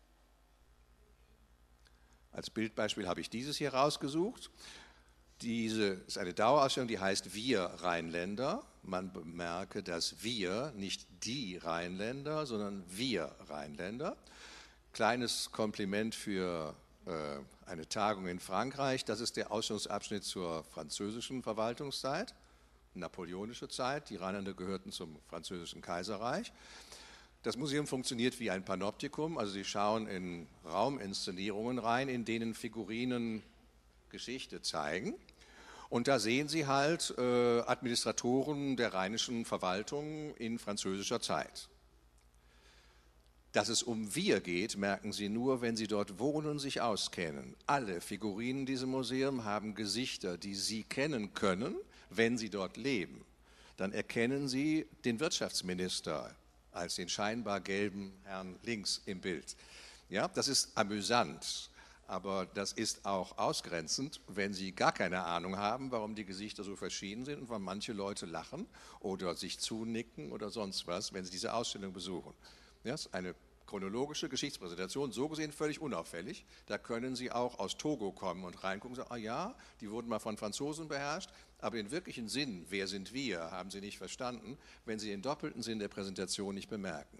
Als Bildbeispiel habe ich dieses hier rausgesucht. Diese ist eine Dauerausstellung, die heißt Wir Rheinländer. Man bemerke, dass wir, nicht die Rheinländer, sondern wir Rheinländer. Kleines Kompliment für äh, eine Tagung in Frankreich. Das ist der Ausstellungsabschnitt zur französischen Verwaltungszeit, napoleonische Zeit. Die Rheinländer gehörten zum französischen Kaiserreich. Das Museum funktioniert wie ein Panoptikum, also Sie schauen in Rauminszenierungen rein, in denen Figurinen Geschichte zeigen. Und da sehen Sie halt äh, Administratoren der rheinischen Verwaltung in französischer Zeit. Dass es um wir geht, merken Sie nur, wenn Sie dort wohnen und sich auskennen. Alle Figurinen in diesem Museum haben Gesichter, die Sie kennen können, wenn Sie dort leben. Dann erkennen Sie den Wirtschaftsminister als den scheinbar gelben Herrn links im Bild. Ja, das ist amüsant, aber das ist auch ausgrenzend, wenn Sie gar keine Ahnung haben, warum die Gesichter so verschieden sind und warum manche Leute lachen oder sich zunicken oder sonst was, wenn sie diese Ausstellung besuchen. Ja, das ist eine chronologische Geschichtspräsentation, so gesehen völlig unauffällig. Da können Sie auch aus Togo kommen und reingucken und sagen, ah ja, die wurden mal von Franzosen beherrscht, aber den wirklichen Sinn, wer sind wir, haben Sie nicht verstanden, wenn Sie den doppelten Sinn der Präsentation nicht bemerken.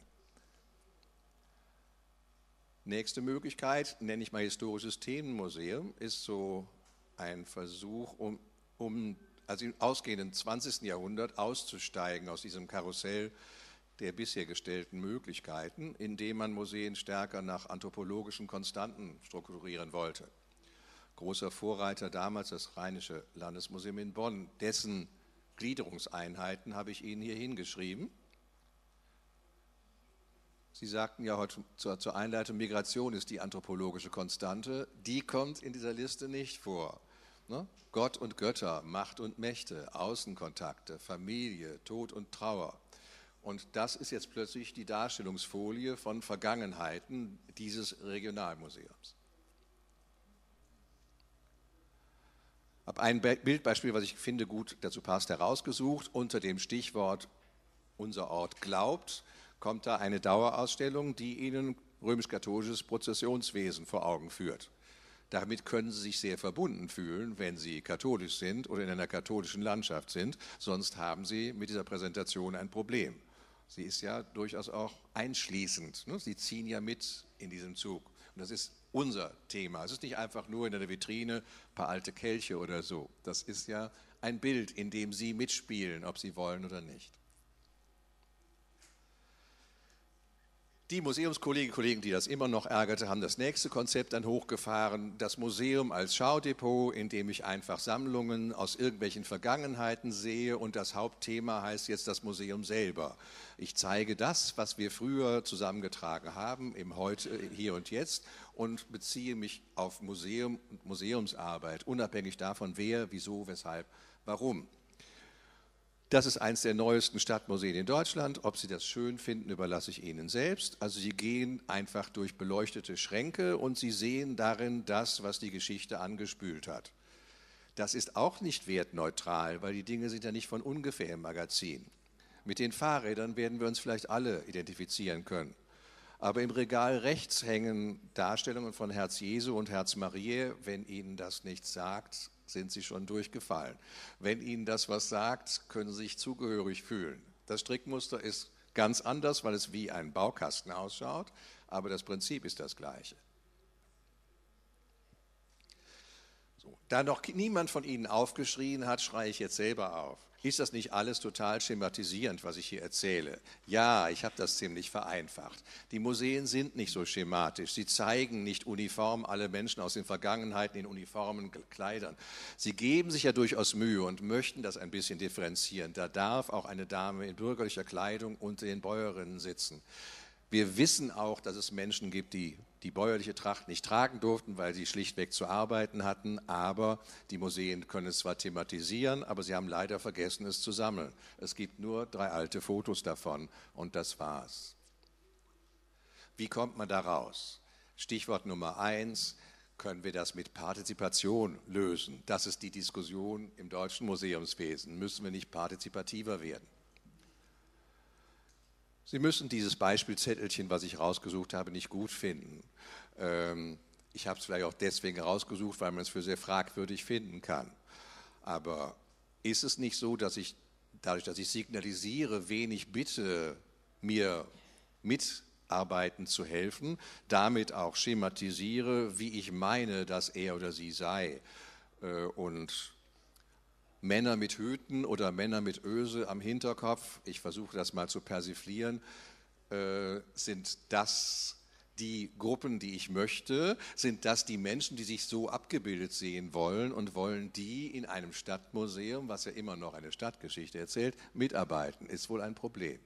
Nächste Möglichkeit, nenne ich mal historisches Themenmuseum, ist so ein Versuch, um, um also im ausgehenden zwanzigsten Jahrhundert auszusteigen aus diesem Karussell der bisher gestellten Möglichkeiten, indem man Museen stärker nach anthropologischen Konstanten strukturieren wollte. Großer Vorreiter damals das Rheinische Landesmuseum in Bonn, dessen Gliederungseinheiten habe ich Ihnen hier hingeschrieben. Sie sagten ja heute zur, zur Einleitung, Migration ist die anthropologische Konstante, die kommt in dieser Liste nicht vor. Ne? Gott und Götter, Macht und Mächte, Außenkontakte, Familie, Tod und Trauer. Und das ist jetzt plötzlich die Darstellungsfolie von Vergangenheiten dieses Regionalmuseums. Ich habe ein Bildbeispiel, was ich finde gut dazu passt, herausgesucht. Unter dem Stichwort Unser Ort glaubt, kommt da eine Dauerausstellung, die Ihnen römisch-katholisches Prozessionswesen vor Augen führt. Damit können Sie sich sehr verbunden fühlen, wenn Sie katholisch sind oder in einer katholischen Landschaft sind. Sonst haben Sie mit dieser Präsentation ein Problem. Sie ist ja durchaus auch einschließend. Ne? Sie ziehen ja mit in diesem Zug. Und das ist unser Thema. Es ist nicht einfach nur in einer Vitrine ein paar alte Kelche oder so. Das ist ja ein Bild, in dem Sie mitspielen, ob Sie wollen oder nicht. Die Museumskolleginnen und Kollegen, die das immer noch ärgerte, haben das nächste Konzept dann hochgefahren, das Museum als Schaudepot, in dem ich einfach Sammlungen aus irgendwelchen Vergangenheiten sehe und das Hauptthema heißt jetzt das Museum selber. Ich zeige das, was wir früher zusammengetragen haben, im Heute, Hier und Jetzt und beziehe mich auf Museum und Museumsarbeit, unabhängig davon, wer, wieso, weshalb, warum. Das ist eines der neuesten Stadtmuseen in Deutschland. Ob Sie das schön finden, überlasse ich Ihnen selbst. Also Sie gehen einfach durch beleuchtete Schränke und Sie sehen darin das, was die Geschichte angespült hat. Das ist auch nicht wertneutral, weil die Dinge sind ja nicht von ungefähr im Magazin. Mit den Fahrrädern werden wir uns vielleicht alle identifizieren können. Aber im Regal rechts hängen Darstellungen von Herz Jesu und Herz Mariä. Wenn Ihnen das nichts sagt, sind Sie schon durchgefallen. Wenn Ihnen das was sagt, können Sie sich zugehörig fühlen. Das Strickmuster ist ganz anders, weil es wie ein Baukasten ausschaut, aber das Prinzip ist das gleiche. So, da noch niemand von Ihnen aufgeschrien hat, schreie ich jetzt selber auf. Ist das nicht alles total schematisierend, was ich hier erzähle? Ja, ich habe das ziemlich vereinfacht. Die Museen sind nicht so schematisch. Sie zeigen nicht uniform alle Menschen aus den Vergangenheiten in uniformen Kleidern. Sie geben sich ja durchaus Mühe und möchten das ein bisschen differenzieren. Da darf auch eine Dame in bürgerlicher Kleidung unter den Bäuerinnen sitzen. Wir wissen auch, dass es Menschen gibt, die die bäuerliche Tracht nicht tragen durften, weil sie schlichtweg zu arbeiten hatten. Aber die Museen können es zwar thematisieren, aber sie haben leider vergessen, es zu sammeln. Es gibt nur drei alte Fotos davon und das war's. Wie kommt man da raus? Stichwort Nummer eins, können wir das mit Partizipation lösen? Das ist die Diskussion im deutschen Museumswesen. Müssen wir nicht partizipativer werden? Sie müssen dieses Beispielzettelchen, was ich rausgesucht habe, nicht gut finden. Ähm, ich habe es vielleicht auch deswegen rausgesucht, weil man es für sehr fragwürdig finden kann. Aber ist es nicht so, dass ich, dadurch, dass ich signalisiere, wen ich bitte, mir mitarbeiten zu helfen, damit auch schematisiere, wie ich meine, dass er oder sie sei. Und Männer mit Hüten oder Männer mit Öse am Hinterkopf, ich versuche das mal zu persiflieren, sind das die Gruppen, die ich möchte? Sind das die Menschen, die sich so abgebildet sehen wollen und wollen die in einem Stadtmuseum, was ja immer noch eine Stadtgeschichte erzählt, mitarbeiten? Ist wohl ein Problem.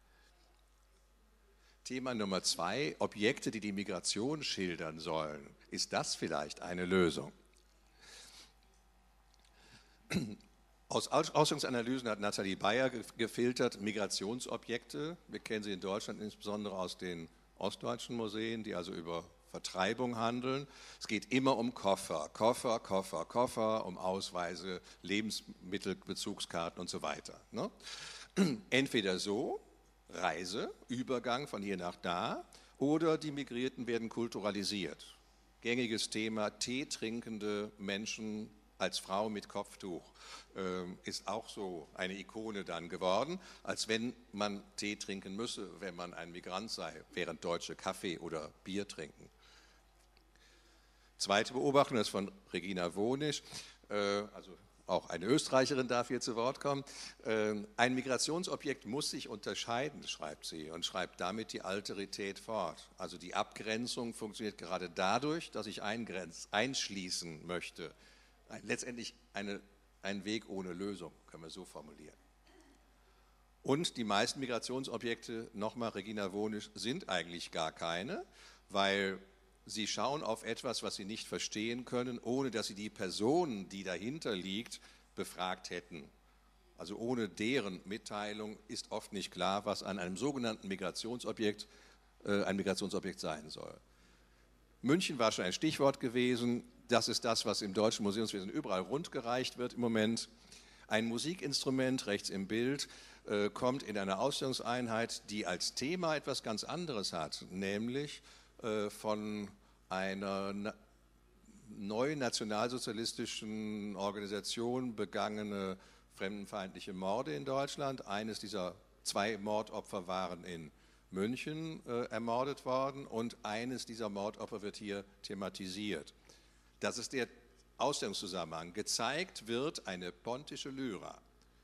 Thema Nummer zwei, Objekte, die die Migration schildern sollen. Ist das vielleicht eine Lösung? Aus Ausstellungsanalysen hat Nathalie Bayer gefiltert Migrationsobjekte. Wir kennen sie in Deutschland insbesondere aus den ostdeutschen Museen, die also über Vertreibung handeln. Es geht immer um Koffer, Koffer, Koffer, Koffer, um Ausweise, Lebensmittelbezugskarten und so weiter. Ne? Entweder so, Reise, Übergang von hier nach da, oder die Migrierten werden kulturalisiert. Gängiges Thema, Tee trinkende Menschen als Frau mit Kopftuch ist auch so eine Ikone dann geworden, als wenn man Tee trinken müsse, wenn man ein Migrant sei, während Deutsche Kaffee oder Bier trinken. Zweite Beobachtung ist von Regina Wonisch, also auch eine Österreicherin darf hier zu Wort kommen. Ein Migrationsobjekt muss sich unterscheiden, schreibt sie, und schreibt damit die Alterität fort. Also die Abgrenzung funktioniert gerade dadurch, dass ich eingrenz, einschließen möchte. Letztendlich eine Ein Weg ohne Lösung, können wir so formulieren. Und die meisten Migrationsobjekte, nochmal Regina Wonisch, sind eigentlich gar keine, weil sie schauen auf etwas, was sie nicht verstehen können, ohne dass sie die Person, die dahinter liegt, befragt hätten. Also ohne deren Mitteilung ist oft nicht klar, was an einem sogenannten Migrationsobjekt äh, ein Migrationsobjekt sein soll. München war schon ein Stichwort gewesen. Das ist das, was im deutschen Museumswesen überall rundgereicht wird im Moment. Ein Musikinstrument, rechts im Bild, äh, kommt in eine Ausstellungseinheit, die als Thema etwas ganz anderes hat, nämlich äh, von einer na neuen nationalsozialistischen Organisation begangene fremdenfeindliche Morde in Deutschland. Eines dieser zwei Mordopfer waren in München äh, ermordet worden und eines dieser Mordopfer wird hier thematisiert. Das ist der Ausstellungszusammenhang. Gezeigt wird eine pontische Lyra.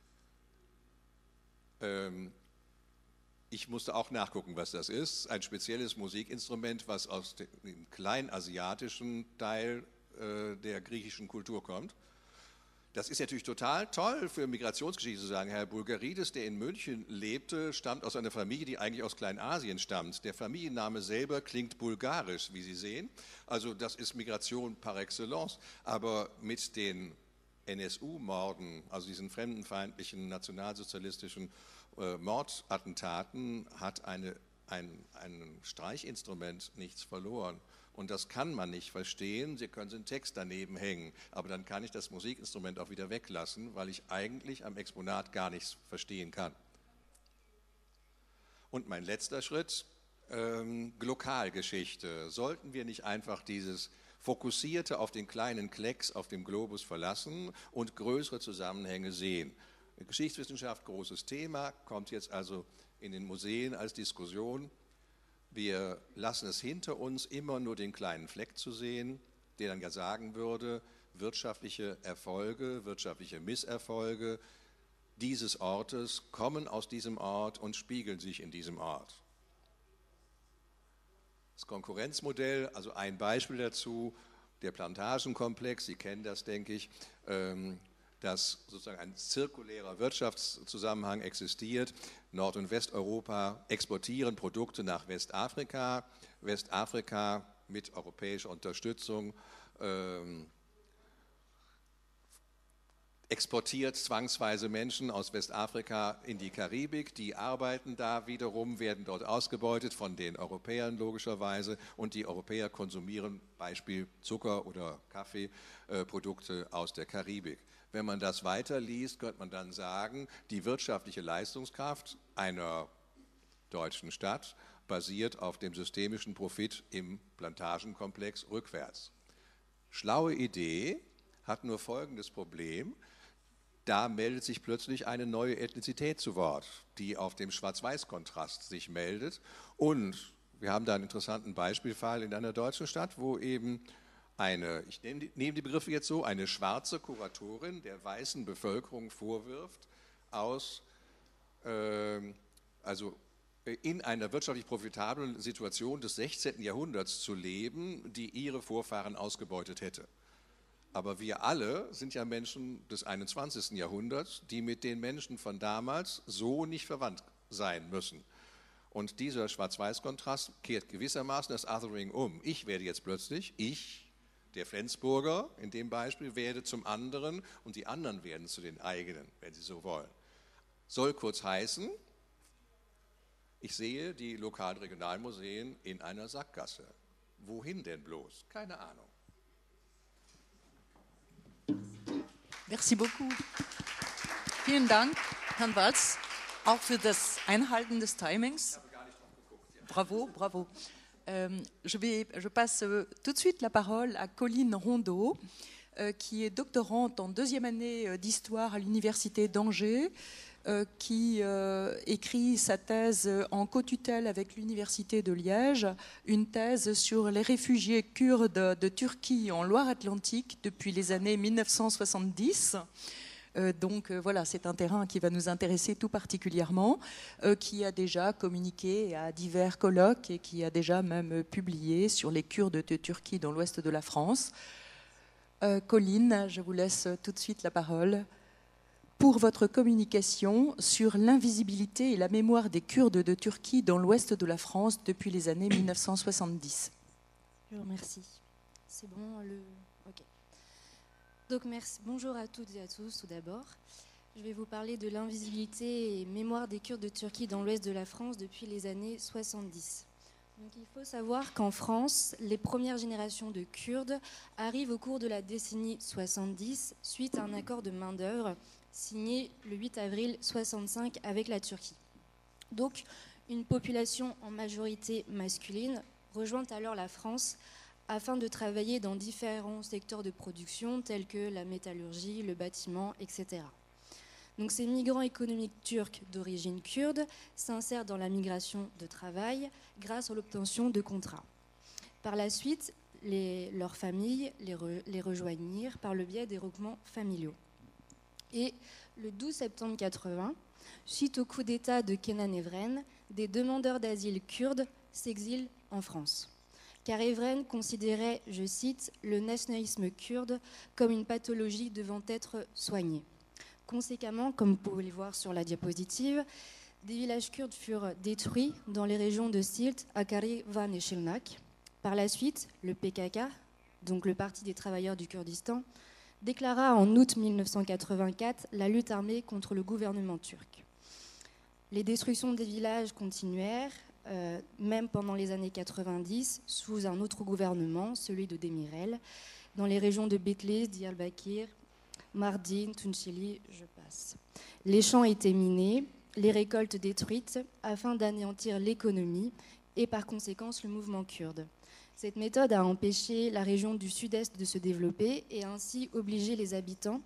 Ähm, ich musste auch nachgucken, was das ist. Ein spezielles Musikinstrument, was aus dem kleinasiatischen Teil äh, der griechischen Kultur kommt. Das ist natürlich total toll für Migrationsgeschichte zu sagen, Herr Bulgarides, der in München lebte, stammt aus einer Familie, die eigentlich aus Kleinasien stammt. Der Familienname selber klingt bulgarisch, wie Sie sehen. Also das ist Migration par excellence. Aber mit den N S U-Morden, also diesen fremdenfeindlichen, nationalsozialistischen äh, Mordattentaten, hat eine, ein, ein Streichinstrument nichts verloren. Und das kann man nicht verstehen. Sie können den Text daneben hängen, aber dann kann ich das Musikinstrument auch wieder weglassen, weil ich eigentlich am Exponat gar nichts verstehen kann. Und mein letzter Schritt, ähm, Lokalgeschichte. Sollten wir nicht einfach dieses Fokussierte auf den kleinen Klecks auf dem Globus verlassen und größere Zusammenhänge sehen? Geschichtswissenschaft, großes Thema, kommt jetzt also in den Museen als Diskussion. Wir lassen es hinter uns, immer nur den kleinen Fleck zu sehen, der dann ja sagen würde, wirtschaftliche Erfolge, wirtschaftliche Misserfolge dieses Ortes kommen aus diesem Ort und spiegeln sich in diesem Ort. Das Konkurrenzmodell, also ein Beispiel dazu, der Plantagenkomplex, Sie kennen das, denke ich, dass sozusagen ein zirkulärer Wirtschaftszusammenhang existiert. Nord- und Westeuropa exportieren Produkte nach Westafrika. Westafrika mit europäischer Unterstützung ähm, exportiert zwangsweise Menschen aus Westafrika in die Karibik, die arbeiten da wiederum, werden dort ausgebeutet von den Europäern logischerweise und die Europäer konsumieren Beispiel Zucker oder Kaffeeprodukte aus der Karibik. Wenn man das weiterliest, könnte man dann sagen, die wirtschaftliche Leistungskraft einer deutschen Stadt basiert auf dem systemischen Profit im Plantagenkomplex rückwärts. Schlaue Idee, hat nur folgendes Problem: Da meldet sich plötzlich eine neue Ethnizität zu Wort, die auf dem Schwarz-Weiß-Kontrast sich meldet. Und wir haben da einen interessanten Beispielfall in einer deutschen Stadt, wo eben eine, ich nehme die, nehme die Begriffe jetzt so, eine schwarze Kuratorin der weißen Bevölkerung vorwirft, aus, äh, also in einer wirtschaftlich profitablen Situation des sechzehnten Jahrhunderts zu leben, die ihre Vorfahren ausgebeutet hätte. Aber wir alle sind ja Menschen des einundzwanzigsten Jahrhunderts, die mit den Menschen von damals so nicht verwandt sein müssen. Und dieser Schwarz-Weiß-Kontrast kehrt gewissermaßen das Othering um. Ich werde jetzt plötzlich, ich, der Flensburger in dem Beispiel, werde zum anderen und die anderen werden zu den eigenen, wenn sie so wollen. Soll kurz heißen, ich sehe die Lokal- und Regionalmuseen in einer Sackgasse. Wohin denn bloß? Keine Ahnung. Merci beaucoup. Vielen Dank, Herrn Walz, auch für das Einhalten des Timings. Bravo, bravo. Euh, je, vais, je passe euh, tout de suite la parole à Colline Rondeau, euh, qui est doctorante en deuxième année euh, d'histoire à l'université d'Angers, euh, qui euh, écrit sa thèse en co-tutelle avec l'université de Liège, une thèse sur les réfugiés kurdes de Turquie en Loire-Atlantique depuis les années mille neuf cent soixante-dix. Euh, donc euh, voilà, c'est un terrain qui va nous intéresser tout particulièrement, euh, qui a déjà communiqué à divers colloques et qui a déjà même publié sur les Kurdes de Turquie dans l'ouest de la France. Euh, Colline, je vous laisse tout de suite la parole pour votre communication sur l'invisibilité et la mémoire des Kurdes de Turquie dans l'ouest de la France depuis les années mille neuf cent soixante-dix. Je vous remercie. C'est bon, le... Ok. Donc merci. Bonjour à toutes et à tous tout d'abord. Je vais vous parler de l'invisibilité et mémoire des Kurdes de Turquie dans l'ouest de la France depuis les années soixante-dix. Donc il faut savoir qu'en France, les premières générations de Kurdes arrivent au cours de la décennie soixante-dix suite à un accord de main-d'œuvre signé le huit avril soixante-cinq avec la Turquie. Donc une population en majorité masculine rejoint alors la France afin de travailler dans différents secteurs de production tels que la métallurgie, le bâtiment, et cetera. Donc ces migrants économiques turcs d'origine kurde s'insèrent dans la migration de travail grâce à l'obtention de contrats. Par la suite, les, leurs familles les, re, les rejoignirent par le biais des regroupements familiaux. Et le douze septembre quatre-vingts, suite au coup d'État de Kenan Evren, des demandeurs d'asile kurdes s'exilent en France. Car Evren considérait, je cite, le nationalisme kurde comme une pathologie devant être soignée. Conséquemment, comme vous pouvez le voir sur la diapositive, des villages kurdes furent détruits dans les régions de Siirt, Hakkari, Van et Şırnak. Par la suite, le P K K, donc le Parti des travailleurs du Kurdistan, déclara en août mille neuf cent quatre-vingt-quatre la lutte armée contre le gouvernement turc. Les destructions des villages continuèrent, euh, même pendant les années quatre-vingt-dix, sous un autre gouvernement, celui de Demirel, dans les régions de Bitlis, Diyarbakir, Mardin, Tunceli, je passe. Les champs étaient minés, les récoltes détruites, afin d'anéantir l'économie et par conséquent le mouvement kurde. Cette méthode a empêché la région du sud-est de se développer et a ainsi obligé les habitants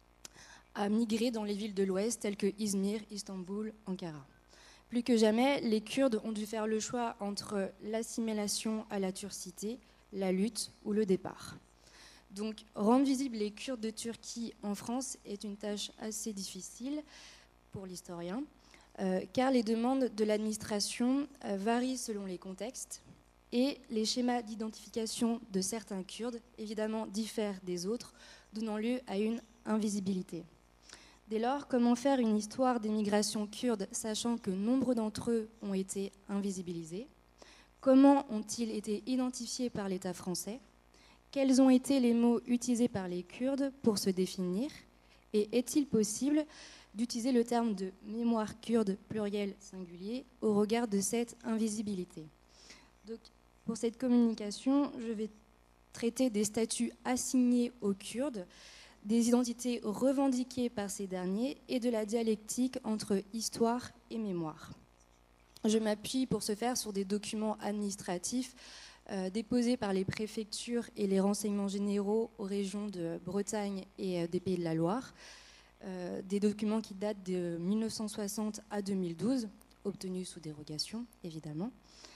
à migrer dans les villes de l'ouest telles que Izmir, Istanbul, Ankara. Plus que jamais, les Kurdes ont dû faire le choix entre l'assimilation à la turcité, la lutte ou le départ. Donc, rendre visibles les Kurdes de Turquie en France est une tâche assez difficile pour l'historien, euh, car les demandes de l'administration euh, varient selon les contextes et les schémas d'identification de certains Kurdes, évidemment, diffèrent des autres, donnant lieu à une invisibilité. Dès lors, comment faire une histoire des migrations kurdes, sachant que nombre d'entre eux ont été invisibilisés? Comment ont-ils été identifiés par l'État français? Quels ont été les mots utilisés par les Kurdes pour se définir? Et est-il possible d'utiliser le terme de mémoire kurde pluriel singulier au regard de cette invisibilité? Donc, pour cette communication, je vais traiter des statuts assignés aux Kurdes, des identités revendiquées par ces derniers et de la dialectique entre histoire et mémoire. Je m'appuie pour ce faire sur des documents administratifs euh, déposés par les préfectures et les renseignements généraux aux régions de Bretagne et euh, des Pays de la Loire, euh, des documents qui datent de mille neuf cent soixante à deux mille douze, obtenus sous dérogation évidemment.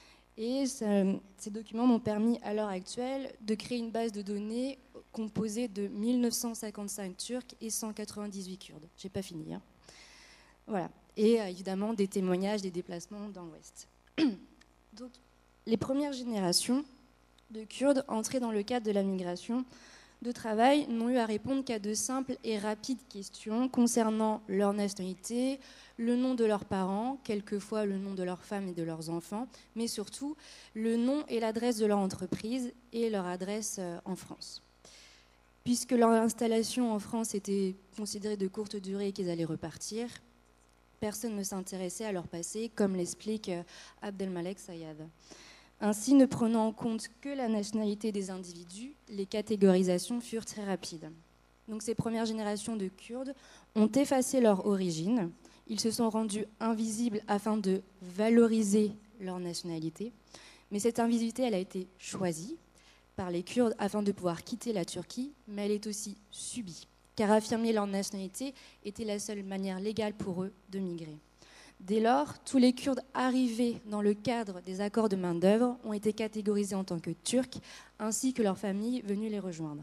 Et ça, ces documents m'ont permis à l'heure actuelle de créer une base de données composée de mille neuf cent cinquante-cinq Turcs et cent quatre-vingt-dix-huit Kurdes. J'ai pas fini. Hein. Voilà. Et euh, évidemment des témoignages des déplacements dans l'Ouest. Donc, les premières générations de Kurdes entrés dans le cadre de la migration de travail n'ont eu à répondre qu'à de simples et rapides questions concernant leur nationalité, le nom de leurs parents, quelquefois le nom de leurs femmes et de leurs enfants, mais surtout le nom et l'adresse de leur entreprise et leur adresse en France. Puisque leur installation en France était considérée de courte durée et qu'ils allaient repartir, personne ne s'intéressait à leur passé, comme l'explique Abdelmalek Sayad. Ainsi, ne prenant en compte que la nationalité des individus, les catégorisations furent très rapides. Donc, ces premières générations de Kurdes ont effacé leur origine. Ils se sont rendus invisibles afin de valoriser leur nationalité. Mais cette invisibilité, elle a été choisie par les Kurdes afin de pouvoir quitter la Turquie, mais elle est aussi subie, car affirmer leur nationalité était la seule manière légale pour eux de migrer. Dès lors, tous les Kurdes arrivés dans le cadre des accords de main-d'œuvre ont été catégorisés en tant que Turcs, ainsi que leurs familles venues les rejoindre.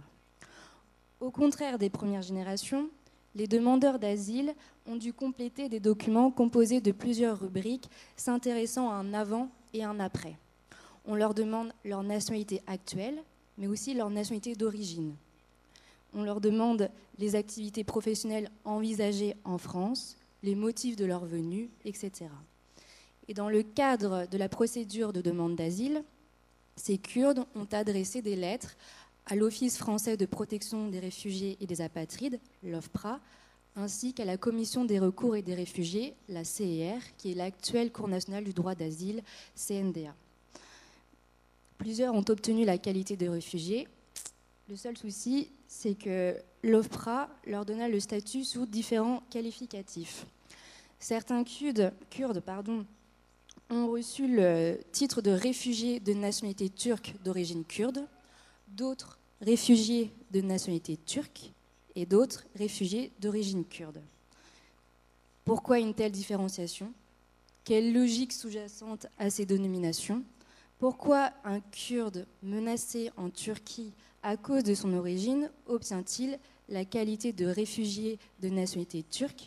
Au contraire des premières générations, les demandeurs d'asile ont dû compléter des documents composés de plusieurs rubriques s'intéressant à un avant et un après. On leur demande leur nationalité actuelle, mais aussi leur nationalité d'origine. On leur demande les activités professionnelles envisagées en France, les motifs de leur venue, et cetera. Et dans le cadre de la procédure de demande d'asile, ces Kurdes ont adressé des lettres à l'Office français de protection des réfugiés et des apatrides, l'OFPRA, ainsi qu'à la Commission des recours et des réfugiés, la C E R, qui est l'actuelle Cour nationale du droit d'asile, C N D A. Plusieurs ont obtenu la qualité de réfugiés. Le seul souci, c'est que l'OFPRA leur donna le statut sous différents qualificatifs. Certains Kurdes, Kurdes pardon, ont reçu le titre de réfugiés de nationalité turque d'origine kurde, d'autres réfugiés de nationalité turque et d'autres réfugiés d'origine kurde. Pourquoi une telle différenciation? Quelle logique sous-jacente à ces dénominations? Pourquoi un Kurde menacé en Turquie à cause de son origine obtient-il la qualité de réfugié de nationalité turque?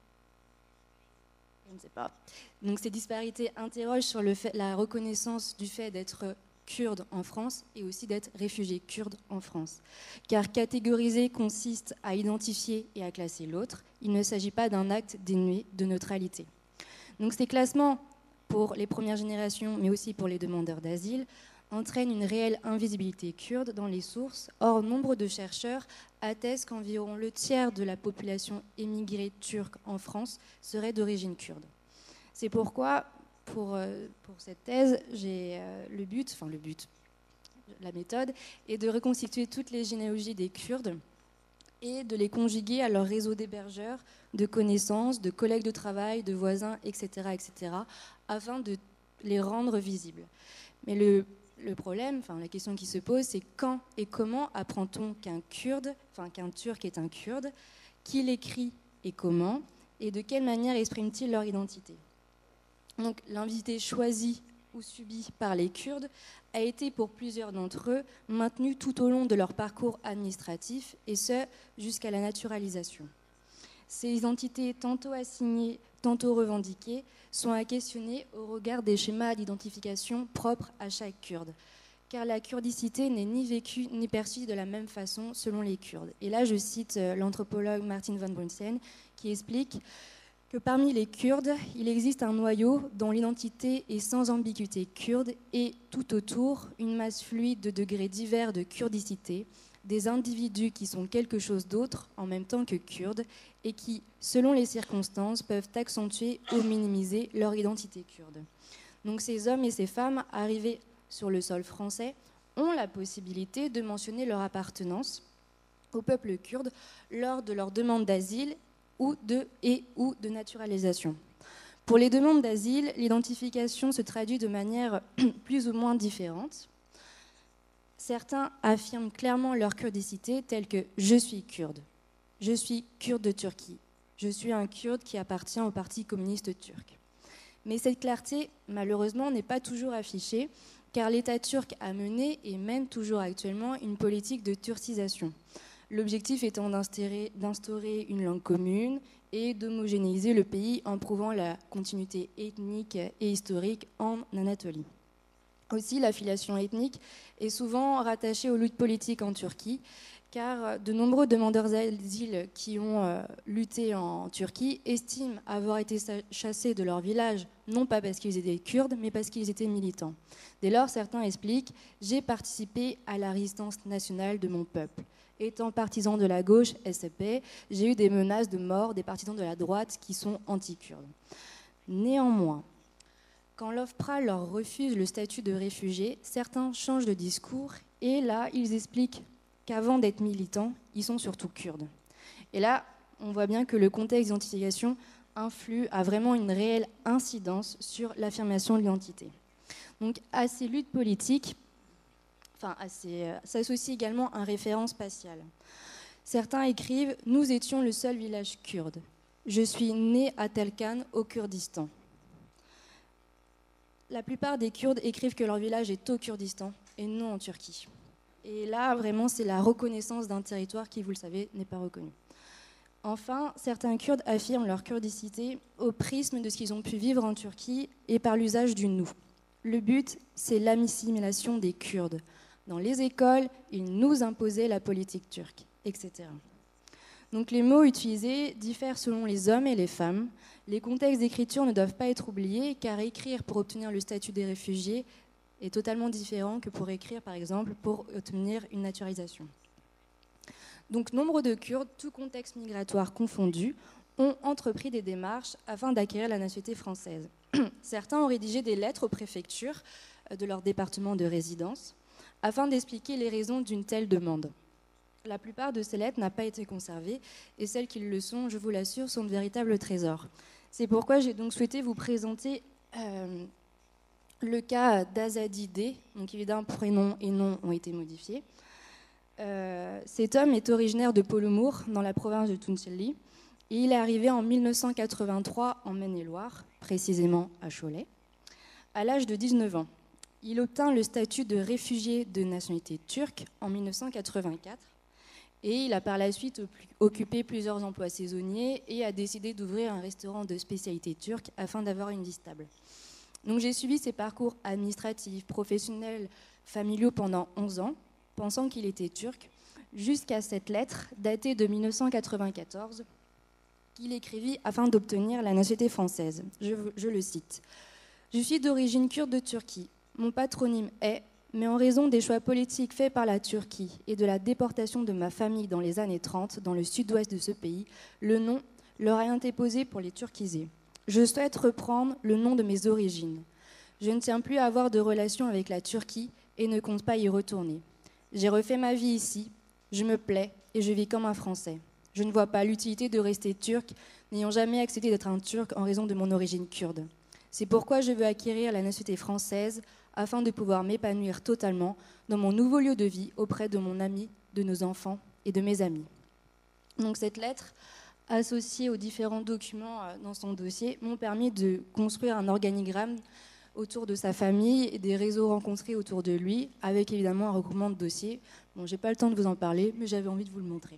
Je ne sais pas. Donc ces disparités interrogent sur le fait, la reconnaissance du fait d'être kurde en France et aussi d'être réfugié kurde en France. Car catégoriser consiste à identifier et à classer l'autre. Il ne s'agit pas d'un acte dénué de neutralité. Donc ces classements pour les premières générations, mais aussi pour les demandeurs d'asile, entraînent une réelle invisibilité kurde dans les sources. Or, nombre de chercheurs attestent qu'environ le tiers de la population émigrée turque en France serait d'origine kurde. C'est pourquoi, pour, euh, pour cette thèse, j'ai euh, le but, enfin le but, la méthode, est de reconstituer toutes les généalogies des Kurdes et de les conjuguer à leur réseau d'hébergeurs, de connaissances, de collègues de travail, de voisins, et cetera, et cetera, afin de les rendre visibles. Mais le, le problème, enfin la question qui se pose, c'est quand et comment apprend-on qu'un Kurde, enfin qu'un Turc est un Kurde, qui l'écrit et comment, et de quelle manière expriment-ils leur identité? Donc l'invité choisi ou subi par les Kurdes a été pour plusieurs d'entre eux maintenu tout au long de leur parcours administratif, et ce, jusqu'à la naturalisation. Ces identités, tantôt assignées, tantôt revendiquées, sont à questionner au regard des schémas d'identification propres à chaque Kurde. Car la kurdicité n'est ni vécue ni perçue de la même façon selon les Kurdes. Et là, je cite l'anthropologue Martin van Brunsen, qui explique que parmi les Kurdes, il existe un noyau dont l'identité est sans ambiguïté kurde et tout autour, une masse fluide de degrés divers de kurdicité, des individus qui sont quelque chose d'autre en même temps que kurdes et qui, selon les circonstances, peuvent accentuer ou minimiser leur identité kurde. Donc ces hommes et ces femmes arrivés sur le sol français ont la possibilité de mentionner leur appartenance au peuple kurde lors de leur demande d'asile ou de, et ou de naturalisation. Pour les demandes d'asile, l'identification se traduit de manière plus ou moins différente. Certains affirment clairement leur kurdicité, telle que « je suis kurde »,« je suis kurde de Turquie »,« je suis un kurde qui appartient au Parti communiste turc ». Mais cette clarté, malheureusement, n'est pas toujours affichée, car l'État turc a mené et mène toujours actuellement une politique de turcisation. L'objectif étant d'instaurer, d'instaurer une langue commune et d'homogénéiser le pays en prouvant la continuité ethnique et historique en Anatolie. Aussi, l'affiliation ethnique est souvent rattachée aux luttes politiques en Turquie, car de nombreux demandeurs d'asile qui ont euh, lutté en Turquie estiment avoir été chassés de leur village, non pas parce qu'ils étaient kurdes, mais parce qu'ils étaient militants. Dès lors, certains expliquent « j'ai participé à la résistance nationale de mon peuple ». Étant partisan de la gauche, S C P, j'ai eu des menaces de mort des partisans de la droite qui sont anti-kurdes. Néanmoins, quand l'OFPRA leur refuse le statut de réfugié, certains changent de discours et là, ils expliquent qu'avant d'être militants, ils sont surtout kurdes. Et là, on voit bien que le contexte d'identification influe, a vraiment une réelle incidence sur l'affirmation de l'identité. Donc, à ces luttes politiques, enfin, euh, s'associe également un référent spatial. Certains écrivent « Nous étions le seul village kurde. Je suis né à Telkan, au Kurdistan. » La plupart des Kurdes écrivent que leur village est au Kurdistan et non en Turquie. Et là, vraiment, c'est la reconnaissance d'un territoire qui, vous le savez, n'est pas reconnu. Enfin, certains Kurdes affirment leur kurdicité au prisme de ce qu'ils ont pu vivre en Turquie et par l'usage du « nous ». Le but, c'est l'assimilation des Kurdes. Dans les écoles, ils nous imposaient la politique turque, et cetera. Donc les mots utilisés diffèrent selon les hommes et les femmes. Les contextes d'écriture ne doivent pas être oubliés, car écrire pour obtenir le statut des réfugiés est totalement différent que pour écrire, par exemple, pour obtenir une naturalisation. Donc nombre de Kurdes, tout contexte migratoire confondu, ont entrepris des démarches afin d'acquérir la nationalité française. Certains ont rédigé des lettres aux préfectures de leur département de résidence afin d'expliquer les raisons d'une telle demande. La plupart de ces lettres n'ont pas été conservées et celles qui le sont, je vous l'assure, sont de véritables trésors. C'est pourquoi j'ai donc souhaité vous présenter euh, le cas d'Azadi D, donc évidemment prénom et nom ont été modifiés. Euh, cet homme est originaire de Polomour, dans la province de Tunceli, et il est arrivé en mille neuf cent quatre-vingt-trois en Maine-et-Loire, précisément à Cholet, à l'âge de dix-neuf ans. Il obtint le statut de réfugié de nationalité turque en mille neuf cent quatre-vingt-quatre et il a par la suite occupé plusieurs emplois saisonniers et a décidé d'ouvrir un restaurant de spécialité turque afin d'avoir une vie stable. Donc j'ai suivi ses parcours administratifs, professionnels, familiaux pendant onze ans, pensant qu'il était turc, jusqu'à cette lettre datée de mille neuf cent quatre-vingt-quatorze qu'il écrivit afin d'obtenir la nationalité française. Je, je le cite. « Je suis d'origine kurde de Turquie. Mon patronyme est, mais en raison des choix politiques faits par la Turquie et de la déportation de ma famille dans les années trente dans le sud-ouest de ce pays, le nom leur a été posé pour les turquiser. Je souhaite reprendre le nom de mes origines. Je ne tiens plus à avoir de relation avec la Turquie et ne compte pas y retourner. J'ai refait ma vie ici, je me plais et je vis comme un Français. Je ne vois pas l'utilité de rester turc, n'ayant jamais accepté d'être un Turc en raison de mon origine kurde. C'est pourquoi je veux acquérir la nationalité française afin de pouvoir m'épanouir totalement dans mon nouveau lieu de vie auprès de mon ami, de nos enfants et de mes amis. » Donc cette lettre, associée aux différents documents dans son dossier, m'ont permis de construire un organigramme autour de sa famille et des réseaux rencontrés autour de lui, avec évidemment un regroupement de dossiers. Bon, j'ai pas le temps de vous en parler, mais j'avais envie de vous le montrer.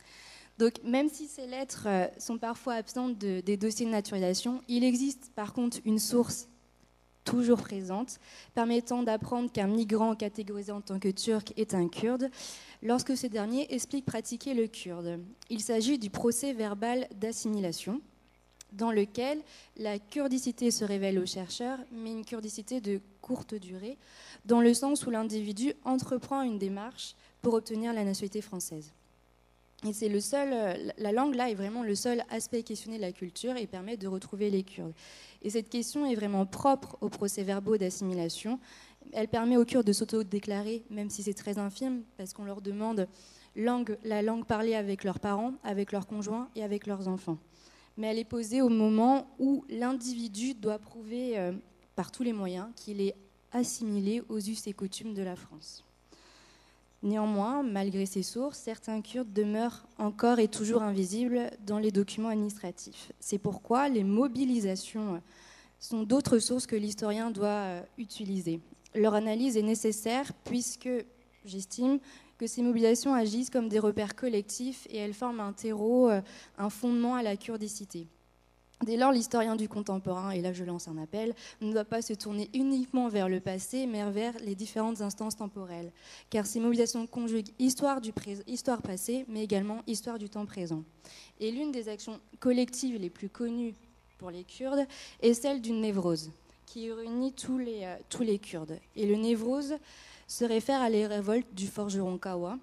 Donc, même si ces lettres sont parfois absentes de, des dossiers de naturalisation, il existe par contre une source toujours présente, permettant d'apprendre qu'un migrant catégorisé en tant que turc est un kurde, lorsque ce dernier explique pratiquer le kurde. Il s'agit du procès verbal d'assimilation, dans lequel la kurdicité se révèle au chercheur, mais une kurdicité de courte durée, dans le sens où l'individu entreprend une démarche pour obtenir la nationalité française. Et c'est le seul, la langue là est vraiment le seul aspect questionné de la culture et permet de retrouver les Kurdes. Et cette question est vraiment propre aux procès-verbaux d'assimilation. Elle permet aux Kurdes de s'auto-déclarer, même si c'est très infime, parce qu'on leur demande langue, la langue parlée avec leurs parents, avec leurs conjoints et avec leurs enfants. Mais elle est posée au moment où l'individu doit prouver euh, par tous les moyens qu'il est assimilé aux us et coutumes de la France. Néanmoins, malgré ces sources, certains Kurdes demeurent encore et toujours invisibles dans les documents administratifs. C'est pourquoi les mobilisations sont d'autres sources que l'historien doit utiliser. Leur analyse est nécessaire puisque, j'estime, que ces mobilisations agissent comme des repères collectifs et elles forment un terreau, un fondement à la kurdicité. Dès lors, l'historien du contemporain, et là je lance un appel, ne doit pas se tourner uniquement vers le passé, mais vers les différentes instances temporelles. Car ces mobilisations conjuguent histoire, du pré- histoire passée, mais également histoire du temps présent. Et l'une des actions collectives les plus connues pour les Kurdes est celle d'une névrose, qui réunit tous les, euh, tous les Kurdes. Et le névrose se réfère à les révoltes du forgeron Kawa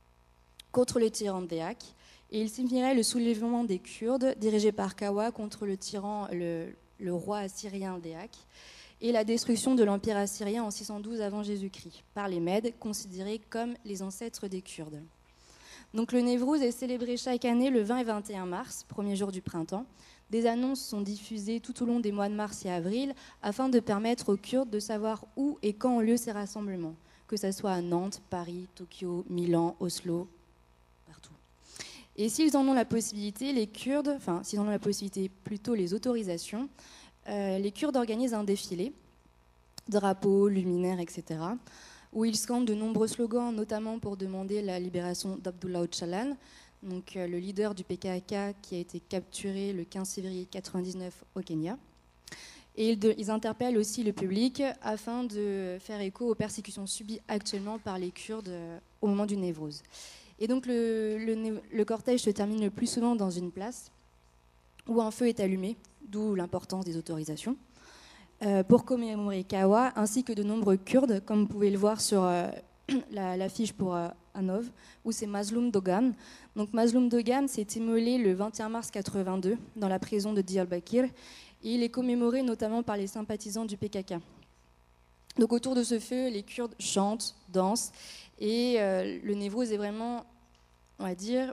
contre le tyran Deak. Et il signifierait le soulèvement des Kurdes dirigé par Kawa contre le tyran, le, le roi assyrien Deak, et la destruction de l'empire assyrien en six cent douze avant Jésus-Christ par les Mèdes, considérés comme les ancêtres des Kurdes. Donc le Névrouz est célébré chaque année le vingt et vingt et un mars, premier jour du printemps. Des annonces sont diffusées tout au long des mois de mars et avril afin de permettre aux Kurdes de savoir où et quand ont lieu ces rassemblements, que ce soit à Nantes, Paris, Tokyo, Milan, Oslo, partout. Et s'ils en ont la possibilité, les Kurdes, enfin s'ils en ont la possibilité, plutôt les autorisations, euh, les Kurdes organisent un défilé, drapeaux, luminaires, et cetera, où ils scandent de nombreux slogans, notamment pour demander la libération d'Abdullah Öcalan, donc euh, le leader du P K K qui a été capturé le quinze février mille neuf cent quatre-vingt-dix-neuf au Kenya. Et ils, de, ils interpellent aussi le public afin de faire écho aux persécutions subies actuellement par les Kurdes euh, au moment du Névrouz. Et donc le, le, le cortège se termine le plus souvent dans une place où un feu est allumé, d'où l'importance des autorisations, euh, pour commémorer Kawa, ainsi que de nombreux Kurdes, comme vous pouvez le voir sur euh, la, l'affiche pour euh, Anov, où c'est Mazloum Dogan. Donc Mazloum Dogan s'est immolé le vingt et un mars quatre-vingt-deux dans la prison de Diyarbakir, et il est commémoré notamment par les sympathisants du P K K. Donc autour de ce feu, les Kurdes chantent, dansent, et euh, le Névrouz est vraiment, on va dire,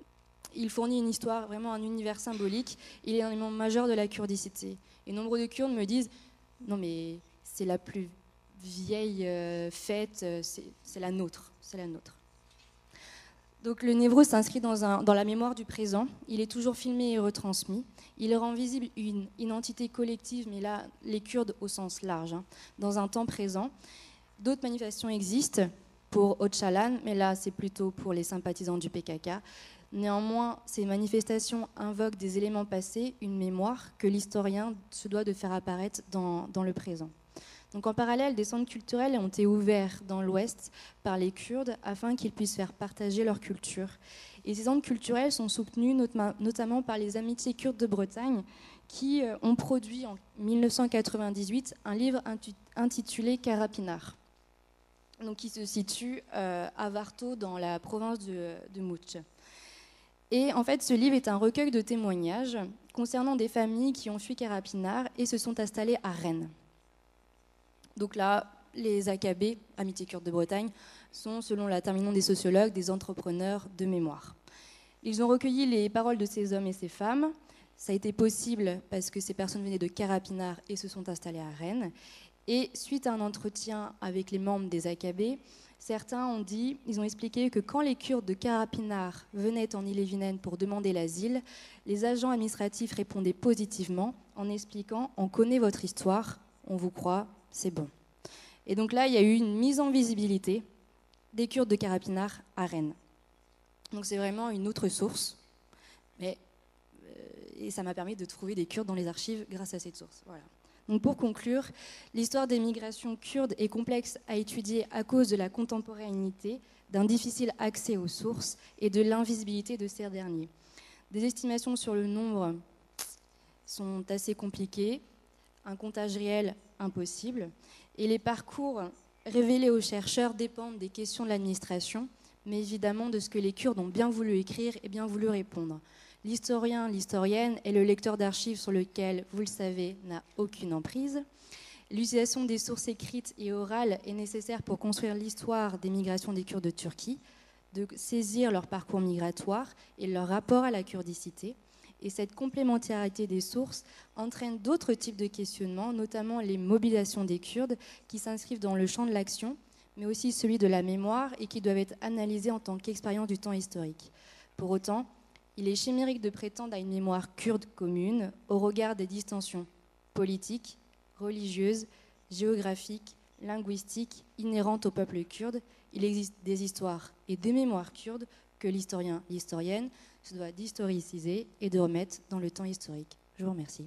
il fournit une histoire, vraiment un univers symbolique. Il est un élément majeur de la kurdicité. Et nombreux de Kurdes me disent, non mais c'est la plus vieille euh, fête, c'est, c'est la nôtre, c'est la nôtre. Donc le Névrouz s'inscrit dans, un, dans la mémoire du présent. Il est toujours filmé et retransmis. Il rend visible une identité collective, mais là, les Kurdes au sens large, hein, dans un temps présent. D'autres manifestations existent pour Öcalan, mais là, c'est plutôt pour les sympathisants du P K K. Néanmoins, ces manifestations invoquent des éléments passés, une mémoire que l'historien se doit de faire apparaître dans, dans le présent. Donc en parallèle, des centres culturels ont été ouverts dans l'Ouest par les Kurdes afin qu'ils puissent faire partager leur culture. Et ces centres culturels sont soutenus notamment par les Amitiés kurdes de Bretagne qui ont produit en mille neuf cent quatre-vingt-dix-huit un livre intitulé Karapinar, donc qui se situe euh, à Varto dans la province de, de Mouch. Et en fait, ce livre est un recueil de témoignages concernant des familles qui ont fui Karapinar et se sont installées à Rennes. Donc là, les A K B, Amitiés kurdes de Bretagne, sont, selon la terminaison des sociologues, des entrepreneurs de mémoire. Ils ont recueilli les paroles de ces hommes et ces femmes. Ça a été possible parce que ces personnes venaient de Karapinar et se sont installées à Rennes. Et suite à un entretien avec les membres des A K B, certains ont dit, ils ont expliqué que quand les Kurdes de Karapinar venaient en Ille-et-Vilaine pour demander l'asile, les agents administratifs répondaient positivement en expliquant « on connaît votre histoire, on vous croit, c'est bon ». Et donc là, il y a eu une mise en visibilité des Kurdes de Karapinar à Rennes. Donc c'est vraiment une autre source, mais, euh, et ça m'a permis de trouver des Kurdes dans les archives grâce à cette source. Voilà. Donc pour conclure, l'histoire des migrations kurdes est complexe à étudier à cause de la contemporanéité, d'un difficile accès aux sources et de l'invisibilité de ces derniers. Des estimations sur le nombre sont assez compliquées, un comptage réel impossible, et les parcours révélés aux chercheurs dépendent des questions de l'administration, mais évidemment de ce que les Kurdes ont bien voulu écrire et bien voulu répondre. L'historien, l'historienne est le lecteur d'archives sur lequel, vous le savez, n'a aucune emprise. L'utilisation des sources écrites et orales est nécessaire pour construire l'histoire des migrations des Kurdes de Turquie, de saisir leur parcours migratoire et leur rapport à la kurdicité. Et cette complémentarité des sources entraîne d'autres types de questionnements, notamment les mobilisations des Kurdes, qui s'inscrivent dans le champ de l'action, mais aussi celui de la mémoire et qui doivent être analysés en tant qu'expérience du temps historique. Pour autant, il est chimérique de prétendre à une mémoire kurde commune au regard des distensions politiques, religieuses, géographiques, linguistiques inhérentes au peuple kurde. Il existe des histoires et des mémoires kurdes que l'historien, l'historienne se doit d'historiciser et de remettre dans le temps historique. Je vous remercie.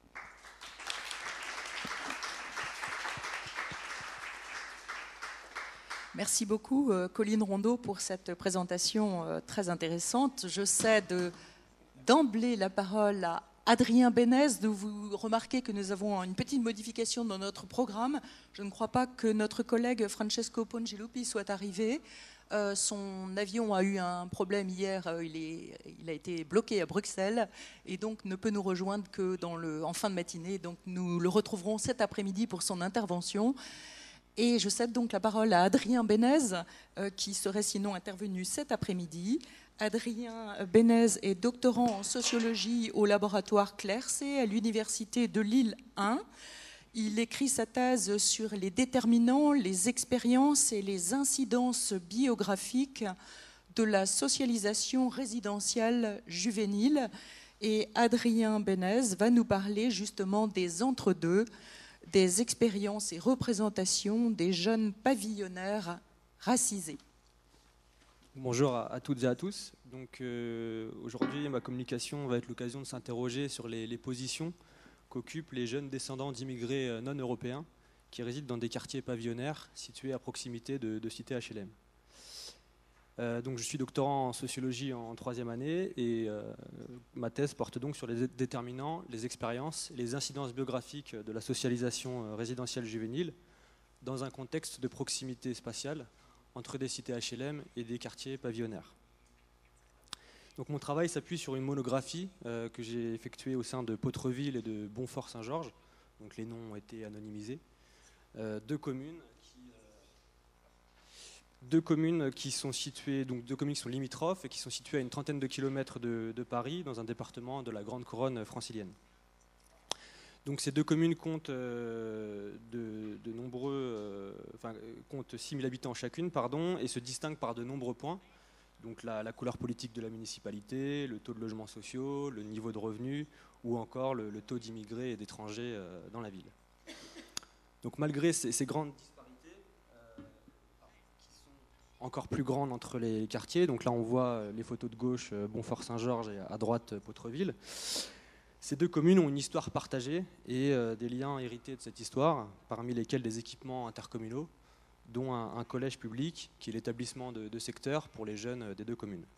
Merci beaucoup, euh, Colline Rondeau, pour cette présentation euh, très intéressante. Je cède d'emblée la parole à Adrien Bénez. Vous remarquez que nous avons une petite modification dans notre programme. Je ne crois pas que notre collègue Francesco Pongilupi soit arrivé. Euh, son avion a eu un problème hier, euh, il, est, il a été bloqué à Bruxelles et donc ne peut nous rejoindre que dans le, en fin de matinée. Donc nous le retrouverons cet après-midi pour son intervention. Et je cède donc la parole à Adrien Bénez, euh, qui serait sinon intervenu cet après-midi. Adrien Bénez est doctorant en sociologie au laboratoire Clercé à l'université de Lille un. Il écrit sa thèse sur les déterminants, les expériences et les incidences biographiques de la socialisation résidentielle juvénile. Et Adrien Bénez va nous parler justement des entre-deux, des expériences et représentations des jeunes pavillonnaires racisés. Bonjour à, à toutes et à tous. Donc, euh, aujourd'hui, ma communication va être l'occasion de s'interroger sur les, les positions qu'occupent les jeunes descendants d'immigrés non européens qui résident dans des quartiers pavillonnaires situés à proximité de, de cités H L M. Euh, donc, je suis doctorant en sociologie en troisième année et euh, ma thèse porte donc sur les déterminants, les expériences et les incidences biographiques de la socialisation résidentielle juvénile dans un contexte de proximité spatiale entre des cités H L M et des quartiers pavillonnaires. Donc mon travail s'appuie sur une monographie euh, que j'ai effectuée au sein de Potreville et de Bonfort-Saint-Georges. Donc les noms ont été anonymisés. Euh, deux communes qui, euh, deux communes qui sont situées, donc deux communes qui sont limitrophes et qui sont situées à une trentaine de kilomètres de, de Paris, dans un département de la Grande Couronne francilienne. Donc ces deux communes comptent euh, de, de nombreux, euh, enfin, comptent six mille habitants chacune, pardon, et se distinguent par de nombreux points. Donc la, la couleur politique de la municipalité, le taux de logements sociaux, le niveau de revenus ou encore le, le taux d'immigrés et d'étrangers euh, dans la ville. Donc malgré ces, ces grandes disparités, euh, qui sont encore plus grandes entre les quartiers, donc là on voit les photos de gauche, euh, Bonfort-Saint-Georges et à droite euh, Potreville, ces deux communes ont une histoire partagée et euh, des liens hérités de cette histoire, parmi lesquels des équipements intercommunaux, dont un, un collège public qui est l'établissement de, de secteur pour les jeunes des deux communes.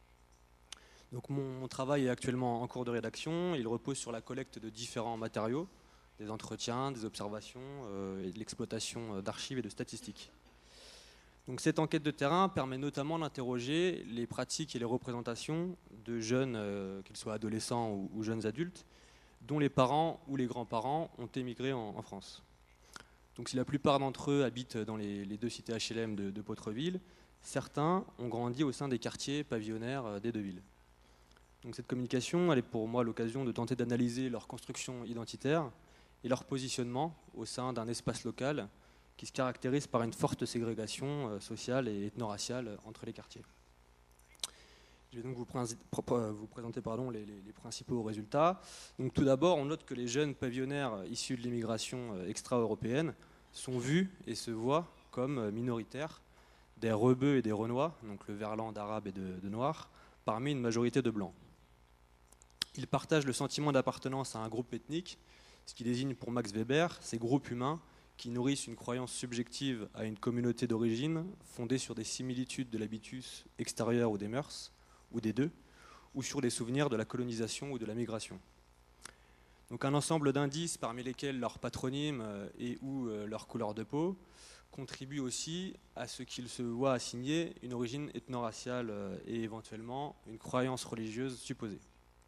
Donc mon, mon travail est actuellement en cours de rédaction. Il repose sur la collecte de différents matériaux, des entretiens, des observations euh, et de l'exploitation d'archives et de statistiques. Donc cette enquête de terrain permet notamment d'interroger les pratiques et les représentations de jeunes, euh, qu'ils soient adolescents ou, ou jeunes adultes, dont les parents ou les grands-parents ont émigré en, en France. Donc si la plupart d'entre eux habitent dans les, les deux cités H L M de, de Potreville, certains ont grandi au sein des quartiers pavillonnaires des deux villes. Donc cette communication, elle est pour moi l'occasion de tenter d'analyser leur construction identitaire et leur positionnement au sein d'un espace local qui se caractérise par une forte ségrégation sociale et ethno-raciale entre les quartiers. Je vais donc vous, vous présenter pardon, les, les, les principaux résultats. Donc, tout d'abord, on note que les jeunes pavillonnaires issus de l'immigration extra-européenne sont vus et se voient comme minoritaires, des rebeux et des renois, donc le verlan d'arabes et de, de noirs, parmi une majorité de blancs. Ils partagent le sentiment d'appartenance à un groupe ethnique, ce qui désigne pour Max Weber ces groupes humains qui nourrissent une croyance subjective à une communauté d'origine fondée sur des similitudes de l'habitus extérieur ou des mœurs, ou des deux, ou sur les souvenirs de la colonisation ou de la migration. Donc un ensemble d'indices parmi lesquels leur patronyme et ou leur couleur de peau, contribue aussi à ce qu'il se voit assigner une origine ethno-raciale et éventuellement une croyance religieuse supposée.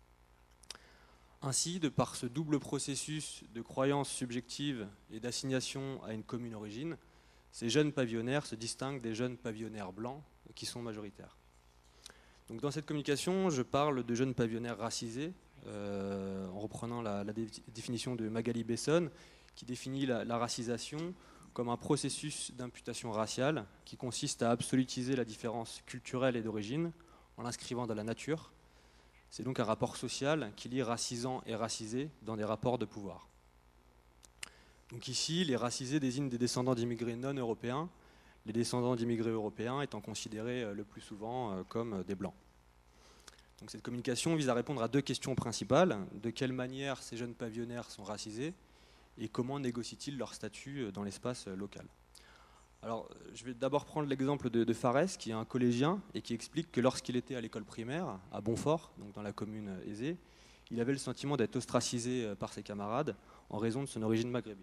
Ainsi, de par ce double processus de croyance subjective et d'assignation à une commune origine, ces jeunes pavillonnaires se distinguent des jeunes pavillonnaires blancs qui sont majoritaires. Donc dans cette communication, je parle de jeunes pavillonnaires racisés, euh, en reprenant la, la dé- définition de Magali Besson, qui définit la, la racisation comme un processus d'imputation raciale qui consiste à absolutiser la différence culturelle et d'origine en l'inscrivant dans la nature. C'est donc un rapport social qui lie racisants et racisés dans des rapports de pouvoir. Donc ici, les racisés désignent des descendants d'immigrés non européens, les descendants d'immigrés européens étant considérés le plus souvent comme des blancs. Donc cette communication vise à répondre à deux questions principales. De quelle manière ces jeunes pavillonnaires sont racisés et comment négocient-ils leur statut dans l'espace local? Alors, je vais d'abord prendre l'exemple de, de Fares, qui est un collégien et qui explique que lorsqu'il était à l'école primaire, à Bonfort, donc dans la commune aisée, il avait le sentiment d'être ostracisé par ses camarades en raison de son origine maghrébine.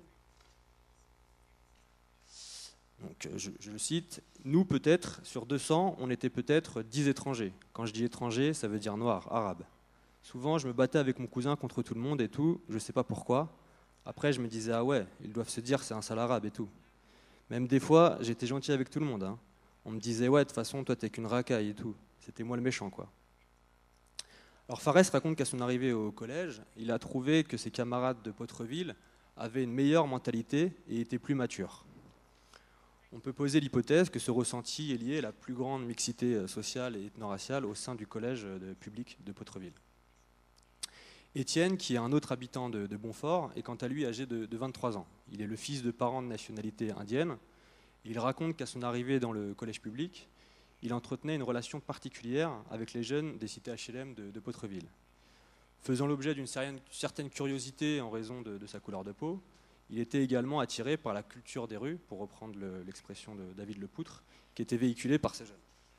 Donc, je, je le cite, « Nous, peut-être, sur deux cents, on était peut-être dix étrangers. Quand je dis étrangers, ça veut dire noir, arabe. Souvent, je me battais avec mon cousin contre tout le monde et tout, je ne sais pas pourquoi. Après, je me disais, ah ouais, ils doivent se dire c'est un sale arabe et tout. Même des fois, j'étais gentil avec tout le monde. Hein. On me disait, ouais, de toute façon, toi, t'es qu'une racaille et tout. C'était moi le méchant, quoi. » Alors, Fares raconte qu'à son arrivée au collège, il a trouvé que ses camarades de Pottreville avaient une meilleure mentalité et étaient plus matures. On peut poser l'hypothèse que ce ressenti est lié à la plus grande mixité sociale et ethno-raciale au sein du collège de public de Pottreville. Étienne, qui est un autre habitant de, de Bonfort, est quant à lui âgé de, de vingt-trois ans. Il est le fils de parents de nationalité indienne. Il raconte qu'à son arrivée dans le collège public, il entretenait une relation particulière avec les jeunes des cités H L M de, de Pottreville. Faisant l'objet d'une certaine curiosité en raison de, de sa couleur de peau, il était également attiré par la culture des rues, pour reprendre le, l'expression de David Lepoutre, qui était véhiculée par ces jeunes.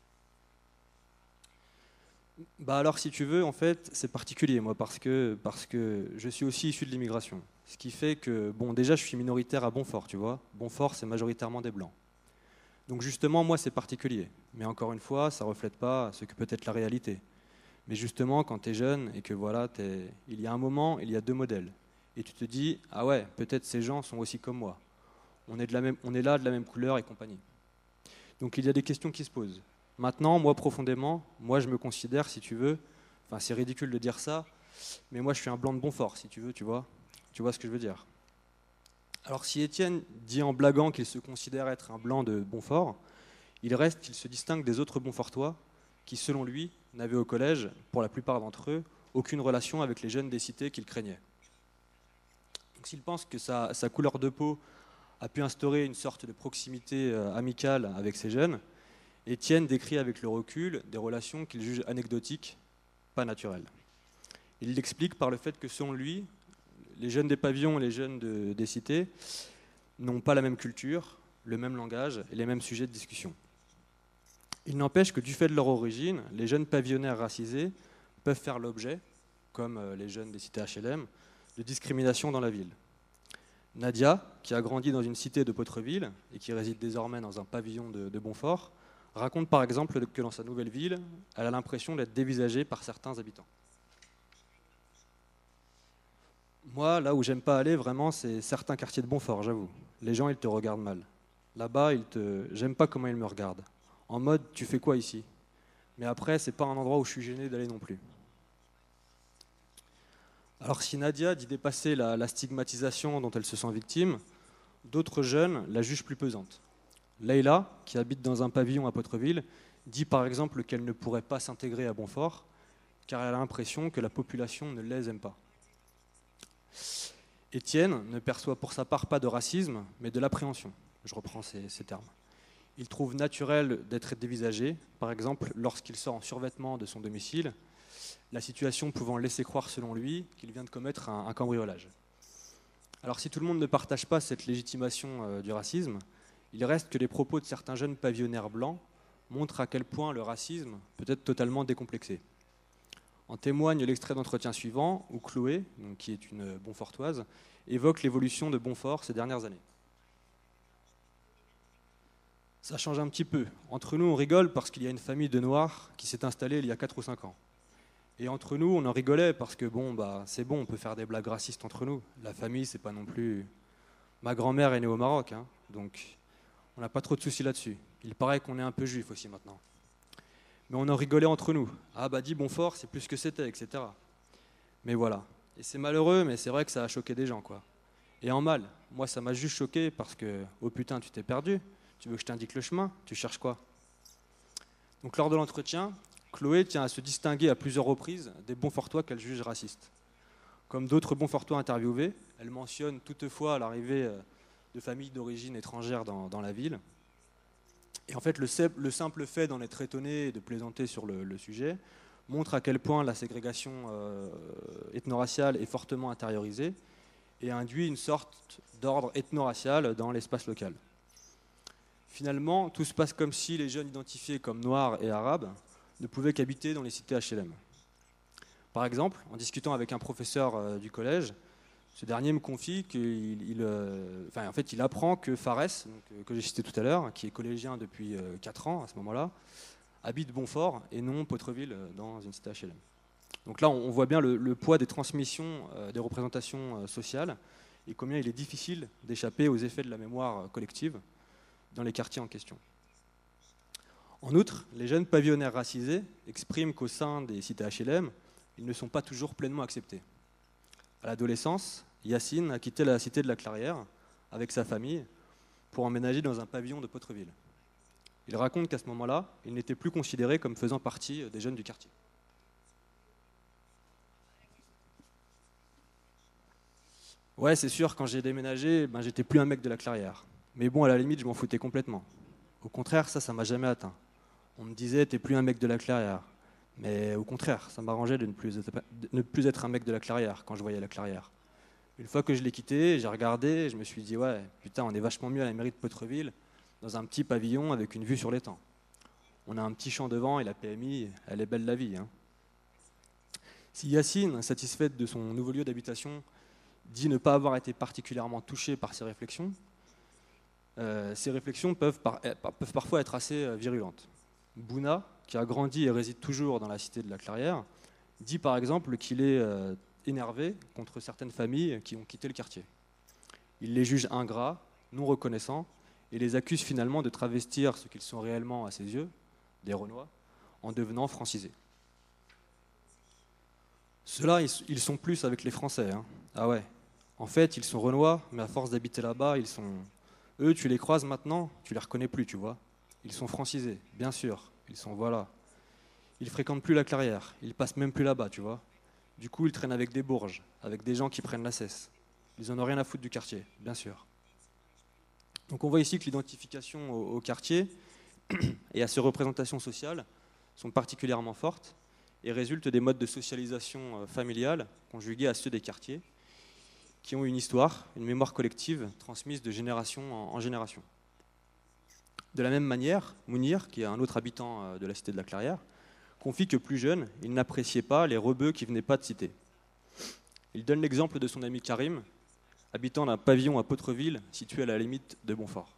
Bah alors, si tu veux, en fait, c'est particulier, moi, parce que, parce que je suis aussi issu de l'immigration. Ce qui fait que, bon, déjà, je suis minoritaire à Bonfort, tu vois. Bonfort, c'est majoritairement des Blancs. Donc, justement, moi, c'est particulier. Mais encore une fois, ça ne reflète pas ce que peut être la réalité. Mais justement, quand tu es jeune et que, voilà, t'es... il y a un moment, il y a deux modèles. Et tu te dis, ah ouais, peut-être ces gens sont aussi comme moi. On est, de la même, on est là de la même couleur et compagnie. Donc, il y a des questions qui se posent. Maintenant, moi, profondément, moi, je me considère, si tu veux, enfin, c'est ridicule de dire ça, mais moi, je suis un blanc de Bonfort, si tu veux, tu vois. Tu vois ce que je veux dire. Alors, si Étienne dit en blaguant qu'il se considère être un blanc de Bonfort, il reste qu'il se distingue des autres Bonfortois qui, selon lui, n'avaient au collège, pour la plupart d'entre eux, aucune relation avec les jeunes des cités qu'il craignait. Donc, s'il pense que sa, sa couleur de peau a pu instaurer une sorte de proximité euh, amicale avec ces jeunes, Étienne décrit avec le recul des relations qu'il juge anecdotiques, pas naturelles. Il l'explique par le fait que, selon lui, les jeunes des pavillons et les jeunes de, des cités n'ont pas la même culture, le même langage et les mêmes sujets de discussion. Il n'empêche que, du fait de leur origine, les jeunes pavillonnaires racisés peuvent faire l'objet, comme les jeunes des cités H L M, de discrimination dans la ville. Nadia, qui a grandi dans une cité de Pottreville et qui réside désormais dans un pavillon de, de Bonfort, raconte par exemple que dans sa nouvelle ville, elle a l'impression d'être dévisagée par certains habitants. Moi, là où j'aime pas aller vraiment, c'est certains quartiers de Bonfort, j'avoue. Les gens, ils te regardent mal. Là-bas, ils te... j'aime pas comment ils me regardent. En mode, tu fais quoi ici? Mais après, c'est pas un endroit où je suis gêné d'aller non plus. Alors si Nadia dit dépasser la, la stigmatisation dont elle se sent victime, d'autres jeunes la jugent plus pesante. Leïla, qui habite dans un pavillon à Pottreville, dit par exemple qu'elle ne pourrait pas s'intégrer à Bonfort car elle a l'impression que la population ne les aime pas. Étienne ne perçoit pour sa part pas de racisme, mais de l'appréhension. Je reprends ces, ces termes. Il trouve naturel d'être dévisagé, par exemple lorsqu'il sort en survêtement de son domicile, la situation pouvant laisser croire selon lui qu'il vient de commettre un, un cambriolage. Alors si tout le monde ne partage pas cette légitimation euh, du racisme, il reste que les propos de certains jeunes pavillonnaires blancs montrent à quel point le racisme peut être totalement décomplexé. En témoigne l'extrait d'entretien suivant, où Chloé, donc, qui est une Bonfortoise, évoque l'évolution de Bonfort ces dernières années. Ça change un petit peu. Entre nous, on rigole parce qu'il y a une famille de Noirs qui s'est installée il y a quatre ou cinq ans. Et entre nous, on en rigolait parce que bon, bah, c'est bon, on peut faire des blagues racistes entre nous. La famille, c'est pas non plus... Ma grand-mère est née au Maroc, hein, donc on n'a pas trop de soucis là-dessus. Il paraît qu'on est un peu juif aussi maintenant. Mais on en rigolait entre nous. Ah bah dis Bonfort, c'est plus ce que c'était, et cetera. Mais voilà. Et c'est malheureux, mais c'est vrai que ça a choqué des gens, quoi. Et en mal. Moi, ça m'a juste choqué parce que, oh putain, tu t'es perdu. Tu veux que je t'indique le chemin? Tu cherches quoi? Donc lors de l'entretien, Chloé tient à se distinguer à plusieurs reprises des Bonfortois qu'elle juge racistes. Comme d'autres Bonfortois interviewés, elle mentionne toutefois l'arrivée de familles d'origine étrangère dans, dans la ville. Et en fait, le, le simple fait d'en être étonné et de plaisanter sur le, le sujet montre à quel point la ségrégation euh, ethno-raciale est fortement intériorisée et induit une sorte d'ordre ethno-racial dans l'espace local. Finalement, tout se passe comme si les jeunes identifiés comme noirs et arabes ne pouvaient qu'habiter dans les cités H L M. Par exemple, en discutant avec un professeur euh, du collège, ce dernier me confie qu'il il, euh, enfin, en fait, il apprend que Fares, donc, euh, que j'ai cité tout à l'heure, qui est collégien depuis euh, quatre ans à ce moment-là, habite Bonfort et non Potreville euh, dans une cité H L M. Donc là, on, on voit bien le, le poids des transmissions, euh, des représentations euh, sociales et combien il est difficile d'échapper aux effets de la mémoire euh, collective dans les quartiers en question. En outre, les jeunes pavillonnaires racisés expriment qu'au sein des cités H L M, ils ne sont pas toujours pleinement acceptés. À l'adolescence, Yacine a quitté la cité de la Clairière avec sa famille pour emménager dans un pavillon de Potreville. Il raconte qu'à ce moment-là, il n'était plus considéré comme faisant partie des jeunes du quartier. Ouais, c'est sûr, quand j'ai déménagé, ben, j'étais plus un mec de la Clairière. Mais bon, à la limite, je m'en foutais complètement. Au contraire, ça, ça m'a jamais atteint. On me disait, t'es plus un mec de la Clairière. Mais au contraire, ça m'arrangeait de ne plus être, de ne plus être un mec de la Clairière quand je voyais la Clairière. Une fois que je l'ai quitté, j'ai regardé et je me suis dit, ouais, putain, on est vachement mieux à la mairie de Potreville, dans un petit pavillon avec une vue sur l'étang. On a un petit champ devant et la P M I, elle est belle la vie. Hein. Si Yacine, satisfaite de son nouveau lieu d'habitation, dit ne pas avoir été particulièrement touché par ces réflexions, euh, ces réflexions peuvent, par, peuvent parfois être assez virulentes. Bouna, qui a grandi et réside toujours dans la cité de la Clairière, dit par exemple qu'il est euh, énervé contre certaines familles qui ont quitté le quartier. Il les juge ingrats, non reconnaissants, et les accuse finalement de travestir ce qu'ils sont réellement à ses yeux, des Renois, en devenant francisés. Ceux-là, ils sont plus avec les Français. Hein. Ah ouais. En fait, ils sont Renois, mais à force d'habiter là-bas, ils sont... Eux, tu les croises maintenant, tu les reconnais plus, tu vois. Ils sont francisés, bien sûr. Ils sont, voilà. Ils fréquentent plus la Clairière. Ils passent même plus là-bas, tu vois. Du coup, ils traînent avec des bourges, avec des gens qui prennent la cesse. Ils en ont rien à foutre du quartier, bien sûr. Donc on voit ici que l'identification au, au quartier et à ses représentations sociales sont particulièrement fortes et résultent des modes de socialisation familiale conjugués à ceux des quartiers qui ont une histoire, une mémoire collective transmise de génération en, en génération. De la même manière, Mounir, qui est un autre habitant de la cité de la Clairière, confie que plus jeune, il n'appréciait pas les rebeux qui ne venaient pas de cité. Il donne l'exemple de son ami Karim, habitant d'un pavillon à Potreville, situé à la limite de Bonfort.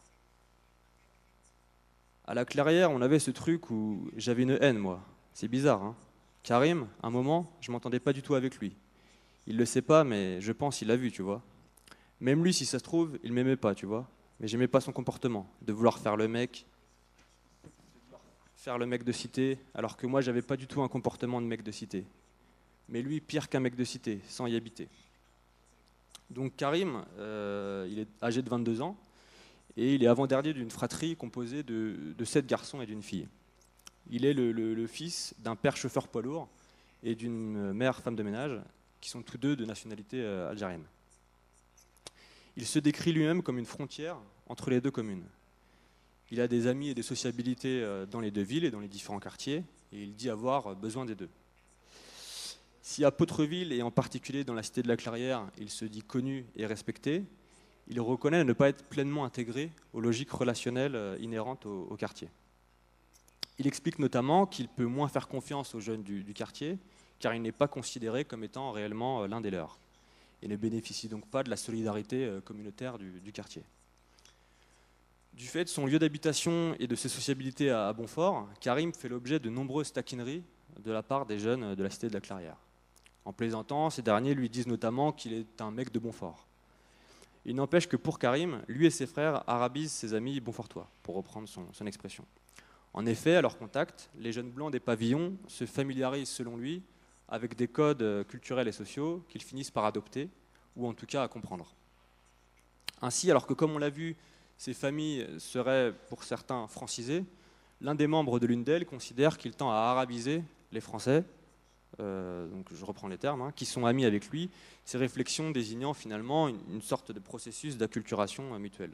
À la Clairière, on avait ce truc où j'avais une haine, moi. C'est bizarre, hein. Karim, un moment, je m'entendais pas du tout avec lui. Il le sait pas, mais je pense qu'il l'a vu, tu vois. Même lui, si ça se trouve, il m'aimait pas, tu vois. Mais j'aimais pas son comportement, de vouloir faire le mec, faire le mec de cité, alors que moi, j'avais pas du tout un comportement de mec de cité. Mais lui, pire qu'un mec de cité, sans y habiter. Donc Karim, euh, il est âgé de vingt-deux ans, et il est avant-dernier d'une fratrie composée de, de sept garçons et d'une fille. Il est le, le, le fils d'un père chauffeur poids lourd et d'une mère femme de ménage, qui sont tous deux de nationalité euh, algérienne. Il se décrit lui-même comme une frontière entre les deux communes. Il a des amis et des sociabilités euh, dans les deux villes et dans les différents quartiers, et il dit avoir besoin des deux. Si à Potreville, et en particulier dans la cité de la Clairière, il se dit connu et respecté, il reconnaît ne pas être pleinement intégré aux logiques relationnelles euh, inhérentes au, au quartier. Il explique notamment qu'il peut moins faire confiance aux jeunes du, du quartier, car il n'est pas considéré comme étant réellement l'un des leurs, et ne bénéficie donc pas de la solidarité communautaire du, du quartier. Du fait de son lieu d'habitation et de ses sociabilités à Bonfort, Karim fait l'objet de nombreuses taquineries de la part des jeunes de la cité de la Clairière. En plaisantant, ces derniers lui disent notamment qu'il est un mec de Bonfort. Il n'empêche que pour Karim, lui et ses frères arabisent ses amis bonfortois, pour reprendre son, son expression. En effet, à leur contact, les jeunes blancs des pavillons se familiarisent selon lui avec des codes culturels et sociaux qu'ils finissent par adopter, ou en tout cas à comprendre. Ainsi, alors que comme on l'a vu, ces familles seraient pour certains francisées, l'un des membres de l'une d'elles considère qu'il tend à arabiser les Français, euh, donc je reprends les termes, hein, qui sont amis avec lui, ces réflexions désignant finalement une, une sorte de processus d'acculturation euh, mutuelle.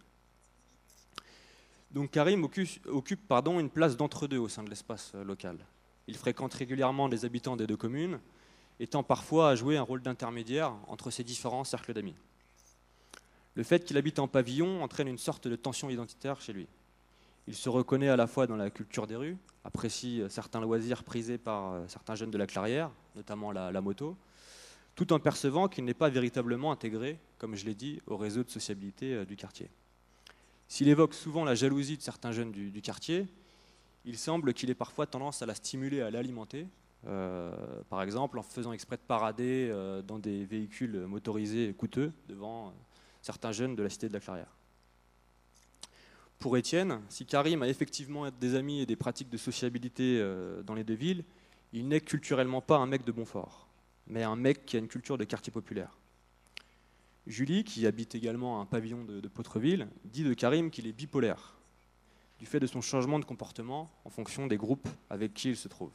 Donc Karim occupe, occupe pardon, une place d'entre-deux au sein de l'espace euh, local. Il fréquente régulièrement les habitants des deux communes, étant parfois à jouer un rôle d'intermédiaire entre ces différents cercles d'amis. Le fait qu'il habite en pavillon entraîne une sorte de tension identitaire chez lui. Il se reconnaît à la fois dans la culture des rues, apprécie certains loisirs prisés par certains jeunes de la Clairière, notamment la, la moto, tout en percevant qu'il n'est pas véritablement intégré, comme je l'ai dit, au réseau de sociabilité du quartier. S'il évoque souvent la jalousie de certains jeunes du, du quartier, il semble qu'il ait parfois tendance à la stimuler, à l'alimenter, euh, par exemple en faisant exprès de parader euh, dans des véhicules motorisés coûteux devant euh, certains jeunes de la cité de la Clairière. Pour Étienne, si Karim a effectivement des amis et des pratiques de sociabilité euh, dans les deux villes, il n'est culturellement pas un mec de Bonfort, mais un mec qui a une culture de quartier populaire. Julie, qui habite également un pavillon de, de Pottreville, dit de Karim qu'il est bipolaire, du fait de son changement de comportement en fonction des groupes avec qui il se trouve.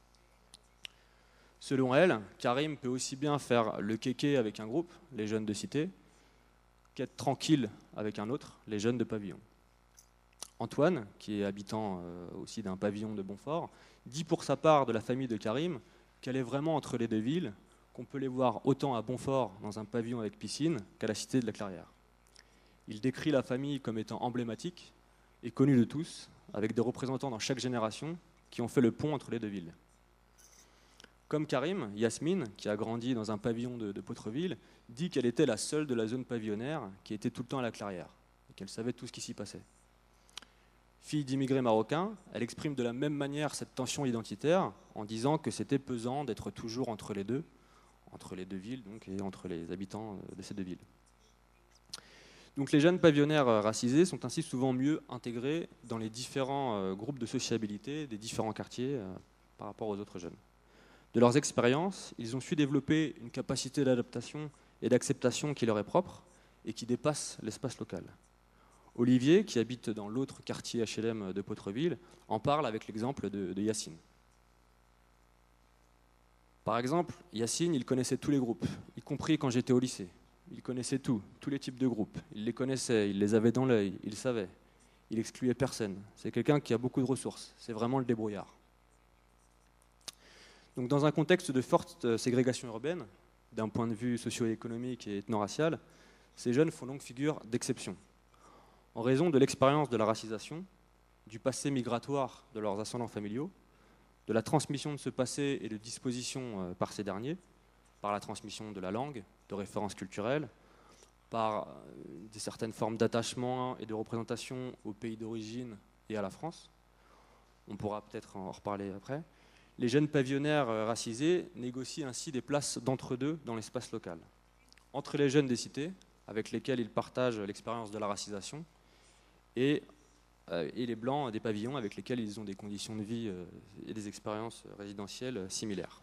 Selon elle, Karim peut aussi bien faire le kéké avec un groupe, les jeunes de cité, qu'être tranquille avec un autre, les jeunes de pavillon. Antoine, qui est habitant euh, aussi d'un pavillon de Bonfort, dit pour sa part de la famille de Karim qu'elle est vraiment entre les deux villes, qu'on peut les voir autant à Bonfort dans un pavillon avec piscine qu'à la cité de la Clairière. Il décrit la famille comme étant emblématique et connue de tous, avec des représentants dans chaque génération qui ont fait le pont entre les deux villes. Comme Karim, Yasmine, qui a grandi dans un pavillon de, de Pottreville, dit qu'elle était la seule de la zone pavillonnaire qui était tout le temps à la Clairière et qu'elle savait tout ce qui s'y passait. Fille d'immigrés marocains, elle exprime de la même manière cette tension identitaire en disant que c'était pesant d'être toujours entre les deux, entre les deux villes donc, et entre les habitants de ces deux villes. Donc les jeunes pavillonnaires racisés sont ainsi souvent mieux intégrés dans les différents groupes de sociabilité des différents quartiers par rapport aux autres jeunes. De leurs expériences, ils ont su développer une capacité d'adaptation et d'acceptation qui leur est propre et qui dépasse l'espace local. Olivier, qui habite dans l'autre quartier H L M de Pottreville, en parle avec l'exemple de, de Yacine. Par exemple, Yacine, il connaissait tous les groupes, y compris quand j'étais au lycée. Il connaissait tout, tous les types de groupes. Il les connaissait, il les avait dans l'œil, il savait. Il excluait personne. C'est quelqu'un qui a beaucoup de ressources. C'est vraiment le débrouillard. Donc, dans un contexte de forte ségrégation urbaine, d'un point de vue socio-économique et ethno-racial, ces jeunes font donc figure d'exception. En raison de l'expérience de la racisation, du passé migratoire de leurs ascendants familiaux, de la transmission de ce passé et de dispositions par ces derniers, par la transmission de la langue, de références culturelles, par des certaines formes d'attachement et de représentation au pays d'origine et à la France. On pourra peut-être en reparler après. Les jeunes pavillonnaires racisés négocient ainsi des places d'entre-deux dans l'espace local. Entre les jeunes des cités, avec lesquels ils partagent l'expérience de la racisation, et, euh, et les blancs des pavillons, avec lesquels ils ont des conditions de vie euh, et des expériences résidentielles similaires.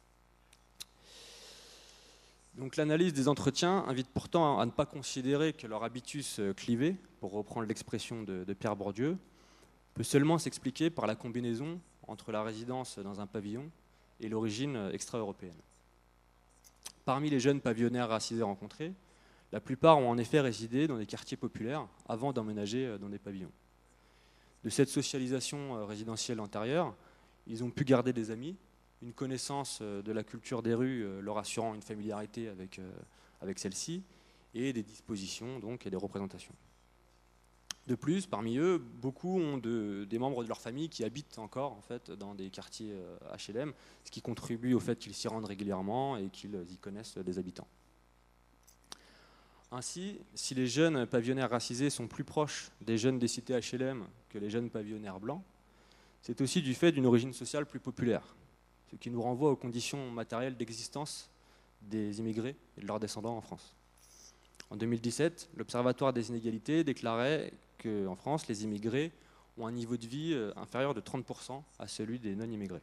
Donc l'analyse des entretiens invite pourtant à ne pas considérer que leur habitus clivé, pour reprendre l'expression de, de Pierre Bourdieu, peut seulement s'expliquer par la combinaison entre la résidence dans un pavillon et l'origine extra-européenne. Parmi les jeunes pavillonnaires racisés rencontrés, la plupart ont en effet résidé dans des quartiers populaires avant d'emménager dans des pavillons. De cette socialisation résidentielle antérieure, ils ont pu garder des amis, une connaissance de la culture des rues leur assurant une familiarité avec, avec celle-ci, et des dispositions donc, et des représentations. De plus, parmi eux, beaucoup ont de, des membres de leur famille qui habitent encore en fait, dans des quartiers H L M, ce qui contribue au fait qu'ils s'y rendent régulièrement et qu'ils y connaissent des habitants. Ainsi, si les jeunes pavillonnaires racisés sont plus proches des jeunes des cités H L M que les jeunes pavillonnaires blancs, c'est aussi du fait d'une origine sociale plus populaire, ce qui nous renvoie aux conditions matérielles d'existence des immigrés et de leurs descendants en France. En deux mille dix-sept, l'Observatoire des inégalités déclarait qu'en France, les immigrés ont un niveau de vie inférieur de trente pour cent à celui des non-immigrés.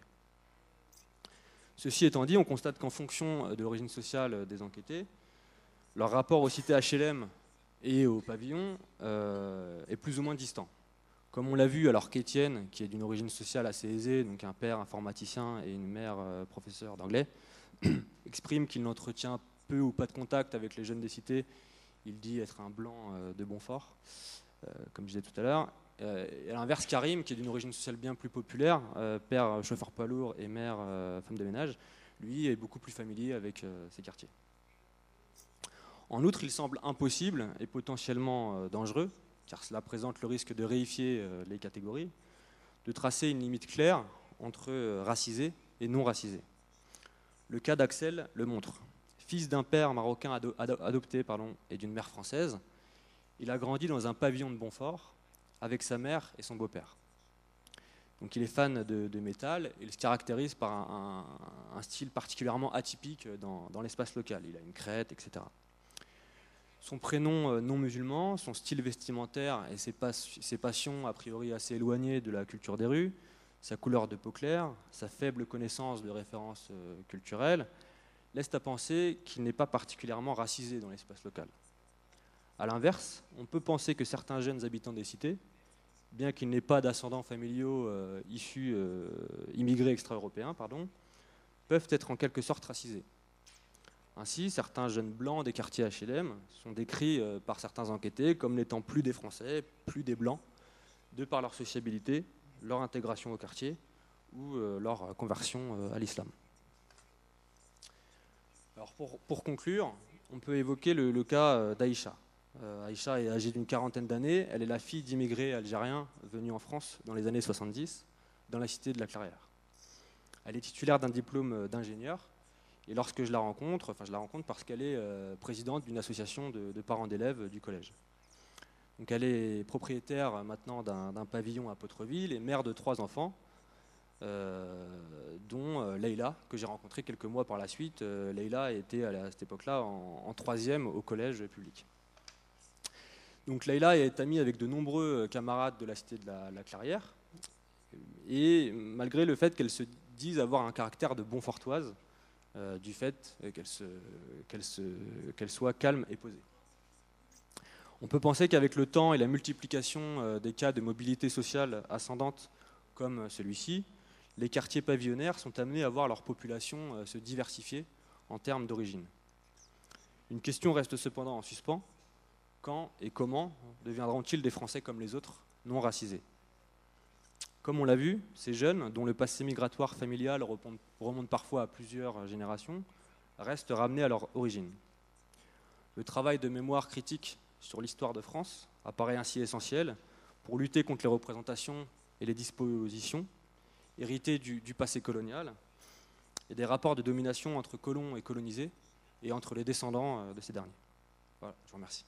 Ceci étant dit, on constate qu'en fonction de l'origine sociale des enquêtés, leur rapport aux cités H L M et aux pavillons euh, est plus ou moins distant. Comme on l'a vu, alors qu'Étienne, qui est d'une origine sociale assez aisée, donc un père informaticien et une mère euh, professeur d'anglais, exprime qu'il n'entretient peu ou pas de contact avec les jeunes des cités, il dit être un blanc euh, de Bonfort, euh, comme je disais tout à l'heure. Euh, et à l'inverse, Karim, qui est d'une origine sociale bien plus populaire, euh, père chauffeur poids lourd et mère euh, femme de ménage, lui est beaucoup plus familier avec euh, ces quartiers. En outre, il semble impossible et potentiellement euh, dangereux, car cela présente le risque de réifier euh, les catégories, de tracer une limite claire entre euh, racisés et non racisés. Le cas d'Axel le montre. Fils d'un père marocain ado ado adopté pardon, et d'une mère française, il a grandi dans un pavillon de Bonfort avec sa mère et son beau-père. Donc il est fan de, de métal et il se caractérise par un, un, un style particulièrement atypique dans, dans l'espace local. Il a une crête, et cetera. Son prénom non musulman, son style vestimentaire et ses, pas ses passions a priori assez éloignées de la culture des rues, sa couleur de peau claire, sa faible connaissance de références euh, culturelles, laissent à penser qu'il n'est pas particulièrement racisé dans l'espace local. A l'inverse, on peut penser que certains jeunes habitants des cités, bien qu'ils n'aient pas d'ascendants familiaux euh, issus, euh, immigrés extra-européens, pardon, peuvent être en quelque sorte racisés. Ainsi, certains jeunes blancs des quartiers H L M sont décrits euh, par certains enquêtés comme n'étant plus des Français, plus des Blancs, de par leur sociabilité, leur intégration au quartier ou euh, leur conversion euh, à l'islam. Alors pour, pour conclure, on peut évoquer le, le cas euh, d'Aïcha. Euh, Aïcha est âgée d'une quarantaine d'années, elle est la fille d'immigrés algériens venus en France dans les années soixante-dix, dans la cité de la Clairière. Elle est titulaire d'un diplôme d'ingénieur, et lorsque je la rencontre, enfin je la rencontre parce qu'elle est euh, présidente d'une association de, de parents d'élèves du collège. Donc elle est propriétaire maintenant d'un pavillon à Pottreville et mère de trois enfants, euh, dont euh, Leïla, que j'ai rencontrée quelques mois par la suite. Euh, Leïla était à, la, à cette époque-là en, en troisième au collège public. Donc Leïla est amie avec de nombreux camarades de la cité de la, la Clairière, et malgré le fait qu'elle se dise avoir un caractère de Bonfortoise, euh, du fait qu'elle se, qu'elle se, qu'elle soit calme et posée. On peut penser qu'avec le temps et la multiplication des cas de mobilité sociale ascendante comme celui-ci, les quartiers pavillonnaires sont amenés à voir leur population se diversifier en termes d'origine. Une question reste cependant en suspens. Quand et comment deviendront-ils des Français comme les autres, non racisés? Comme on l'a vu, ces jeunes, dont le passé migratoire familial remonte parfois à plusieurs générations, restent ramenés à leur origine. Le travail de mémoire critique sur l'histoire de France apparaît ainsi essentiel pour lutter contre les représentations et les dispositions héritées du, du passé colonial et des rapports de domination entre colons et colonisés et entre les descendants de ces derniers. Voilà, je vous remercie.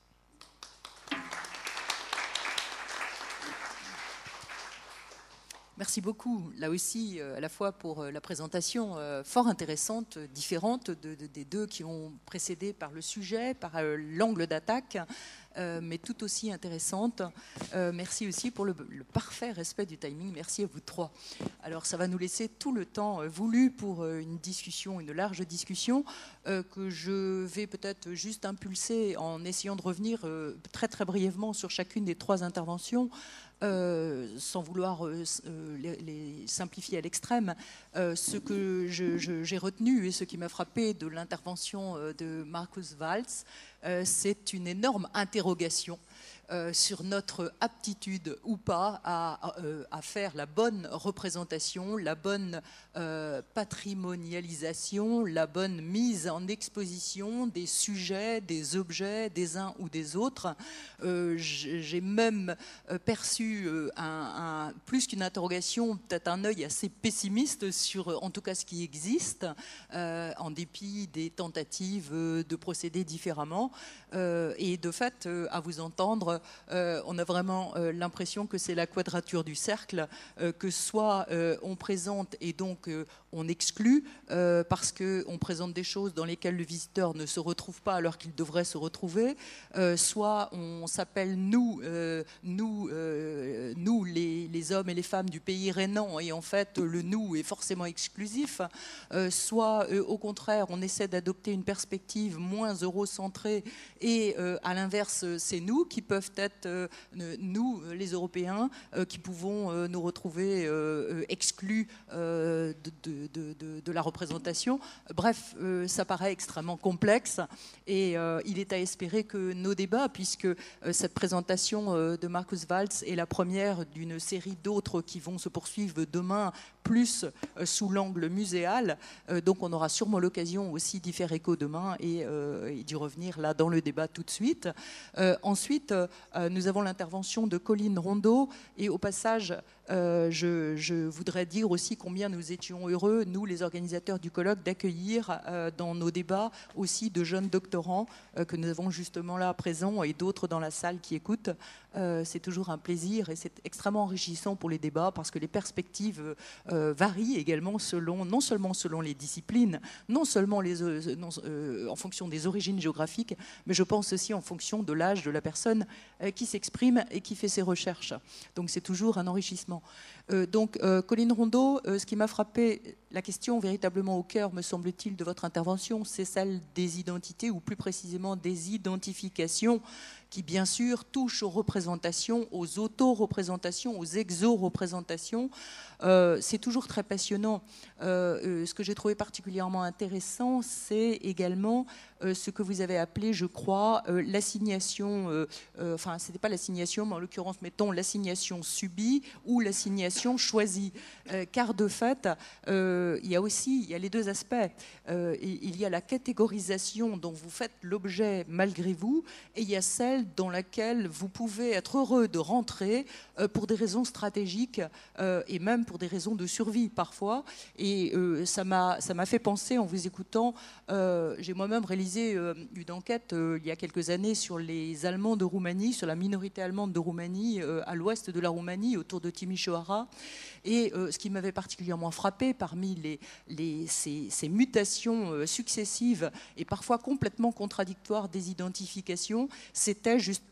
Merci beaucoup, là aussi, à la fois pour la présentation fort intéressante, différente de, de, des deux qui ont précédé par le sujet, par l'angle d'attaque, euh, mais tout aussi intéressante. Euh, merci aussi pour le, le parfait respect du timing. Merci à vous trois. Alors, ça va nous laisser tout le temps voulu pour une discussion, une large discussion, euh, que je vais peut-être juste impulser en essayant de revenir euh, très très brièvement sur chacune des trois interventions. Euh, sans vouloir euh, les, les simplifier à l'extrême, euh, ce que j'ai retenu et ce qui m'a frappé de l'intervention euh, de Markus Walz, euh, c'est une énorme interrogation euh, sur notre aptitude ou pas à, à, à faire la bonne représentation, la bonne euh, patrimonialisation, la bonne mise en exposition des sujets, des objets, des uns ou des autres. Euh, j'ai même perçu euh, un, un, plus qu'une interrogation, peut-être un œil assez pessimiste sur en tout cas ce qui existe, euh, en dépit des tentatives de procéder différemment. Euh, et de fait, euh, à vous entendre, euh, on a vraiment euh, l'impression que c'est la quadrature du cercle, euh, que soit euh, on présente et donc euh, on exclut, euh, parce qu'on présente des choses dans lesquelles le visiteur ne se retrouve pas alors qu'il devrait se retrouver, euh, soit on s'appelle nous, euh, nous, euh, nous les, les hommes et les femmes du pays rhénan, et en fait le nous est forcément exclusif, euh, soit euh, au contraire on essaie d'adopter une perspective moins eurocentrée, et euh, à l'inverse c'est nous qui peuvent être, euh, nous les Européens, euh, qui pouvons euh, nous retrouver euh, exclus euh, de, de De, de, de la représentation. Bref, euh, ça paraît extrêmement complexe, et euh, il est à espérer que nos débats, puisque euh, cette présentation euh, de Markus Waltz est la première d'une série d'autres qui vont se poursuivre demain, plus euh, sous l'angle muséal, euh, donc on aura sûrement l'occasion aussi d'y faire écho demain et, euh, et d'y revenir là dans le débat tout de suite. Euh, ensuite, euh, nous avons l'intervention de Colline Rondeau, et au passage, Euh, je, je voudrais dire aussi combien nous étions heureux, nous les organisateurs du colloque, d'accueillir euh, dans nos débats aussi de jeunes doctorants euh, que nous avons justement là présents, et d'autres dans la salle qui écoutent. Euh, c'est toujours un plaisir, et c'est extrêmement enrichissant pour les débats, parce que les perspectives euh, varient également selon, non seulement selon les disciplines, non seulement les, euh, non, euh, en fonction des origines géographiques, mais je pense aussi en fonction de l'âge de la personne euh, qui s'exprime et qui fait ses recherches. Donc c'est toujours un enrichissement. Euh, donc, euh, Colline Rondeau, euh, ce qui m'a frappé, la question véritablement au cœur, me semble-t-il, de votre intervention, c'est celle des identités, ou plus précisément des identifications, qui bien sûr touchent aux représentations, aux auto-représentations, aux exo-représentations. Euh, c'est toujours très passionnant. Euh, euh, ce que j'ai trouvé particulièrement intéressant, c'est également euh, ce que vous avez appelé, je crois, euh, l'assignation, euh, euh, enfin, ce n'était pas l'assignation, mais en l'occurrence, mettons l'assignation subie ou l'assignation choisie. Euh, car de fait, euh, il y a aussi, il y a les deux aspects. Euh, il y a la catégorisation dont vous faites l'objet malgré vous, et il y a celle dans laquelle vous pouvez être heureux de rentrer euh, pour des raisons stratégiques euh, et même pour des raisons de survie parfois. Et euh, ça m'a ça m'a fait penser en vous écoutant, euh, j'ai moi-même réalisé euh, une enquête euh, il y a quelques années sur les Allemands de Roumanie, sur la minorité allemande de Roumanie, euh, à l'ouest de la Roumanie, autour de Timișoara. Et euh, ce qui m'avait particulièrement frappé parmi les, les, ces, ces mutations euh, successives et parfois complètement contradictoires des identifications, c'était justement,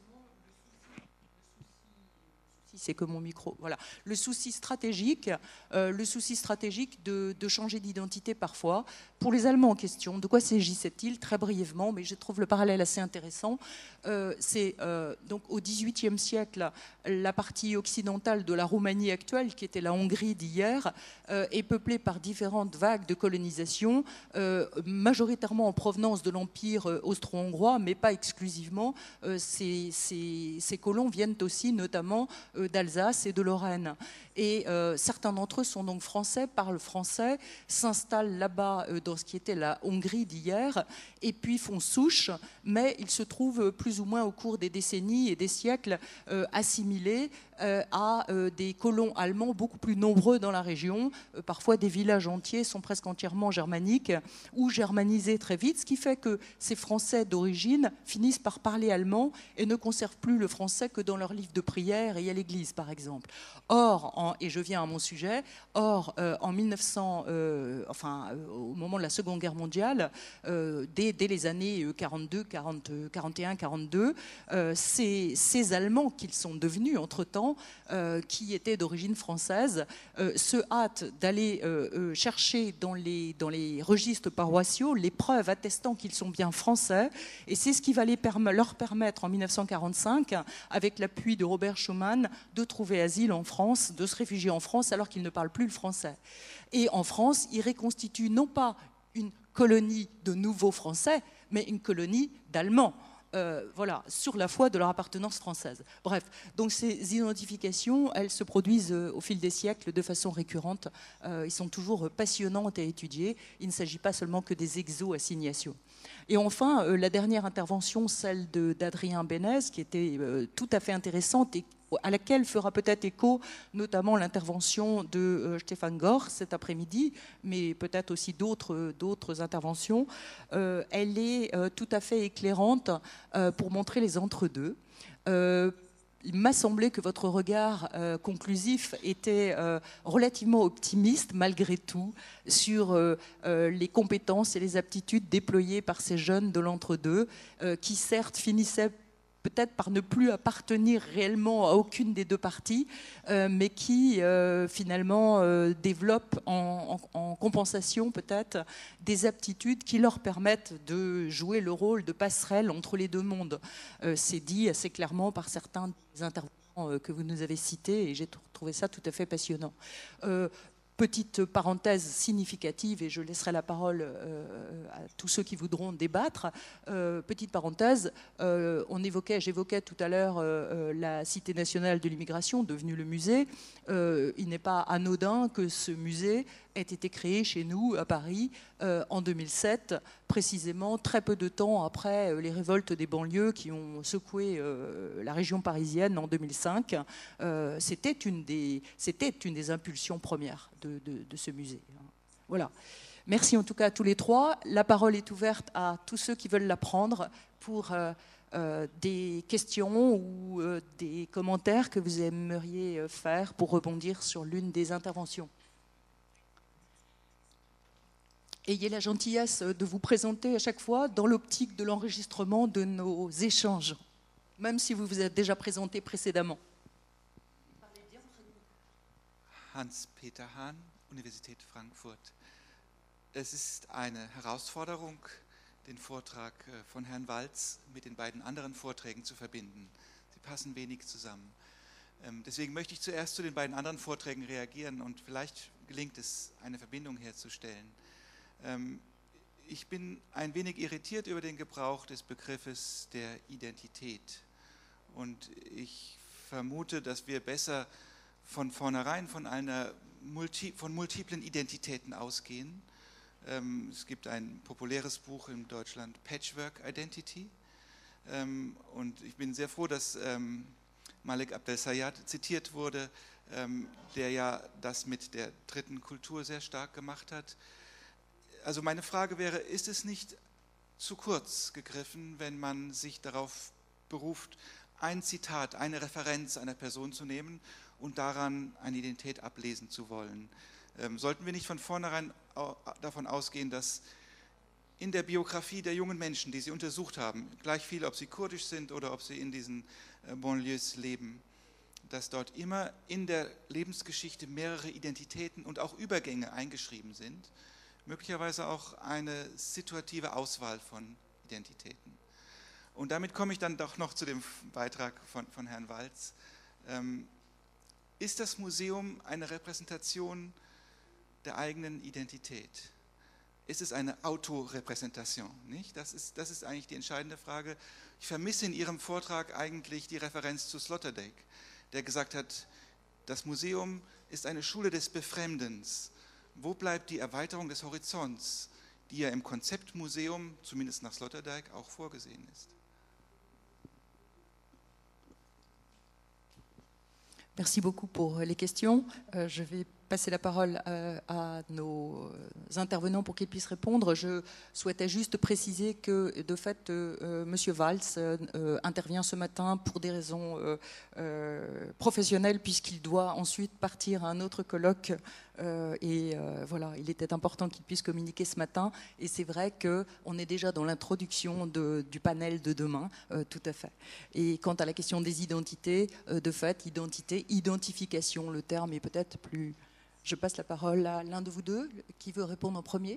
si c'est que mon micro, voilà, le souci stratégique, euh, le souci stratégique de, de changer d'identité parfois. Pour les Allemands en question, de quoi s'agissait-il? Très brièvement, mais je trouve le parallèle assez intéressant. Euh, c'est euh, donc au dix-huitième siècle, la partie occidentale de la Roumanie actuelle, qui était la Hongrie d'hier, euh, est peuplée par différentes vagues de colonisation, euh, majoritairement en provenance de l'Empire austro-hongrois, mais pas exclusivement. Euh, ces, ces, ces colons viennent aussi notamment euh, d'Alsace et de Lorraine. Et euh, certains d'entre eux sont donc français, parlent français, s'installent là-bas euh, dans ce qui était la Hongrie d'hier, et puis font souche, mais ils se trouvent plus ou moins au cours des décennies et des siècles euh, assimilés euh, à euh, des colons allemands beaucoup plus nombreux dans la région. Euh, parfois des villages entiers sont presque entièrement germaniques ou germanisés très vite, ce qui fait que ces Français d'origine finissent par parler allemand et ne conservent plus le français que dans leurs livres de prière et à l'église par exemple. Or, en, et je viens à mon sujet, or euh, en mille neuf cents, euh, enfin euh, au moment de la Seconde Guerre mondiale, euh, dès, dès les années quarante-deux, quarante, quarante et un, quarante-deux, euh, ces, ces Allemands qu'ils sont devenus entre-temps, euh, qui étaient d'origine française, euh, se hâtent d'aller euh, euh, chercher dans les, dans les registres paroissiaux les preuves attestant qu'ils sont bien français, et c'est ce qui va les perm- leur permettre en mille neuf cent quarante-cinq, avec l'appui de Robert Schuman, de trouver asile en France, de se réfugier en France alors qu'ils ne parlent plus le français. Et en France, ils reconstituent non pas une colonie de nouveaux Français, mais une colonie d'Allemands. euh, voilà, sur la foi de leur appartenance française. Bref, donc ces identifications, elles se produisent euh, au fil des siècles de façon récurrente. Euh, ils sont toujours passionnantes à étudier. Il ne s'agit pas seulement que des exo-assignations. Et enfin, euh, la dernière intervention, celle d'Adrien Bénez, qui était euh, tout à fait intéressante et à laquelle fera peut-être écho notamment l'intervention de euh, Stéphane Gor cet après-midi, mais peut-être aussi d'autres d'autres interventions. Euh, elle est euh, tout à fait éclairante euh, pour montrer les entre-deux. Euh, il m'a semblé que votre regard euh, conclusif était euh, relativement optimiste, malgré tout, sur euh, euh, les compétences et les aptitudes déployées par ces jeunes de l'entre-deux, euh, qui certes finissaient peut-être par ne plus appartenir réellement à aucune des deux parties, euh, mais qui euh, finalement euh, développent en, en, en compensation peut-être des aptitudes qui leur permettent de jouer le rôle de passerelle entre les deux mondes. Euh, c'est dit assez clairement par certains des intervenants que vous nous avez cités, et j'ai trouvé ça tout à fait passionnant. Euh, Petite parenthèse significative, et je laisserai la parole euh, à tous ceux qui voudront débattre. Euh, petite parenthèse, euh, on évoquait, j'évoquais tout à l'heure euh, la Cité nationale de l'immigration, devenue le musée. Euh, il n'est pas anodin que ce musée ait été créé chez nous, à Paris, euh, en deux mille sept, précisément très peu de temps après les révoltes des banlieues qui ont secoué euh, la région parisienne en deux mille cinq. Euh, c'était une des, c'était une des impulsions premières de, de, de ce musée. Voilà. Merci en tout cas à tous les trois. La parole est ouverte à tous ceux qui veulent la prendre pour euh, euh, des questions ou euh, des commentaires que vous aimeriez faire pour rebondir sur l'une des interventions. Ayez la gentillesse de vous présenter à chaque fois dans l'optique de l'enregistrement de nos échanges, même si vous vous êtes déjà présenté précédemment. Hans-Peter Hahn, Universität Frankfurt. Es ist eine Herausforderung, den Vortrag von Herrn Walz mit den beiden anderen Vorträgen zu verbinden. Sie passen wenig zusammen. Deswegen möchte ich zuerst zu den beiden anderen Vorträgen reagieren und vielleicht gelingt es, eine Verbindung herzustellen. Ich bin ein wenig irritiert über den Gebrauch des Begriffes der Identität. Und ich vermute, dass wir besser von vornherein von, einer Multi, von multiplen Identitäten ausgehen. Es gibt ein populäres Buch in Deutschland, Patchwork Identity. Und ich bin sehr froh, dass Malik Abdel-Sayed zitiert wurde, der ja das mit der dritten Kultur sehr stark gemacht hat. Also meine Frage wäre, ist es nicht zu kurz gegriffen, wenn man sich darauf beruft, ein Zitat, eine Referenz einer Person zu nehmen und daran eine Identität ablesen zu wollen? Ähm, sollten wir nicht von vornherein davon ausgehen, dass in der Biografie der jungen Menschen, die Sie untersucht haben, gleich viel, ob sie kurdisch sind oder ob sie in diesen äh, Banlieues leben, dass dort immer in der Lebensgeschichte mehrere Identitäten und auch Übergänge eingeschrieben sind, möglicherweise auch eine situative Auswahl von Identitäten. Und damit komme ich dann doch noch zu dem Beitrag von, von Herrn Walz. Ähm, ist das Museum eine Repräsentation der eigenen Identität? Ist es eine Autorepräsentation? Nicht? Das ist, das ist eigentlich die entscheidende Frage. Ich vermisse in Ihrem Vortrag eigentlich die Referenz zu Sloterdijk, der gesagt hat, das Museum ist eine Schule des Befremdens. Wo bleibt die Erweiterung des Horizonts, die ja im Konzeptmuseum, zumindest nach Sloterdijk, auch vorgesehen ist? Merci beaucoup pour les questions. Euh, je vais passer la parole euh, à nos intervenants pour qu'ils puissent répondre. Je souhaitais juste préciser que, de fait, euh, M. Walz euh, intervient ce matin pour des raisons euh, euh, professionnelles, puisqu'il doit ensuite partir à un autre colloque. Euh, et euh, voilà, il était important qu'il puisse communiquer ce matin. Et c'est vrai qu'on est déjà dans l'introduction du panel de demain, euh, tout à fait. Et quant à la question des identités, euh, de fait, identité, identification, le terme est peut-être plus... Je passe la parole à l'un de vous deux. Qui veut répondre en premier?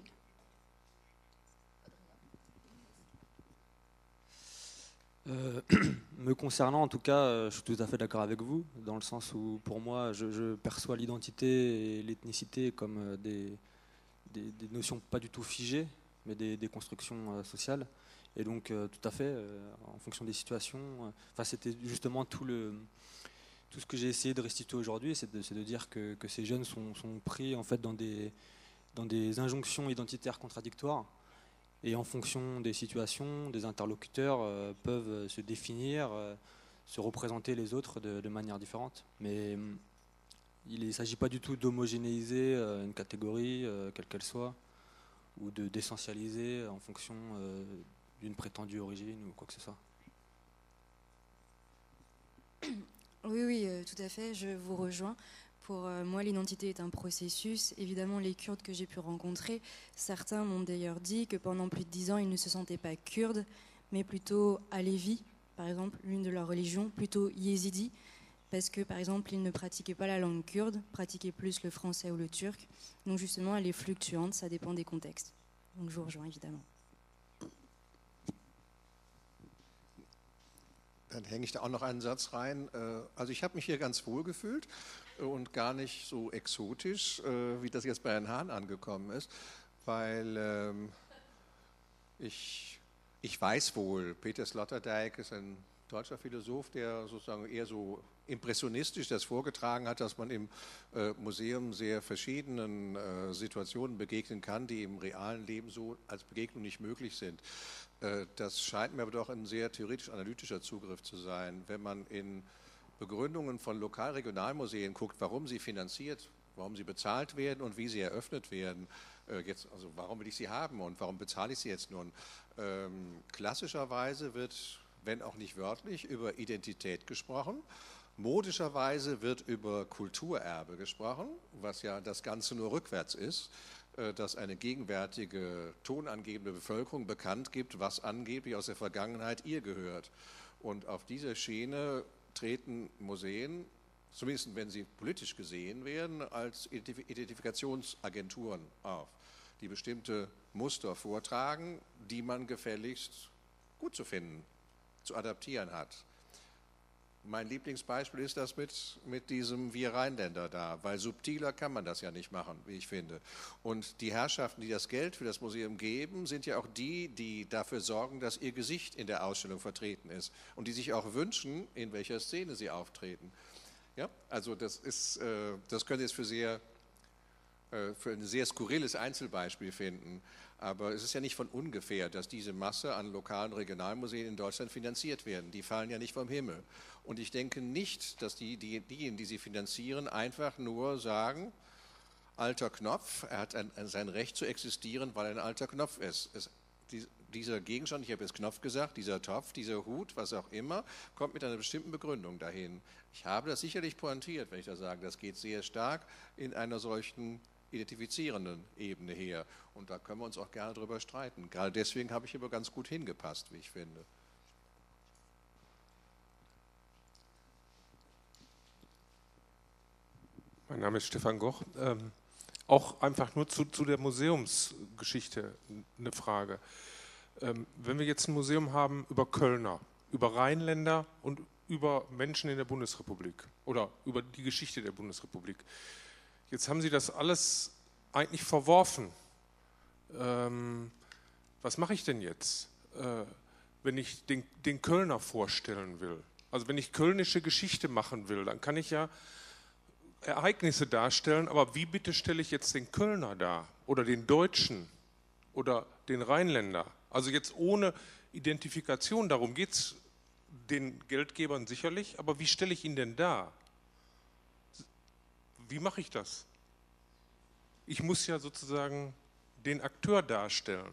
euh, Me concernant, en tout cas, euh, je suis tout à fait d'accord avec vous, dans le sens où, pour moi, je, je perçois l'identité et l'ethnicité comme euh, des, des, des notions pas du tout figées, mais des, des constructions euh, sociales. Et donc, euh, tout à fait, euh, en fonction des situations, euh, enfin, c'était justement tout, le, tout ce que j'ai essayé de restituer aujourd'hui, c'est de, c'est de dire que, que ces jeunes sont, sont pris en fait, dans, des, dans des injonctions identitaires contradictoires, et en fonction des situations, des interlocuteurs euh, peuvent se définir, euh, se représenter les autres de, de manière différente. Mais il ne s'agit pas du tout d'homogénéiser euh, une catégorie, euh, quelle qu'elle soit, ou de d'essentialiser en fonction euh, d'une prétendue origine ou quoi que ce soit. Oui, oui, euh, tout à fait, je vous rejoins. Pour euh, moi, l'identité est un processus. Évidemment, les Kurdes que j'ai pu rencontrer, certains m'ont d'ailleurs dit que pendant plus de dix ans, ils ne se sentaient pas kurdes, mais plutôt alévis, par exemple, l'une de leurs religions, plutôt yézidi, parce que, par exemple, ils ne pratiquaient pas la langue kurde, pratiquaient plus le français ou le turc. Donc justement, elle est fluctuante, ça dépend des contextes. Donc je vous rejoins, évidemment. Dann hänge ich da auch noch einen Satz rein. Also ich habe mich hier ganz wohl gefühlt und gar nicht so exotisch, wie das jetzt bei Herrn Hahn angekommen ist, weil ich, ich weiß wohl, Peter Sloterdijk ist ein deutscher Philosoph, der sozusagen eher so impressionistisch das vorgetragen hat, dass man im äh, Museum sehr verschiedenen äh, Situationen begegnen kann, die im realen Leben so als Begegnung nicht möglich sind. Äh, das scheint mir aber doch ein sehr theoretisch-analytischer Zugriff zu sein. Wenn man in Begründungen von Lokal-Regionalmuseen guckt, warum sie finanziert, warum sie bezahlt werden und wie sie eröffnet werden, äh, jetzt, also warum will ich sie haben und warum bezahle ich sie jetzt nun? Ähm, klassischerweise wird, wenn auch nicht wörtlich, über Identität gesprochen. Modischerweise wird über Kulturerbe gesprochen, was ja das Ganze nur rückwärts ist, dass eine gegenwärtige tonangebende Bevölkerung bekannt gibt, was angeblich aus der Vergangenheit ihr gehört. Und auf dieser Schiene treten Museen, zumindest wenn sie politisch gesehen werden, als Identifikationsagenturen auf, die bestimmte Muster vortragen, die man gefälligst gut zu finden, zu adaptieren hat. Mein Lieblingsbeispiel ist das mit, mit diesem Wir Rheinländer da, weil subtiler kann man das ja nicht machen, wie ich finde. Und die Herrschaften, die das Geld für das Museum geben, sind ja auch die, die dafür sorgen, dass ihr Gesicht in der Ausstellung vertreten ist und die sich auch wünschen, in welcher Szene sie auftreten. Ja, also das ist, äh, das könnt ihr jetzt für sehr, äh, für ein sehr skurriles Einzelbeispiel finden. Aber es ist ja nicht von ungefähr, dass diese Masse an lokalen Regionalmuseen in Deutschland finanziert werden. Die fallen ja nicht vom Himmel. Und ich denke nicht, dass die, die, diejenigen, die sie finanzieren, einfach nur sagen, alter Knopf, er hat ein, sein Recht zu existieren, weil er ein alter Knopf ist. Es, die, dieser Gegenstand, ich habe jetzt Knopf gesagt, dieser Topf, dieser Hut, was auch immer, kommt mit einer bestimmten Begründung dahin. Ich habe das sicherlich pointiert, wenn ich da sage, das geht sehr stark in einer solchen identifizierenden Ebene her. Und da können wir uns auch gerne drüber streiten. Gerade deswegen habe ich aber ganz gut hingepasst, wie ich finde. Mein Name ist Stefan Goch. Ähm, auch einfach nur zu, zu der Museumsgeschichte eine Frage. Ähm, wenn wir jetzt ein Museum haben über Kölner, über Rheinländer und über Menschen in der Bundesrepublik oder über die Geschichte der Bundesrepublik, jetzt haben Sie das alles eigentlich verworfen. Ähm, was mache ich denn jetzt, äh, wenn ich den, den Kölner vorstellen will? Also wenn ich kölnische Geschichte machen will, dann kann ich ja Ereignisse darstellen, aber wie bitte stelle ich jetzt den Kölner dar? Oder den Deutschen? Oder den Rheinländer? Also jetzt ohne Identifikation, darum geht es den Geldgebern sicherlich, aber wie stelle ich ihn denn dar? Wie mache ich das? Ich muss ja sozusagen den Akteur darstellen.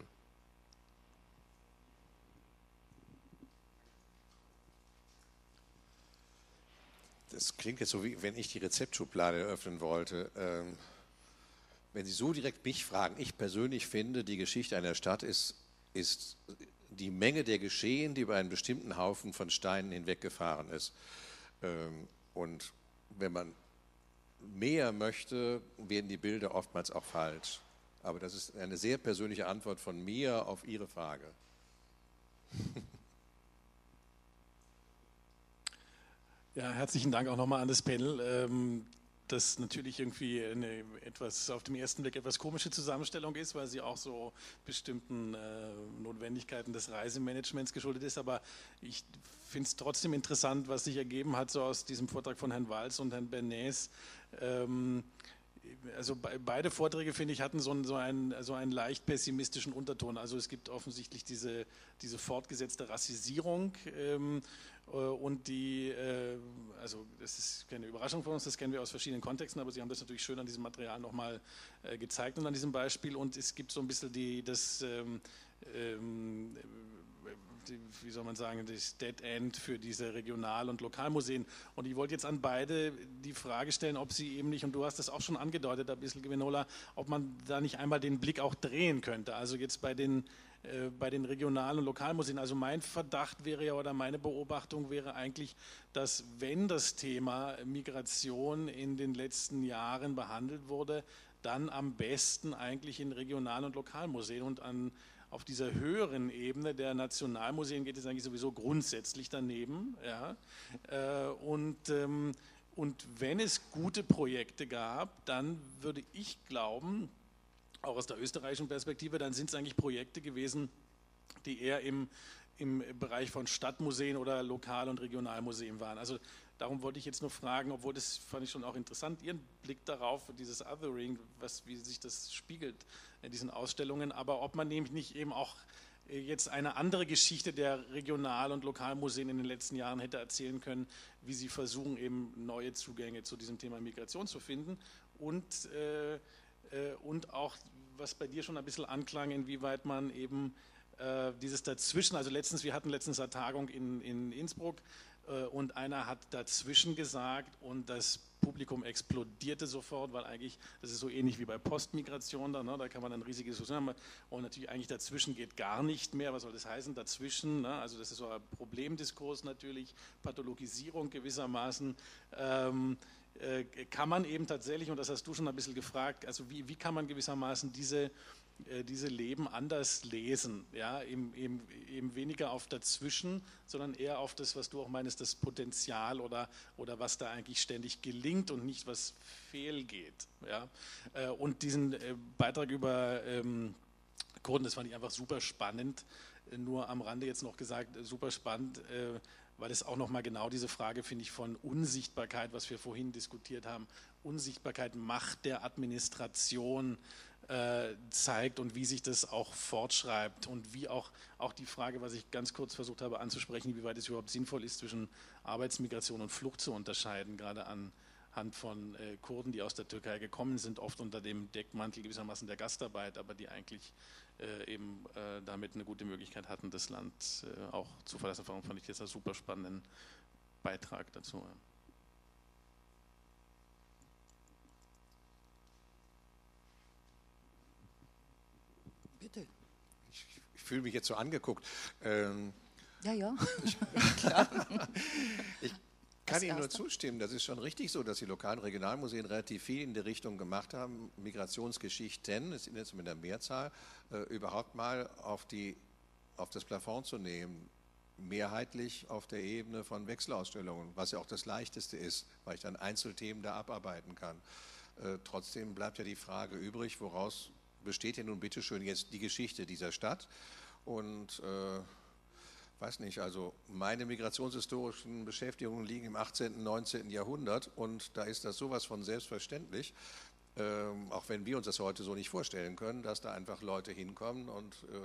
Das klingt jetzt so, wie wenn ich die Rezeptschublade eröffnen wollte. Ähm, wenn Sie so direkt mich fragen, ich persönlich finde, die Geschichte einer Stadt ist, ist die Menge der Geschehen, die über einen bestimmten Haufen von Steinen hinweggefahren ist. Ähm, und wenn man mehr möchte, werden die Bilder oftmals auch falsch. Aber das ist eine sehr persönliche Antwort von mir auf Ihre Frage. Ja, herzlichen Dank auch nochmal an das Panel. Ähm, das natürlich irgendwie eine etwas auf den ersten Blick etwas komische Zusammenstellung ist, weil sie auch so bestimmten äh, Notwendigkeiten des Reisemanagements geschuldet ist. Aber ich finde es trotzdem interessant, was sich ergeben hat, so aus diesem Vortrag von Herrn Walz und Herrn Bernays. Ähm, Also beide Vorträge, finde ich, hatten so einen, so, einen, so einen leicht pessimistischen Unterton. Also es gibt offensichtlich diese, diese fortgesetzte Rassisierung ähm, und die, äh, also das ist keine Überraschung für uns, das kennen wir aus verschiedenen Kontexten, aber Sie haben das natürlich schön an diesem Material nochmal äh, gezeigt und an diesem Beispiel. Und es gibt so ein bisschen die, das, ähm, ähm, die, wie soll man sagen, das Dead End für diese Regional- und Lokalmuseen. Und ich wollte jetzt an beide die Frage stellen, ob Sie eben nicht, und du hast das auch schon angedeutet, ein bisschen, Gwenola, ob man da nicht einmal den Blick auch drehen könnte. Also jetzt bei den, äh, bei den Regional- und Lokalmuseen. Also mein Verdacht wäre ja, oder meine Beobachtung wäre eigentlich, dass wenn das Thema Migration in den letzten Jahren behandelt wurde, dann am besten eigentlich in Regional- und Lokalmuseen und an auf dieser höheren Ebene der Nationalmuseen geht es eigentlich sowieso grundsätzlich daneben. Ja. Und, und wenn es gute Projekte gab, dann würde ich glauben, auch aus der österreichischen Perspektive, dann sind es eigentlich Projekte gewesen, die eher im, im Bereich von Stadtmuseen oder Lokal- und Regionalmuseen waren. Also darum wollte ich jetzt nur fragen, obwohl das fand ich schon auch interessant, Ihren Blick darauf, dieses Othering, was, wie sich das spiegelt in diesen Ausstellungen, aber ob man nämlich nicht eben auch jetzt eine andere Geschichte der Regional- und Lokalmuseen in den letzten Jahren hätte erzählen können, wie sie versuchen, eben neue Zugänge zu diesem Thema Migration zu finden und, äh, äh, und auch, was bei dir schon ein bisschen anklang, inwieweit man eben äh, dieses Dazwischen, also letztens, wir hatten letztens eine Tagung in, in Innsbruck, und einer hat dazwischen gesagt und das Publikum explodierte sofort, weil eigentlich, das ist so ähnlich wie bei Postmigration, da, ne, da kann man dann riesige Diskussionen haben und natürlich eigentlich dazwischen geht gar nicht mehr, was soll das heißen, dazwischen, ne, also das ist so ein Problemdiskurs natürlich, Pathologisierung gewissermaßen, ähm, äh, kann man eben tatsächlich, und das hast du schon ein bisschen gefragt, also wie, wie kann man gewissermaßen diese diese Leben anders lesen, ja, eben, eben, eben weniger auf dazwischen, sondern eher auf das, was du auch meinst, das Potenzial oder, oder was da eigentlich ständig gelingt und nicht was fehlgeht. Ja. Und diesen Beitrag über ähm, Kurden, das fand ich einfach super spannend, nur am Rande jetzt noch gesagt, super spannend, äh, weil es auch nochmal genau diese Frage, finde ich, von Unsichtbarkeit, was wir vorhin diskutiert haben, Unsichtbarkeit, Macht der Administration, zeigt und wie sich das auch fortschreibt und wie auch, auch die Frage, was ich ganz kurz versucht habe anzusprechen, wie weit es überhaupt sinnvoll ist, zwischen Arbeitsmigration und Flucht zu unterscheiden, gerade anhand von äh, Kurden, die aus der Türkei gekommen sind, oft unter dem Deckmantel gewissermaßen der Gastarbeit, aber die eigentlich äh, eben äh, damit eine gute Möglichkeit hatten, das Land äh, auch zu verlassen. Darum fand ich jetzt einen super spannenden Beitrag dazu. Ja. Bitte. Ich, ich fühle mich jetzt so angeguckt. Ähm, ja, ja. Ich, ich kann Ihnen nur zustimmen. Das ist schon richtig so, dass die lokalen Regionalmuseen relativ viel in die Richtung gemacht haben, Migrationsgeschichten, das ist jetzt mit der Mehrzahl, äh, überhaupt mal auf, die, auf das Plafond zu nehmen. Mehrheitlich auf der Ebene von Wechselausstellungen, was ja auch das Leichteste ist, weil ich dann Einzelthemen da abarbeiten kann. Äh, trotzdem bleibt ja die Frage übrig, woraus besteht ja nun bitteschön jetzt die Geschichte dieser Stadt und äh, weiß nicht, also meine migrationshistorischen Beschäftigungen liegen im achtzehnten, neunzehnten Jahrhundert und da ist das sowas von selbstverständlich, äh, auch wenn wir uns das heute so nicht vorstellen können, dass da einfach Leute hinkommen und äh,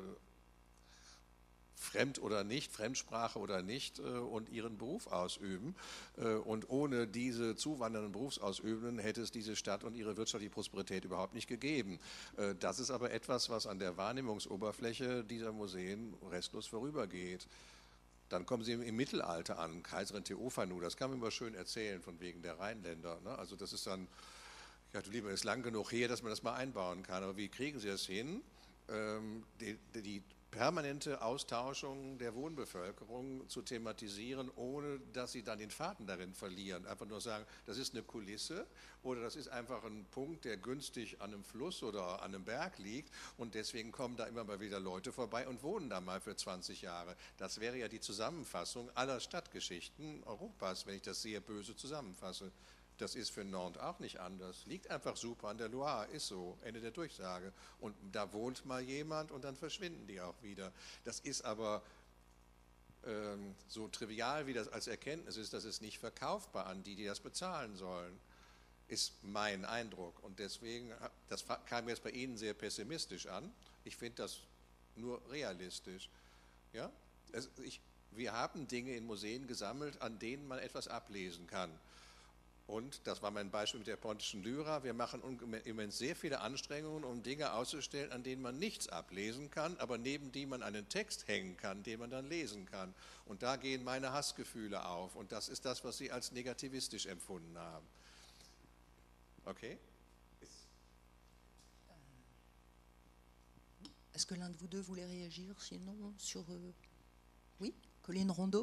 fremd oder nicht, Fremdsprache oder nicht, und ihren Beruf ausüben. Und ohne diese zuwandernden Berufsausübenden hätte es diese Stadt und ihre wirtschaftliche Prosperität überhaupt nicht gegeben. Das ist aber etwas, was an der Wahrnehmungsoberfläche dieser Museen restlos vorübergeht. Dann kommen Sie im Mittelalter an, Kaiserin Theophanu, das kann man immer schön erzählen, von wegen der Rheinländer. Also das ist dann, ja, du lieber, ist lang genug her, dass man das mal einbauen kann. Aber wie kriegen Sie das hin? Die, die permanente Austauschung der Wohnbevölkerung zu thematisieren, ohne dass sie dann den Faden darin verlieren. Einfach nur sagen, das ist eine Kulisse oder das ist einfach ein Punkt, der günstig an einem Fluss oder an einem Berg liegt und deswegen kommen da immer mal wieder Leute vorbei und wohnen da mal für zwanzig Jahre. Das wäre ja die Zusammenfassung aller Stadtgeschichten Europas, wenn ich das sehr böse zusammenfasse. Das ist für Nantes auch nicht anders. Liegt einfach super an der Loire, ist so, Ende der Durchsage. Und da wohnt mal jemand und dann verschwinden die auch wieder. Das ist aber ähm, so trivial, wie das als Erkenntnis ist, das ist nicht verkaufbar an die, die das bezahlen sollen, ist mein Eindruck. Und deswegen, das kam jetzt bei Ihnen sehr pessimistisch an. Ich finde das nur realistisch. Ja? Es, ich, wir haben Dinge in Museen gesammelt, an denen man etwas ablesen kann. Und das war mein Beispiel mit der Pontischen Lyra. Wir machen immens sehr viele Anstrengungen, um Dinge auszustellen, an denen man nichts ablesen kann, aber neben die man einen Text hängen kann, den man dann lesen kann. Und da gehen meine Hassgefühle auf. Und das ist das, was Sie als negativistisch empfunden haben. Okay? Est-ce que l'un de vous deux voulait réagir sinon sur... Euh... Oui, Colline Rondeau.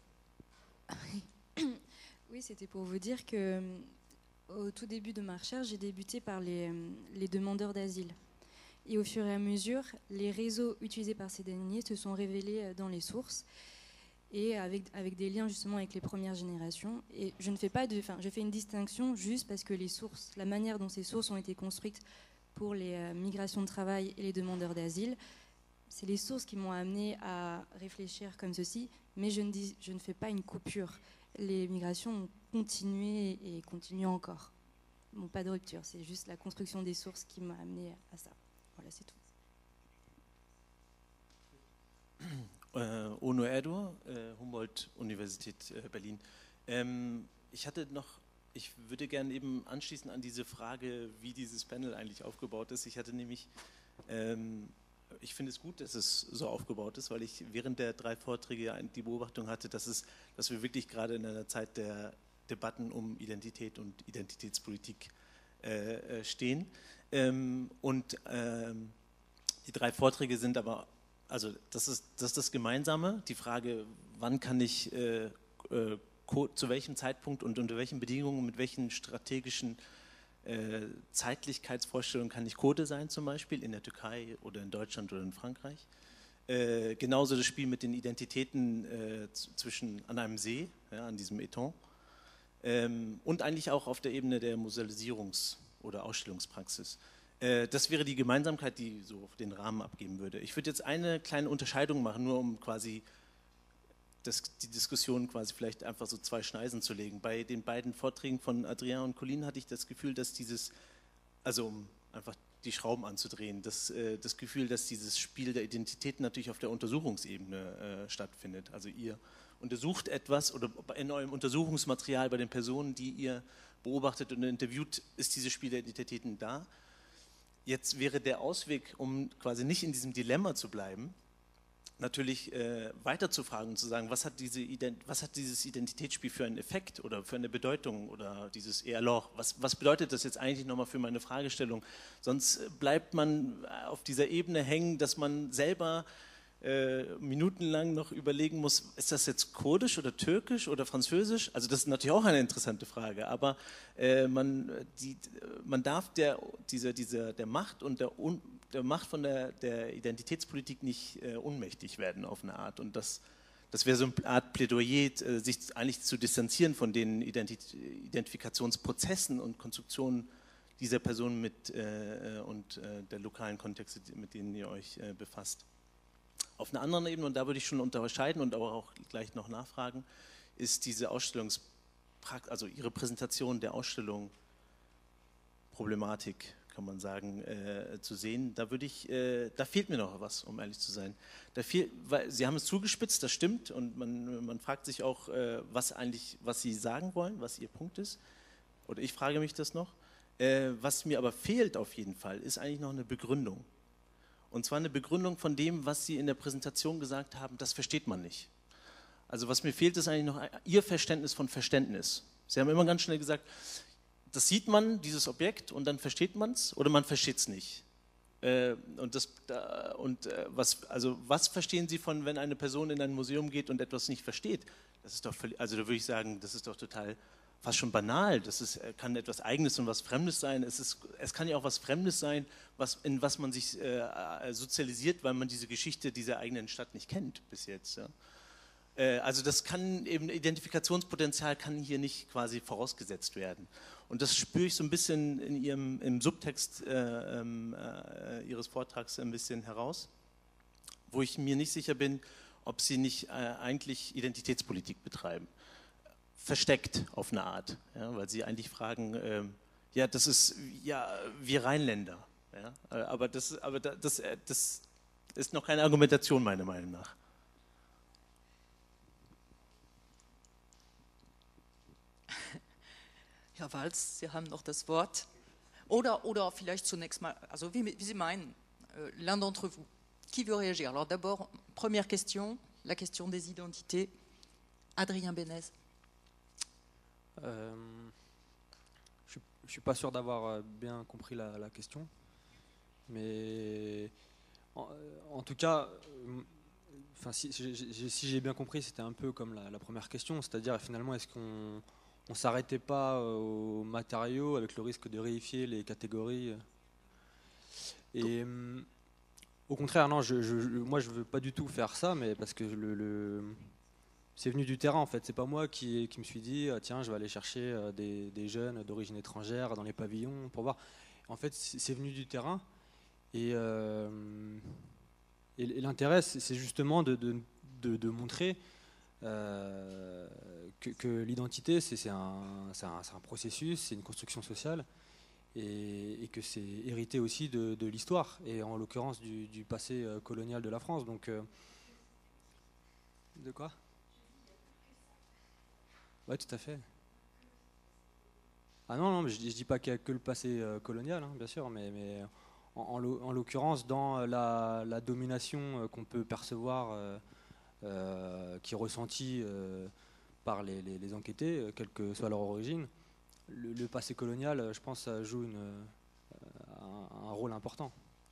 Oui, c'était pour vous dire que au tout début de ma recherche, j'ai débuté par les, les demandeurs d'asile. Et au fur et à mesure, les réseaux utilisés par ces derniers se sont révélés dans les sources et avec, avec des liens justement avec les premières générations. Et je ne fais pas de, enfin, je fais une distinction juste parce que les sources, la manière dont ces sources ont été construites pour les euh, migrations de travail et les demandeurs d'asile, c'est les sources qui m'ont amené à réfléchir comme ceci, mais je ne, dis, je ne fais pas une coupure. Les migrations ont continué et continuent encore. Bon, pas de rupture, c'est juste la construction des sources qui m'a amené à ça. Voilà, c'est tout. Äh, Ono Erdo, äh, Humboldt-Universität äh, Berlin. Ähm, ich hatte noch, ich würde gerne eben anschließen an diese Frage, wie dieses Panel eigentlich aufgebaut ist. Ich hatte nämlich, ähm, ich finde es gut, dass es so aufgebaut ist, weil ich während der drei Vorträge die Beobachtung hatte, dass, es, dass wir wirklich gerade in einer Zeit der Debatten um Identität und Identitätspolitik äh, stehen. Ähm, und ähm, die drei Vorträge sind aber, also das ist, das ist das Gemeinsame, die Frage, wann kann ich, äh, äh, zu welchem Zeitpunkt und unter welchen Bedingungen, mit welchen strategischen Äh, Zeitlichkeitsvorstellungen kann ich Kurde sein, zum Beispiel in der Türkei oder in Deutschland oder in Frankreich. Äh, genauso das Spiel mit den Identitäten äh, zwischen an einem See, ja, an diesem Eton. Ähm, und eigentlich auch auf der Ebene der Musealisierungs- oder Ausstellungspraxis. Äh, das wäre die Gemeinsamkeit, die so den Rahmen abgeben würde. Ich würde jetzt eine kleine Unterscheidung machen, nur um quasi Das, die Diskussion quasi vielleicht einfach so zwei Schneisen zu legen. Bei den beiden Vorträgen von Adrien und Colline hatte ich das Gefühl, dass dieses, also um einfach die Schrauben anzudrehen, das, äh, das Gefühl, dass dieses Spiel der Identität natürlich auf der Untersuchungsebene äh, stattfindet. Also ihr untersucht etwas oder in eurem Untersuchungsmaterial bei den Personen, die ihr beobachtet und interviewt, ist dieses Spiel der Identitäten da. Jetzt wäre der Ausweg, um quasi nicht in diesem Dilemma zu bleiben, natürlich äh, weiter zu fragen und zu sagen, was hat, diese Ident- was hat dieses Identitätsspiel für einen Effekt oder für eine Bedeutung oder dieses et alors, was, was bedeutet das jetzt eigentlich nochmal für meine Fragestellung? Sonst bleibt man auf dieser Ebene hängen, dass man selber äh, minutenlang noch überlegen muss, ist das jetzt kurdisch oder türkisch oder französisch? Also das ist natürlich auch eine interessante Frage, aber äh, man, die, man darf der, dieser, dieser, der Macht und der Un der Macht von der, der Identitätspolitik nicht äh, ohnmächtig werden auf eine Art. Und das, das wäre so eine Art Plädoyer, äh, sich eigentlich zu distanzieren von den Ident- Identifikationsprozessen und Konstruktionen dieser Personen mit, äh, und äh, der lokalen Kontexte, mit denen ihr euch äh, befasst. Auf einer anderen Ebene, und da würde ich schon unterscheiden und aber auch gleich noch nachfragen, ist diese Ausstellungspraxis, also Ihre Präsentation der Ausstellung Problematik, kann man sagen, äh, zu sehen. Da würde ich, äh, da fehlt mir noch was, um ehrlich zu sein. Da fehlt, weil Sie haben es zugespitzt, das stimmt, und man, man fragt sich auch, äh, was eigentlich, was Sie sagen wollen, was Ihr Punkt ist. Oder ich frage mich das noch. Äh, was mir aber fehlt auf jeden Fall, ist eigentlich noch eine Begründung. Und zwar eine Begründung von dem, was Sie in der Präsentation gesagt haben, das versteht man nicht. Also was mir fehlt, ist eigentlich noch Ihr Verständnis von Verständnis. Sie haben immer ganz schnell gesagt, das sieht man, dieses Objekt, und dann versteht man es oder man versteht es nicht. Äh, und das, da, und äh, was, also was verstehen Sie von, wenn eine Person in ein Museum geht und etwas nicht versteht? Das ist doch, also da würde ich sagen, das ist doch total, fast schon banal. Das ist, kann etwas Eigenes und was Fremdes sein. Es, ist, es kann ja auch was Fremdes sein, was, in was man sich äh, sozialisiert, weil man diese Geschichte dieser eigenen Stadt nicht kennt bis jetzt. Ja. Äh, also das kann eben, Identifikationspotenzial kann hier nicht quasi vorausgesetzt werden. Und das spüre ich so ein bisschen in ihrem, im Subtext äh, äh, Ihres Vortrags ein bisschen heraus, wo ich mir nicht sicher bin, ob Sie nicht äh, eigentlich Identitätspolitik betreiben. Versteckt auf eine Art, ja, weil Sie eigentlich fragen, äh, ja, das ist, ja, wir Rheinländer. Ja, äh, aber das, aber das, das ist noch keine Argumentation, meiner Meinung nach. Herr Walz, Sie haben noch das Wort. Oder, oder vielleicht zunächst mal, also wie, wie Sie meinen, euh, l'un d'entre vous, qui veut réagir? Alors d'abord, première question, la question des identités. Adrien Bénez. Euh, je ne suis pas sûr d'avoir bien compris la, la question, mais en, en tout cas, enfin, si, si j'ai bien compris, c'était un peu comme la, la première question, c'est-à-dire finalement, est-ce qu'on on s'arrêtait pas aux matériaux avec le risque de réifier les catégories. Et euh, au contraire, non, je, je, moi je veux pas du tout faire ça, mais parce que le, le, c'est venu du terrain en fait. C'est pas moi qui, qui me suis dit ah, tiens, je vais aller chercher des, des jeunes d'origine étrangère dans les pavillons pour voir. En fait, c'est venu du terrain. Et, euh, et, et l'intérêt, c'est justement de, de, de, de montrer Euh, que, que l'identité c'est un, un, un processus, c'est une construction sociale et, et que c'est hérité aussi de, de l'histoire et en l'occurrence du, du passé euh, colonial de la France. Donc, euh, de quoi? Ouais, tout à fait. Ah non, non, mais je, je dis pas qu'il n'y a que le passé euh, colonial, hein, bien sûr, mais, mais en, en l'occurrence dans la, la domination euh, qu'on peut percevoir euh, Euh, qui est ressenti euh, par les, les, les enquêtés, euh, quelle que soit leur origine. Le, le passé colonial, je pense, ça joue une, euh, un, un rôle important.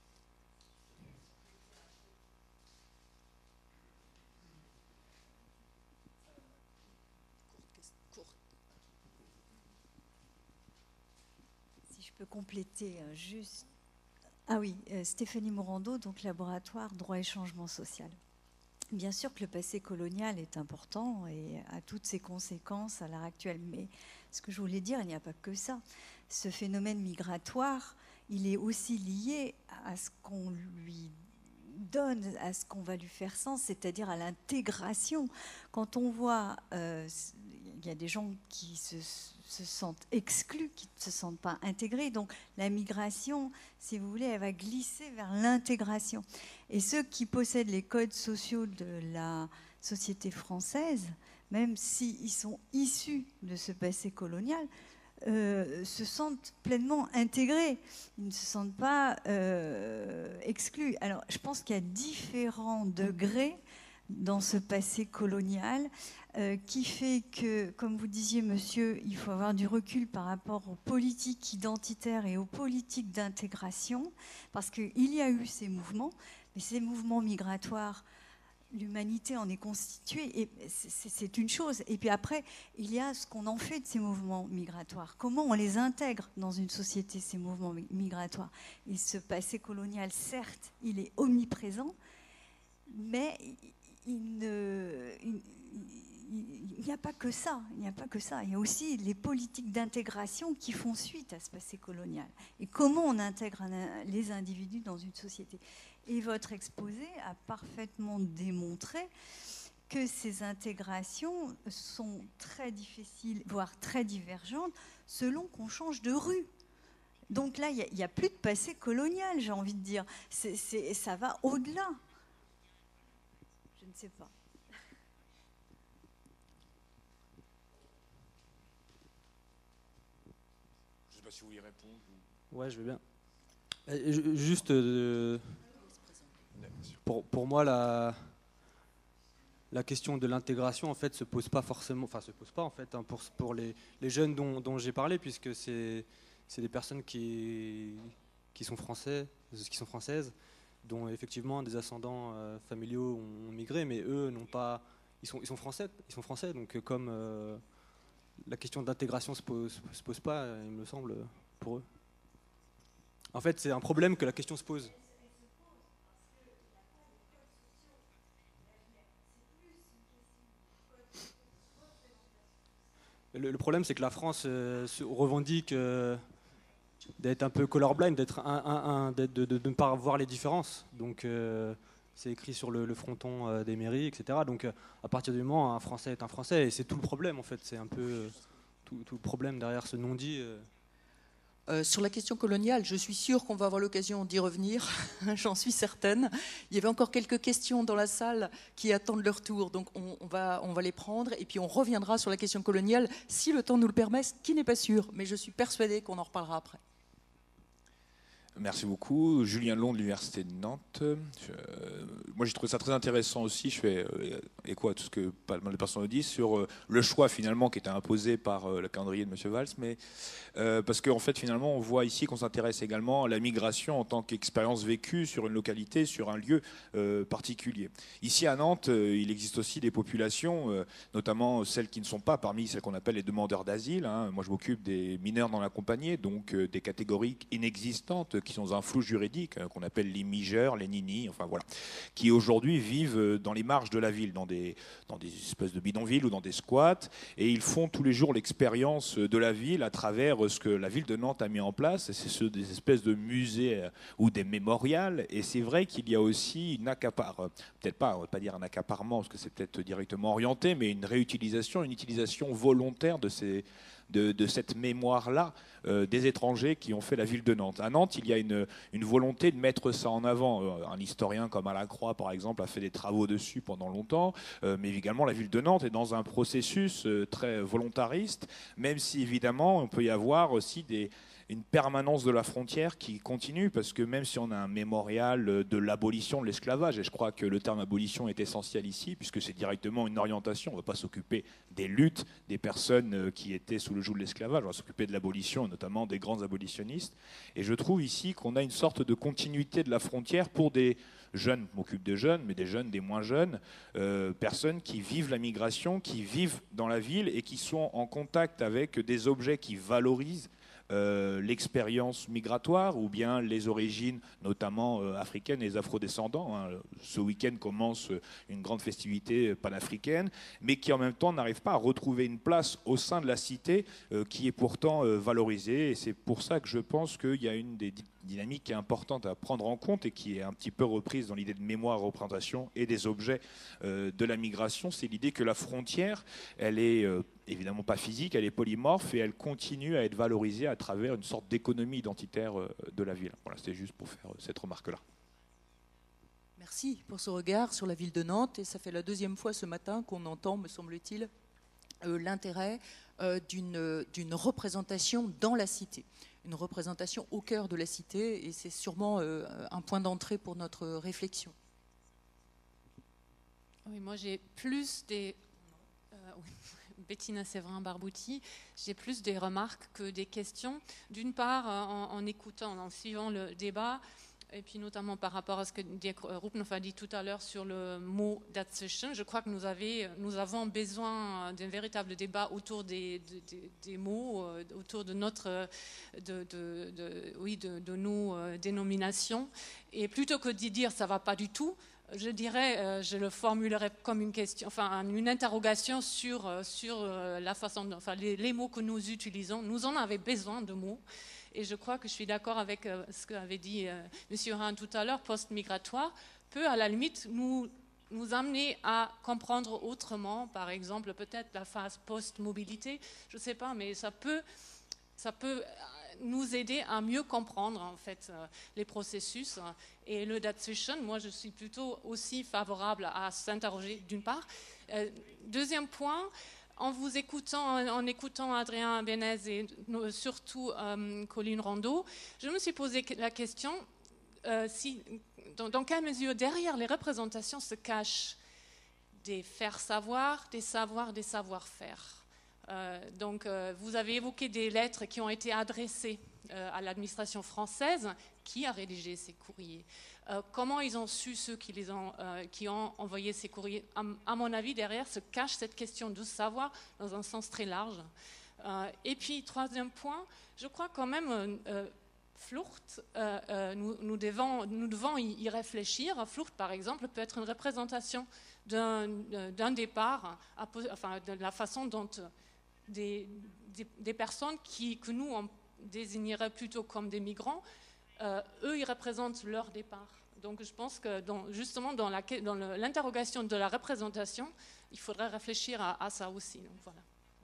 Si je peux compléter euh, juste... Ah oui, euh, Stéphanie Morando, donc laboratoire droit et changement social. Bien sûr que le passé colonial est important et a toutes ses conséquences à l'heure actuelle, mais ce que je voulais dire, il n'y a pas que ça. Ce phénomène migratoire, il est aussi lié à ce qu'on lui donne, à ce qu'on va lui faire sens, c'est-à-dire à l'intégration. Quand on voit, euh, il y a des gens qui se, se sentent exclus, qui ne se sentent pas intégrés, donc la migration, si vous voulez, elle va glisser vers l'intégration. Et ceux qui possèdent les codes sociaux de la société française, même s'ils sont issus de ce passé colonial, euh, se sentent pleinement intégrés. Ils ne se sentent pas euh, exclus. Alors, je pense qu'il y a différents degrés dans ce passé colonial euh, qui fait que, comme vous disiez, monsieur, il faut avoir du recul par rapport aux politiques identitaires et aux politiques d'intégration, parce qu'il y a eu ces mouvements, mais ces mouvements migratoires, l'humanité en est constituée, et c'est une chose. Et puis après, il y a ce qu'on en fait de ces mouvements migratoires. Comment on les intègre dans une société, ces mouvements migratoires. Et ce passé colonial, certes, il est omniprésent, mais il ne... Il, il n'y a pas que ça, il n'y a pas que ça. Il y a aussi les politiques d'intégration qui font suite à ce passé colonial. Et comment on intègre les individus dans une société. Et votre exposé a parfaitement démontré que ces intégrations sont très difficiles, voire très divergentes, selon qu'on change de rue. Donc là, il n'y a, a plus de passé colonial, j'ai envie de dire. C'est, c'est, ça va au-delà. Je ne sais pas. Je ne sais pas si vous y répondez. Ouais, je vais bien. Juste, euh, pour, pour moi, la, la question de l'intégration, en fait, se pose pas forcément, enfin, se pose pas, en fait, hein, pour, pour les, les jeunes dont, dont j'ai parlé, puisque c'est des personnes qui, qui, sont français, qui sont françaises, dont effectivement des ascendants euh, familiaux ont migré, mais eux n'ont pas, ils sont, ils sont français, ils sont français, donc comme euh, la question d'intégration se pose, se pose pas, il me semble, pour eux. En fait, c'est un problème que la question se pose. Le, le problème, c'est que la France euh, se revendique euh, d'être un peu colorblind, d'être un, un, un, d'être, de, de, de ne pas voir les différences. Donc, euh, c'est écrit sur le, le fronton euh, des mairies, et cetera. Donc, euh, à partir du moment, un Français est un Français, et c'est tout le problème, en fait. C'est un peu euh, tout, tout le problème derrière ce non-dit. Euh. Euh, sur la question coloniale, je suis sûre qu'on va avoir l'occasion d'y revenir, j'en suis certaine. Il y avait encore quelques questions dans la salle qui attendent leur tour, donc on, on, va, on va les prendre et puis on reviendra sur la question coloniale si le temps nous le permet, ce qui n'est pas sûr, mais je suis persuadée qu'on en reparlera après. Merci beaucoup. Julien Long de l'Université de Nantes. Je, euh, moi, j'ai trouvé ça très intéressant aussi. Je fais euh, écho à tout ce que pas mal de personnes ont dit sur euh, le choix finalement qui était imposé par euh, le calendrier de M. Valls. Mais, euh, parce qu'en fait, finalement, on voit ici qu'on s'intéresse également à la migration en tant qu'expérience vécue sur une localité, sur un lieu euh, particulier. Ici à Nantes, euh, il existe aussi des populations, euh, notamment celles qui ne sont pas parmi celles qu'on appelle les demandeurs d'asile. Hein. Moi, je m'occupe des mineurs non accompagnés, donc euh, des catégories inexistantes qui sont dans un flou juridique, qu'on appelle les migeurs, les ninis, enfin voilà, qui aujourd'hui vivent dans les marges de la ville, dans des, dans des espèces de bidonvilles ou dans des squats, et ils font tous les jours l'expérience de la ville à travers ce que la ville de Nantes a mis en place, c'est ce, des espèces de musées ou des mémorials, et c'est vrai qu'il y a aussi une accapare, peut-être pas, on va pas dire un accaparement, parce que c'est peut-être directement orienté, mais une réutilisation, une utilisation volontaire de ces De, de cette mémoire-là euh, des étrangers qui ont fait la ville de Nantes. À Nantes, il y a une, une volonté de mettre ça en avant. Euh, un historien comme Alain Croix, par exemple, a fait des travaux dessus pendant longtemps, euh, mais également la ville de Nantes est dans un processus euh, très volontariste, même si évidemment on peut y avoir aussi des... une permanence de la frontière qui continue, parce que même si on a un mémorial de l'abolition de l'esclavage, et je crois que le terme abolition est essentiel ici, puisque c'est directement une orientation, on ne va pas s'occuper des luttes des personnes qui étaient sous le joug de l'esclavage, on va s'occuper de l'abolition, notamment des grands abolitionnistes, et je trouve ici qu'on a une sorte de continuité de la frontière pour des jeunes, je m'occupe des jeunes, mais des jeunes, des moins jeunes, euh, personnes qui vivent la migration, qui vivent dans la ville et qui sont en contact avec des objets qui valorisent Euh, l'expérience migratoire ou bien les origines notamment euh, africaines et les afrodescendants. Hein. Ce week-end commence une grande festivité panafricaine, mais qui en même temps n'arrive pas à retrouver une place au sein de la cité euh, qui est pourtant euh, valorisée. Et c'est pour ça que je pense qu'il y a une des dynamiques importantes à prendre en compte et qui est un petit peu reprise dans l'idée de mémoire, représentation et des objets euh, de la migration. C'est l'idée que la frontière, elle est euh, évidemment pas physique, elle est polymorphe et elle continue à être valorisée à travers une sorte d'économie identitaire de la ville. Voilà, c'était juste pour faire cette remarque-là. Merci pour ce regard sur la ville de Nantes. Et ça fait la deuxième fois ce matin qu'on entend, me semble-t-il, euh, l'intérêt euh, d'une, d'une représentation dans la cité. Une représentation au cœur de la cité. Et c'est sûrement euh, un point d'entrée pour notre réflexion. Oui, moi j'ai plus des... Euh, oui. Bettina Séverin-Barbouti, j'ai plus des remarques que des questions. D'une part, en, en écoutant, en suivant le débat, et puis notamment par rapport à ce que Dirk Ruppenoff a dit tout à l'heure sur le mot dazwischen, je crois que nous, avez, nous avons besoin d'un véritable débat autour des, des, des mots, autour de notre, de, de, de, oui, de, de nos dénominations. Et plutôt que de dire ça ne va pas du tout, je dirais, euh, je le formulerais comme une question, enfin une interrogation sur, euh, sur euh, la façon, de, enfin les, les mots que nous utilisons. Nous en avons besoin de mots, et je crois que je suis d'accord avec euh, ce qu'avait dit euh, M. Rhin tout à l'heure. Post-migratoire peut à la limite nous nous amener à comprendre autrement, par exemple peut-être la phase post-mobilité, je ne sais pas, mais ça peut, ça peut nous aider à mieux comprendre en fait euh, les processus. Et le dazwischen, moi je suis plutôt aussi favorable à s'interroger d'une part. Euh, deuxième point, en vous écoutant, en, en écoutant Adrien Bénez et euh, surtout euh, Colline Rondeau, je me suis posé la question euh, si, dans, dans quelle mesure derrière les représentations se cachent des faire savoir, des savoirs, des savoir-faire. Euh, donc, euh, vous avez évoqué des lettres qui ont été adressées euh, à l'administration française. Qui a rédigé ces courriers? euh, Comment ils ont su, ceux qui, les ont, euh, qui ont envoyé ces courriers? à, à mon avis, derrière se cache cette question de savoir dans un sens très large. Euh, et puis, troisième point, je crois quand même, euh, Flucht, euh, euh, nous, nous, devons, nous devons y, y réfléchir. Flucht, par exemple, peut être une représentation d'un, d'un départ, à, enfin, de la façon dont des, des, des personnes qui, que nous, on désignerait plutôt comme des migrants, euh, eux, ils représentent leur départ. Donc je pense que dans, justement dans, la, dans le, l'interrogation de la représentation, il faudrait réfléchir à, à ça aussi. Donc, voilà.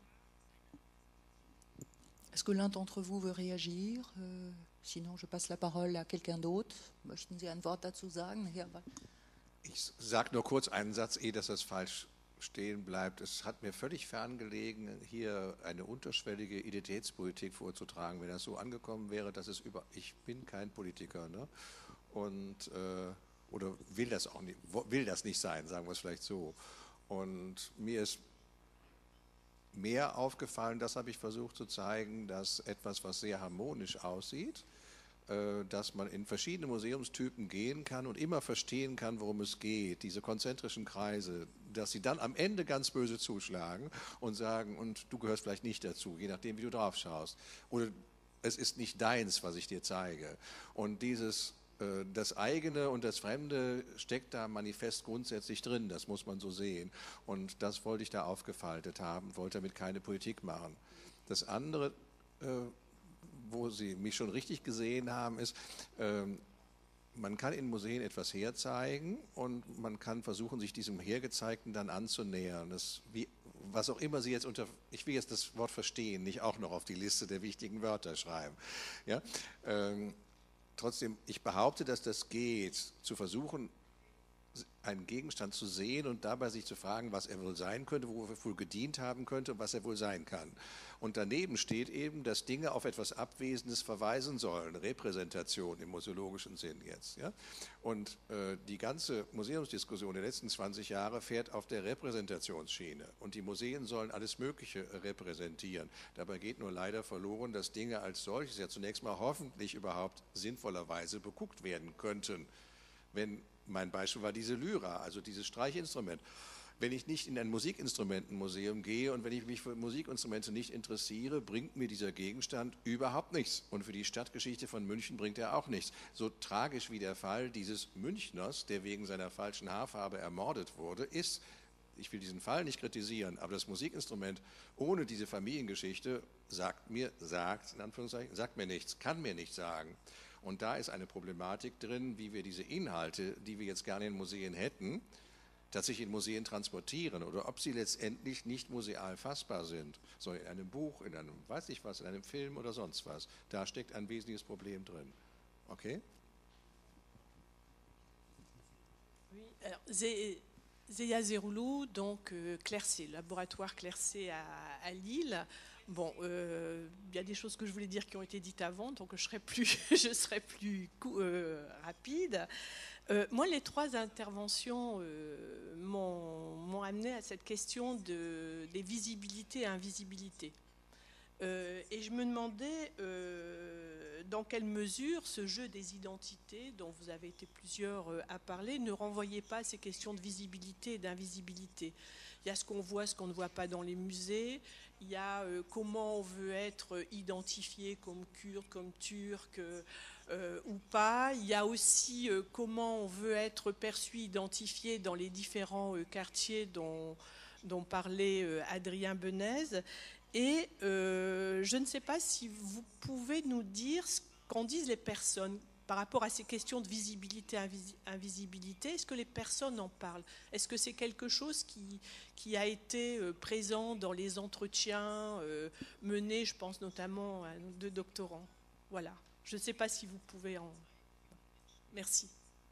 Est-ce que l'un d'entre vous veut réagir? euh, Sinon, je passe la parole à quelqu'un d'autre. Möchten Sie ein Wort dazu sagen? Ja, ich sage nur kurz einen Satz, ehe dass das falsch stehen bleibt. Es hat mir völlig ferngelegen, hier eine unterschwellige Identitätspolitik vorzutragen. Wenn das so angekommen wäre, dass es über, ich bin kein Politiker, ne? Und äh, oder will das auch nicht, will das nicht sein, sagen wir es vielleicht so. Und mir ist mehr aufgefallen, das habe ich versucht zu zeigen, dass etwas, was sehr harmonisch aussieht, dass man in verschiedene Museumstypen gehen kann und immer verstehen kann, worum es geht, diese konzentrischen Kreise, dass sie dann am Ende ganz böse zuschlagen und sagen, und du gehörst vielleicht nicht dazu, je nachdem, wie du drauf schaust. Oder es ist nicht deins, was ich dir zeige. Und dieses, das eigene und das Fremde steckt da manifest grundsätzlich drin, das muss man so sehen. Und das wollte ich da aufgefaltet haben, wollte damit keine Politik machen. Das andere, wo Sie mich schon richtig gesehen haben, ist, ähm, man kann in Museen etwas herzeigen und man kann versuchen, sich diesem Hergezeigten dann anzunähern. Das, wie, was auch immer Sie jetzt unter, ich will jetzt das Wort verstehen, nicht auch noch auf die Liste der wichtigen Wörter schreiben. Ja? Ähm, trotzdem, ich behaupte, dass das geht, zu versuchen, einen Gegenstand zu sehen und dabei sich zu fragen, was er wohl sein könnte, wofür er wohl gedient haben könnte und was er wohl sein kann. Und daneben steht eben, dass Dinge auf etwas Abwesendes verweisen sollen, Repräsentation im museologischen Sinn jetzt. Ja? Und äh, die ganze Museumsdiskussion der letzten zwanzig Jahre fährt auf der Repräsentationsschiene. Und die Museen sollen alles Mögliche repräsentieren. Dabei geht nur leider verloren, dass Dinge als solches ja zunächst mal hoffentlich überhaupt sinnvollerweise beguckt werden könnten. Wenn, mein Beispiel war diese Lyra, also dieses Streichinstrument. Wenn ich nicht in ein Musikinstrumentenmuseum gehe und wenn ich mich für Musikinstrumente nicht interessiere, bringt mir dieser Gegenstand überhaupt nichts. Und für die Stadtgeschichte von München bringt er auch nichts. So tragisch wie der Fall dieses Münchners, der wegen seiner falschen Haarfarbe ermordet wurde, ist, ich will diesen Fall nicht kritisieren, aber das Musikinstrument ohne diese Familiengeschichte sagt mir, sagt, in Anführungszeichen, sagt mir nichts, kann mir nichts sagen. Und da ist eine Problematik drin, wie wir diese Inhalte, die wir jetzt gerne in Museen hätten, tatsächlich in Museen transportieren oder ob sie letztendlich nicht museal fassbar sind, sondern in einem Buch, in einem, weiß ich was, in einem Film oder sonst was. Da steckt ein wesentliches Problem drin. Okay? Oui, alors, Zéa Zeroulou, donc euh, Clercé, laboratoire Clercé à, à Lille. Bon, euh, il y a des choses que je voulais dire qui ont été dites avant, donc je serai plus, je serai plus euh, rapide. Euh, moi, les trois interventions euh, m'ont, m'ont amené à cette question de, des visibilités et invisibilités. Euh, et je me demandais euh, dans quelle mesure ce jeu des identités, dont vous avez été plusieurs euh, à parler, ne renvoyait pas à ces questions de visibilité et d'invisibilité. Il y a ce qu'on voit, ce qu'on ne voit pas dans les musées. Il y a euh, comment on veut être identifié comme kurde, comme turc euh, ou pas. Il y a aussi euh, comment on veut être perçu, identifié dans les différents euh, quartiers dont, dont parlait euh, Adrien Benez. Et euh, je ne sais pas si vous pouvez nous dire ce qu'en disent les personnes par rapport à ces questions de visibilité, invisi- invisibilité. Est-ce que les personnes en parlent? Est-ce que c'est quelque chose qui, qui a été euh, présent dans les entretiens euh, menés, je pense notamment à nos deux doctorants? Voilà. Je ne sais pas si vous pouvez en... Merci.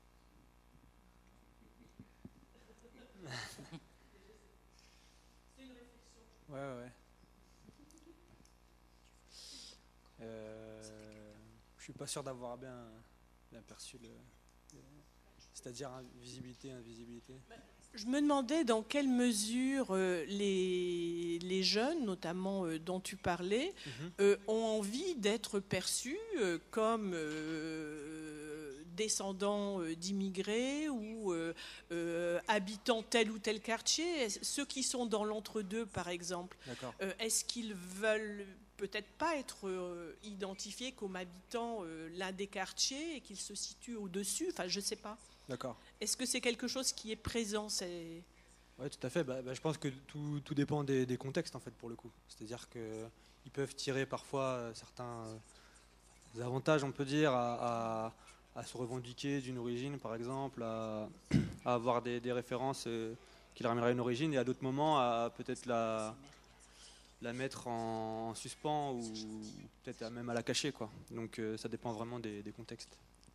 C'est une réflexion. Ouais, ouais. Euh, je suis pas sûr d'avoir bien, bien perçu le, le c'est-à-dire visibilité, invisibilité. Je me demandais dans quelle mesure euh, les, les jeunes, notamment euh, dont tu parlais, mm-hmm. euh, ont envie d'être perçus euh, comme euh, descendants euh, d'immigrés ou euh, euh, habitant tel ou tel quartier. Ceux qui sont dans l'entre-deux, par exemple, euh, est-ce qu'ils veulent peut-être pas être euh, identifiés comme habitant euh, l'un des quartiers et qu'ils se situent au-dessus? Enfin, je ne sais pas. D'accord. Est-ce que c'est quelque chose qui est présent? C'est... Oui, tout à fait. Bah, bah, je pense que tout, tout dépend des, des contextes, en fait, pour le coup. C'est-à-dire qu'ils peuvent tirer parfois certains avantages, on peut dire, à, à, à se revendiquer d'une origine, par exemple, à, à avoir des, des références euh, qui leur ramèneraient une origine, et à d'autres moments, à peut-être la, la mettre en, en suspens ou peut-être même à la cacher, quoi. Donc euh, ça dépend vraiment des, des contextes.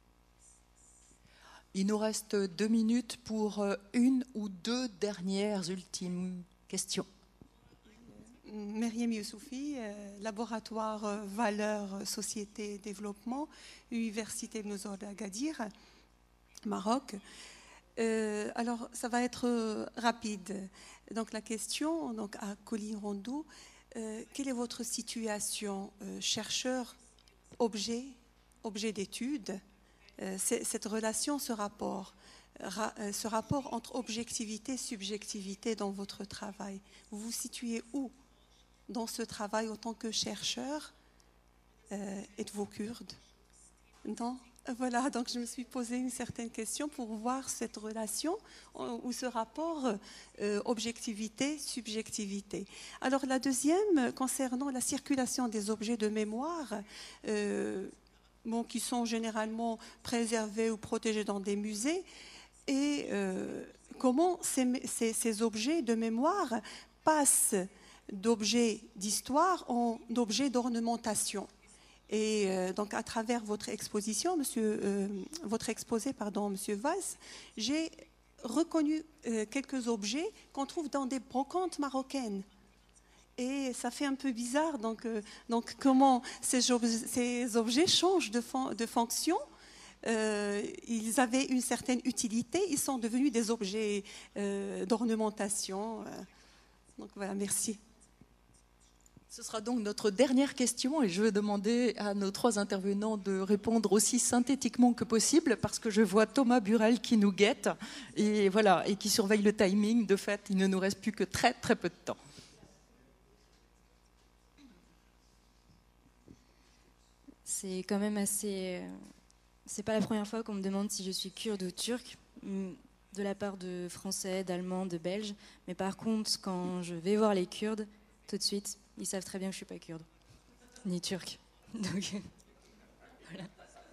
Il nous reste deux minutes pour une ou deux dernières ultimes questions. Meriem Youssoufi, euh, laboratoire euh, Valeurs, Société, Développement, Université Ibn Zouad Agadir, Maroc. Euh, alors, ça va être euh, rapide. Donc, la question donc, à Colline Rondeau, euh, quelle est votre situation, euh, chercheur, objet, objet d'étude? Euh, cette relation, ce rapport, ra, euh, ce rapport entre objectivité et subjectivité dans votre travail, vous vous situez où dans ce travail en tant que chercheur? euh, Êtes-vous kurde? Non? Voilà, donc je me suis posé une certaine question pour voir cette relation ou ce rapport euh, objectivité-subjectivité. Alors la deuxième, concernant la circulation des objets de mémoire, euh, Bon, qui sont généralement préservés ou protégés dans des musées, et euh, comment ces, ces, ces objets de mémoire passent d'objets d'histoire en objets d'ornementation. Et euh, donc, à travers votre exposition, monsieur, euh, votre exposé, pardon, monsieur Valls, j'ai reconnu euh, quelques objets qu'on trouve dans des brocantes marocaines. Et ça fait un peu bizarre, donc, euh, donc comment ces, ces objets changent de, fon de fonction. Euh, ils avaient une certaine utilité, ils sont devenus des objets euh, d'ornementation. Euh, donc voilà, merci. Ce sera donc notre dernière question et je vais demander à nos trois intervenants de répondre aussi synthétiquement que possible parce que je vois Thomas Burel qui nous guette et, voilà, et qui surveille le timing. De fait, il ne nous reste plus que très très peu de temps. C'est quand même assez... C'est pas la première fois qu'on me demande si je suis kurde ou turque, de la part de Français, d'Allemands, de Belges. Mais par contre, quand je vais voir les Kurdes, tout de suite, ils savent très bien que je suis pas kurde, ni turque. Donc, voilà.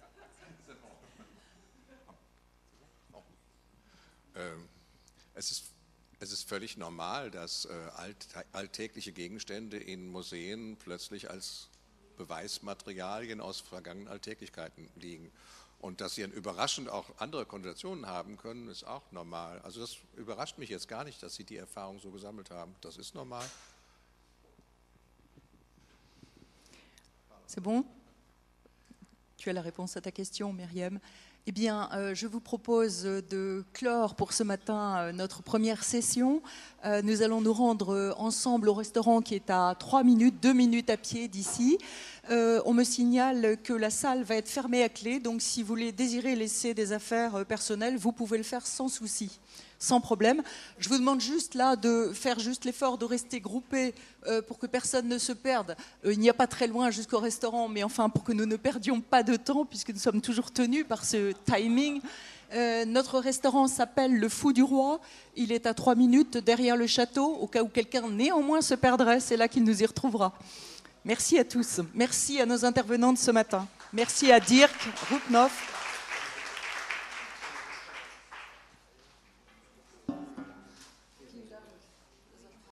Ähm, es ist, es ist völlig normal, dass äh, alt, alltägliche Gegenstände in Museen plötzlich als Beweismaterialien aus vergangenen Alltäglichkeiten liegen. Und dass sie dann überraschend auch andere Konnotationen haben können, ist auch normal. Also das überrascht mich jetzt gar nicht, dass Sie die Erfahrung so gesammelt haben. Das ist normal. C'est bon? Tu as la réponse à ta question, Meriem. Eh bien, euh, je vous propose de clore pour ce matin euh, notre première session. Euh, nous allons nous rendre euh, ensemble au restaurant qui est à trois minutes, deux minutes à pied d'ici. Euh, on me signale que la salle va être fermée à clé, donc si vous voulez désirez laisser des affaires euh, personnelles, vous pouvez le faire sans souci, sans problème. Je vous demande juste là de faire juste l'effort de rester groupés euh, pour que personne ne se perde. Euh, il n'y a pas très loin jusqu'au restaurant, mais enfin pour que nous ne perdions pas de temps, puisque nous sommes toujours tenus par ce timing. Euh, notre restaurant s'appelle Le Fou du Roi. Il est à trois minutes derrière le château. Au cas où quelqu'un néanmoins se perdrait, c'est là qu'il nous y retrouvera. Merci à tous. Merci à nos intervenants de ce matin. Merci à Dirk Roepnoff.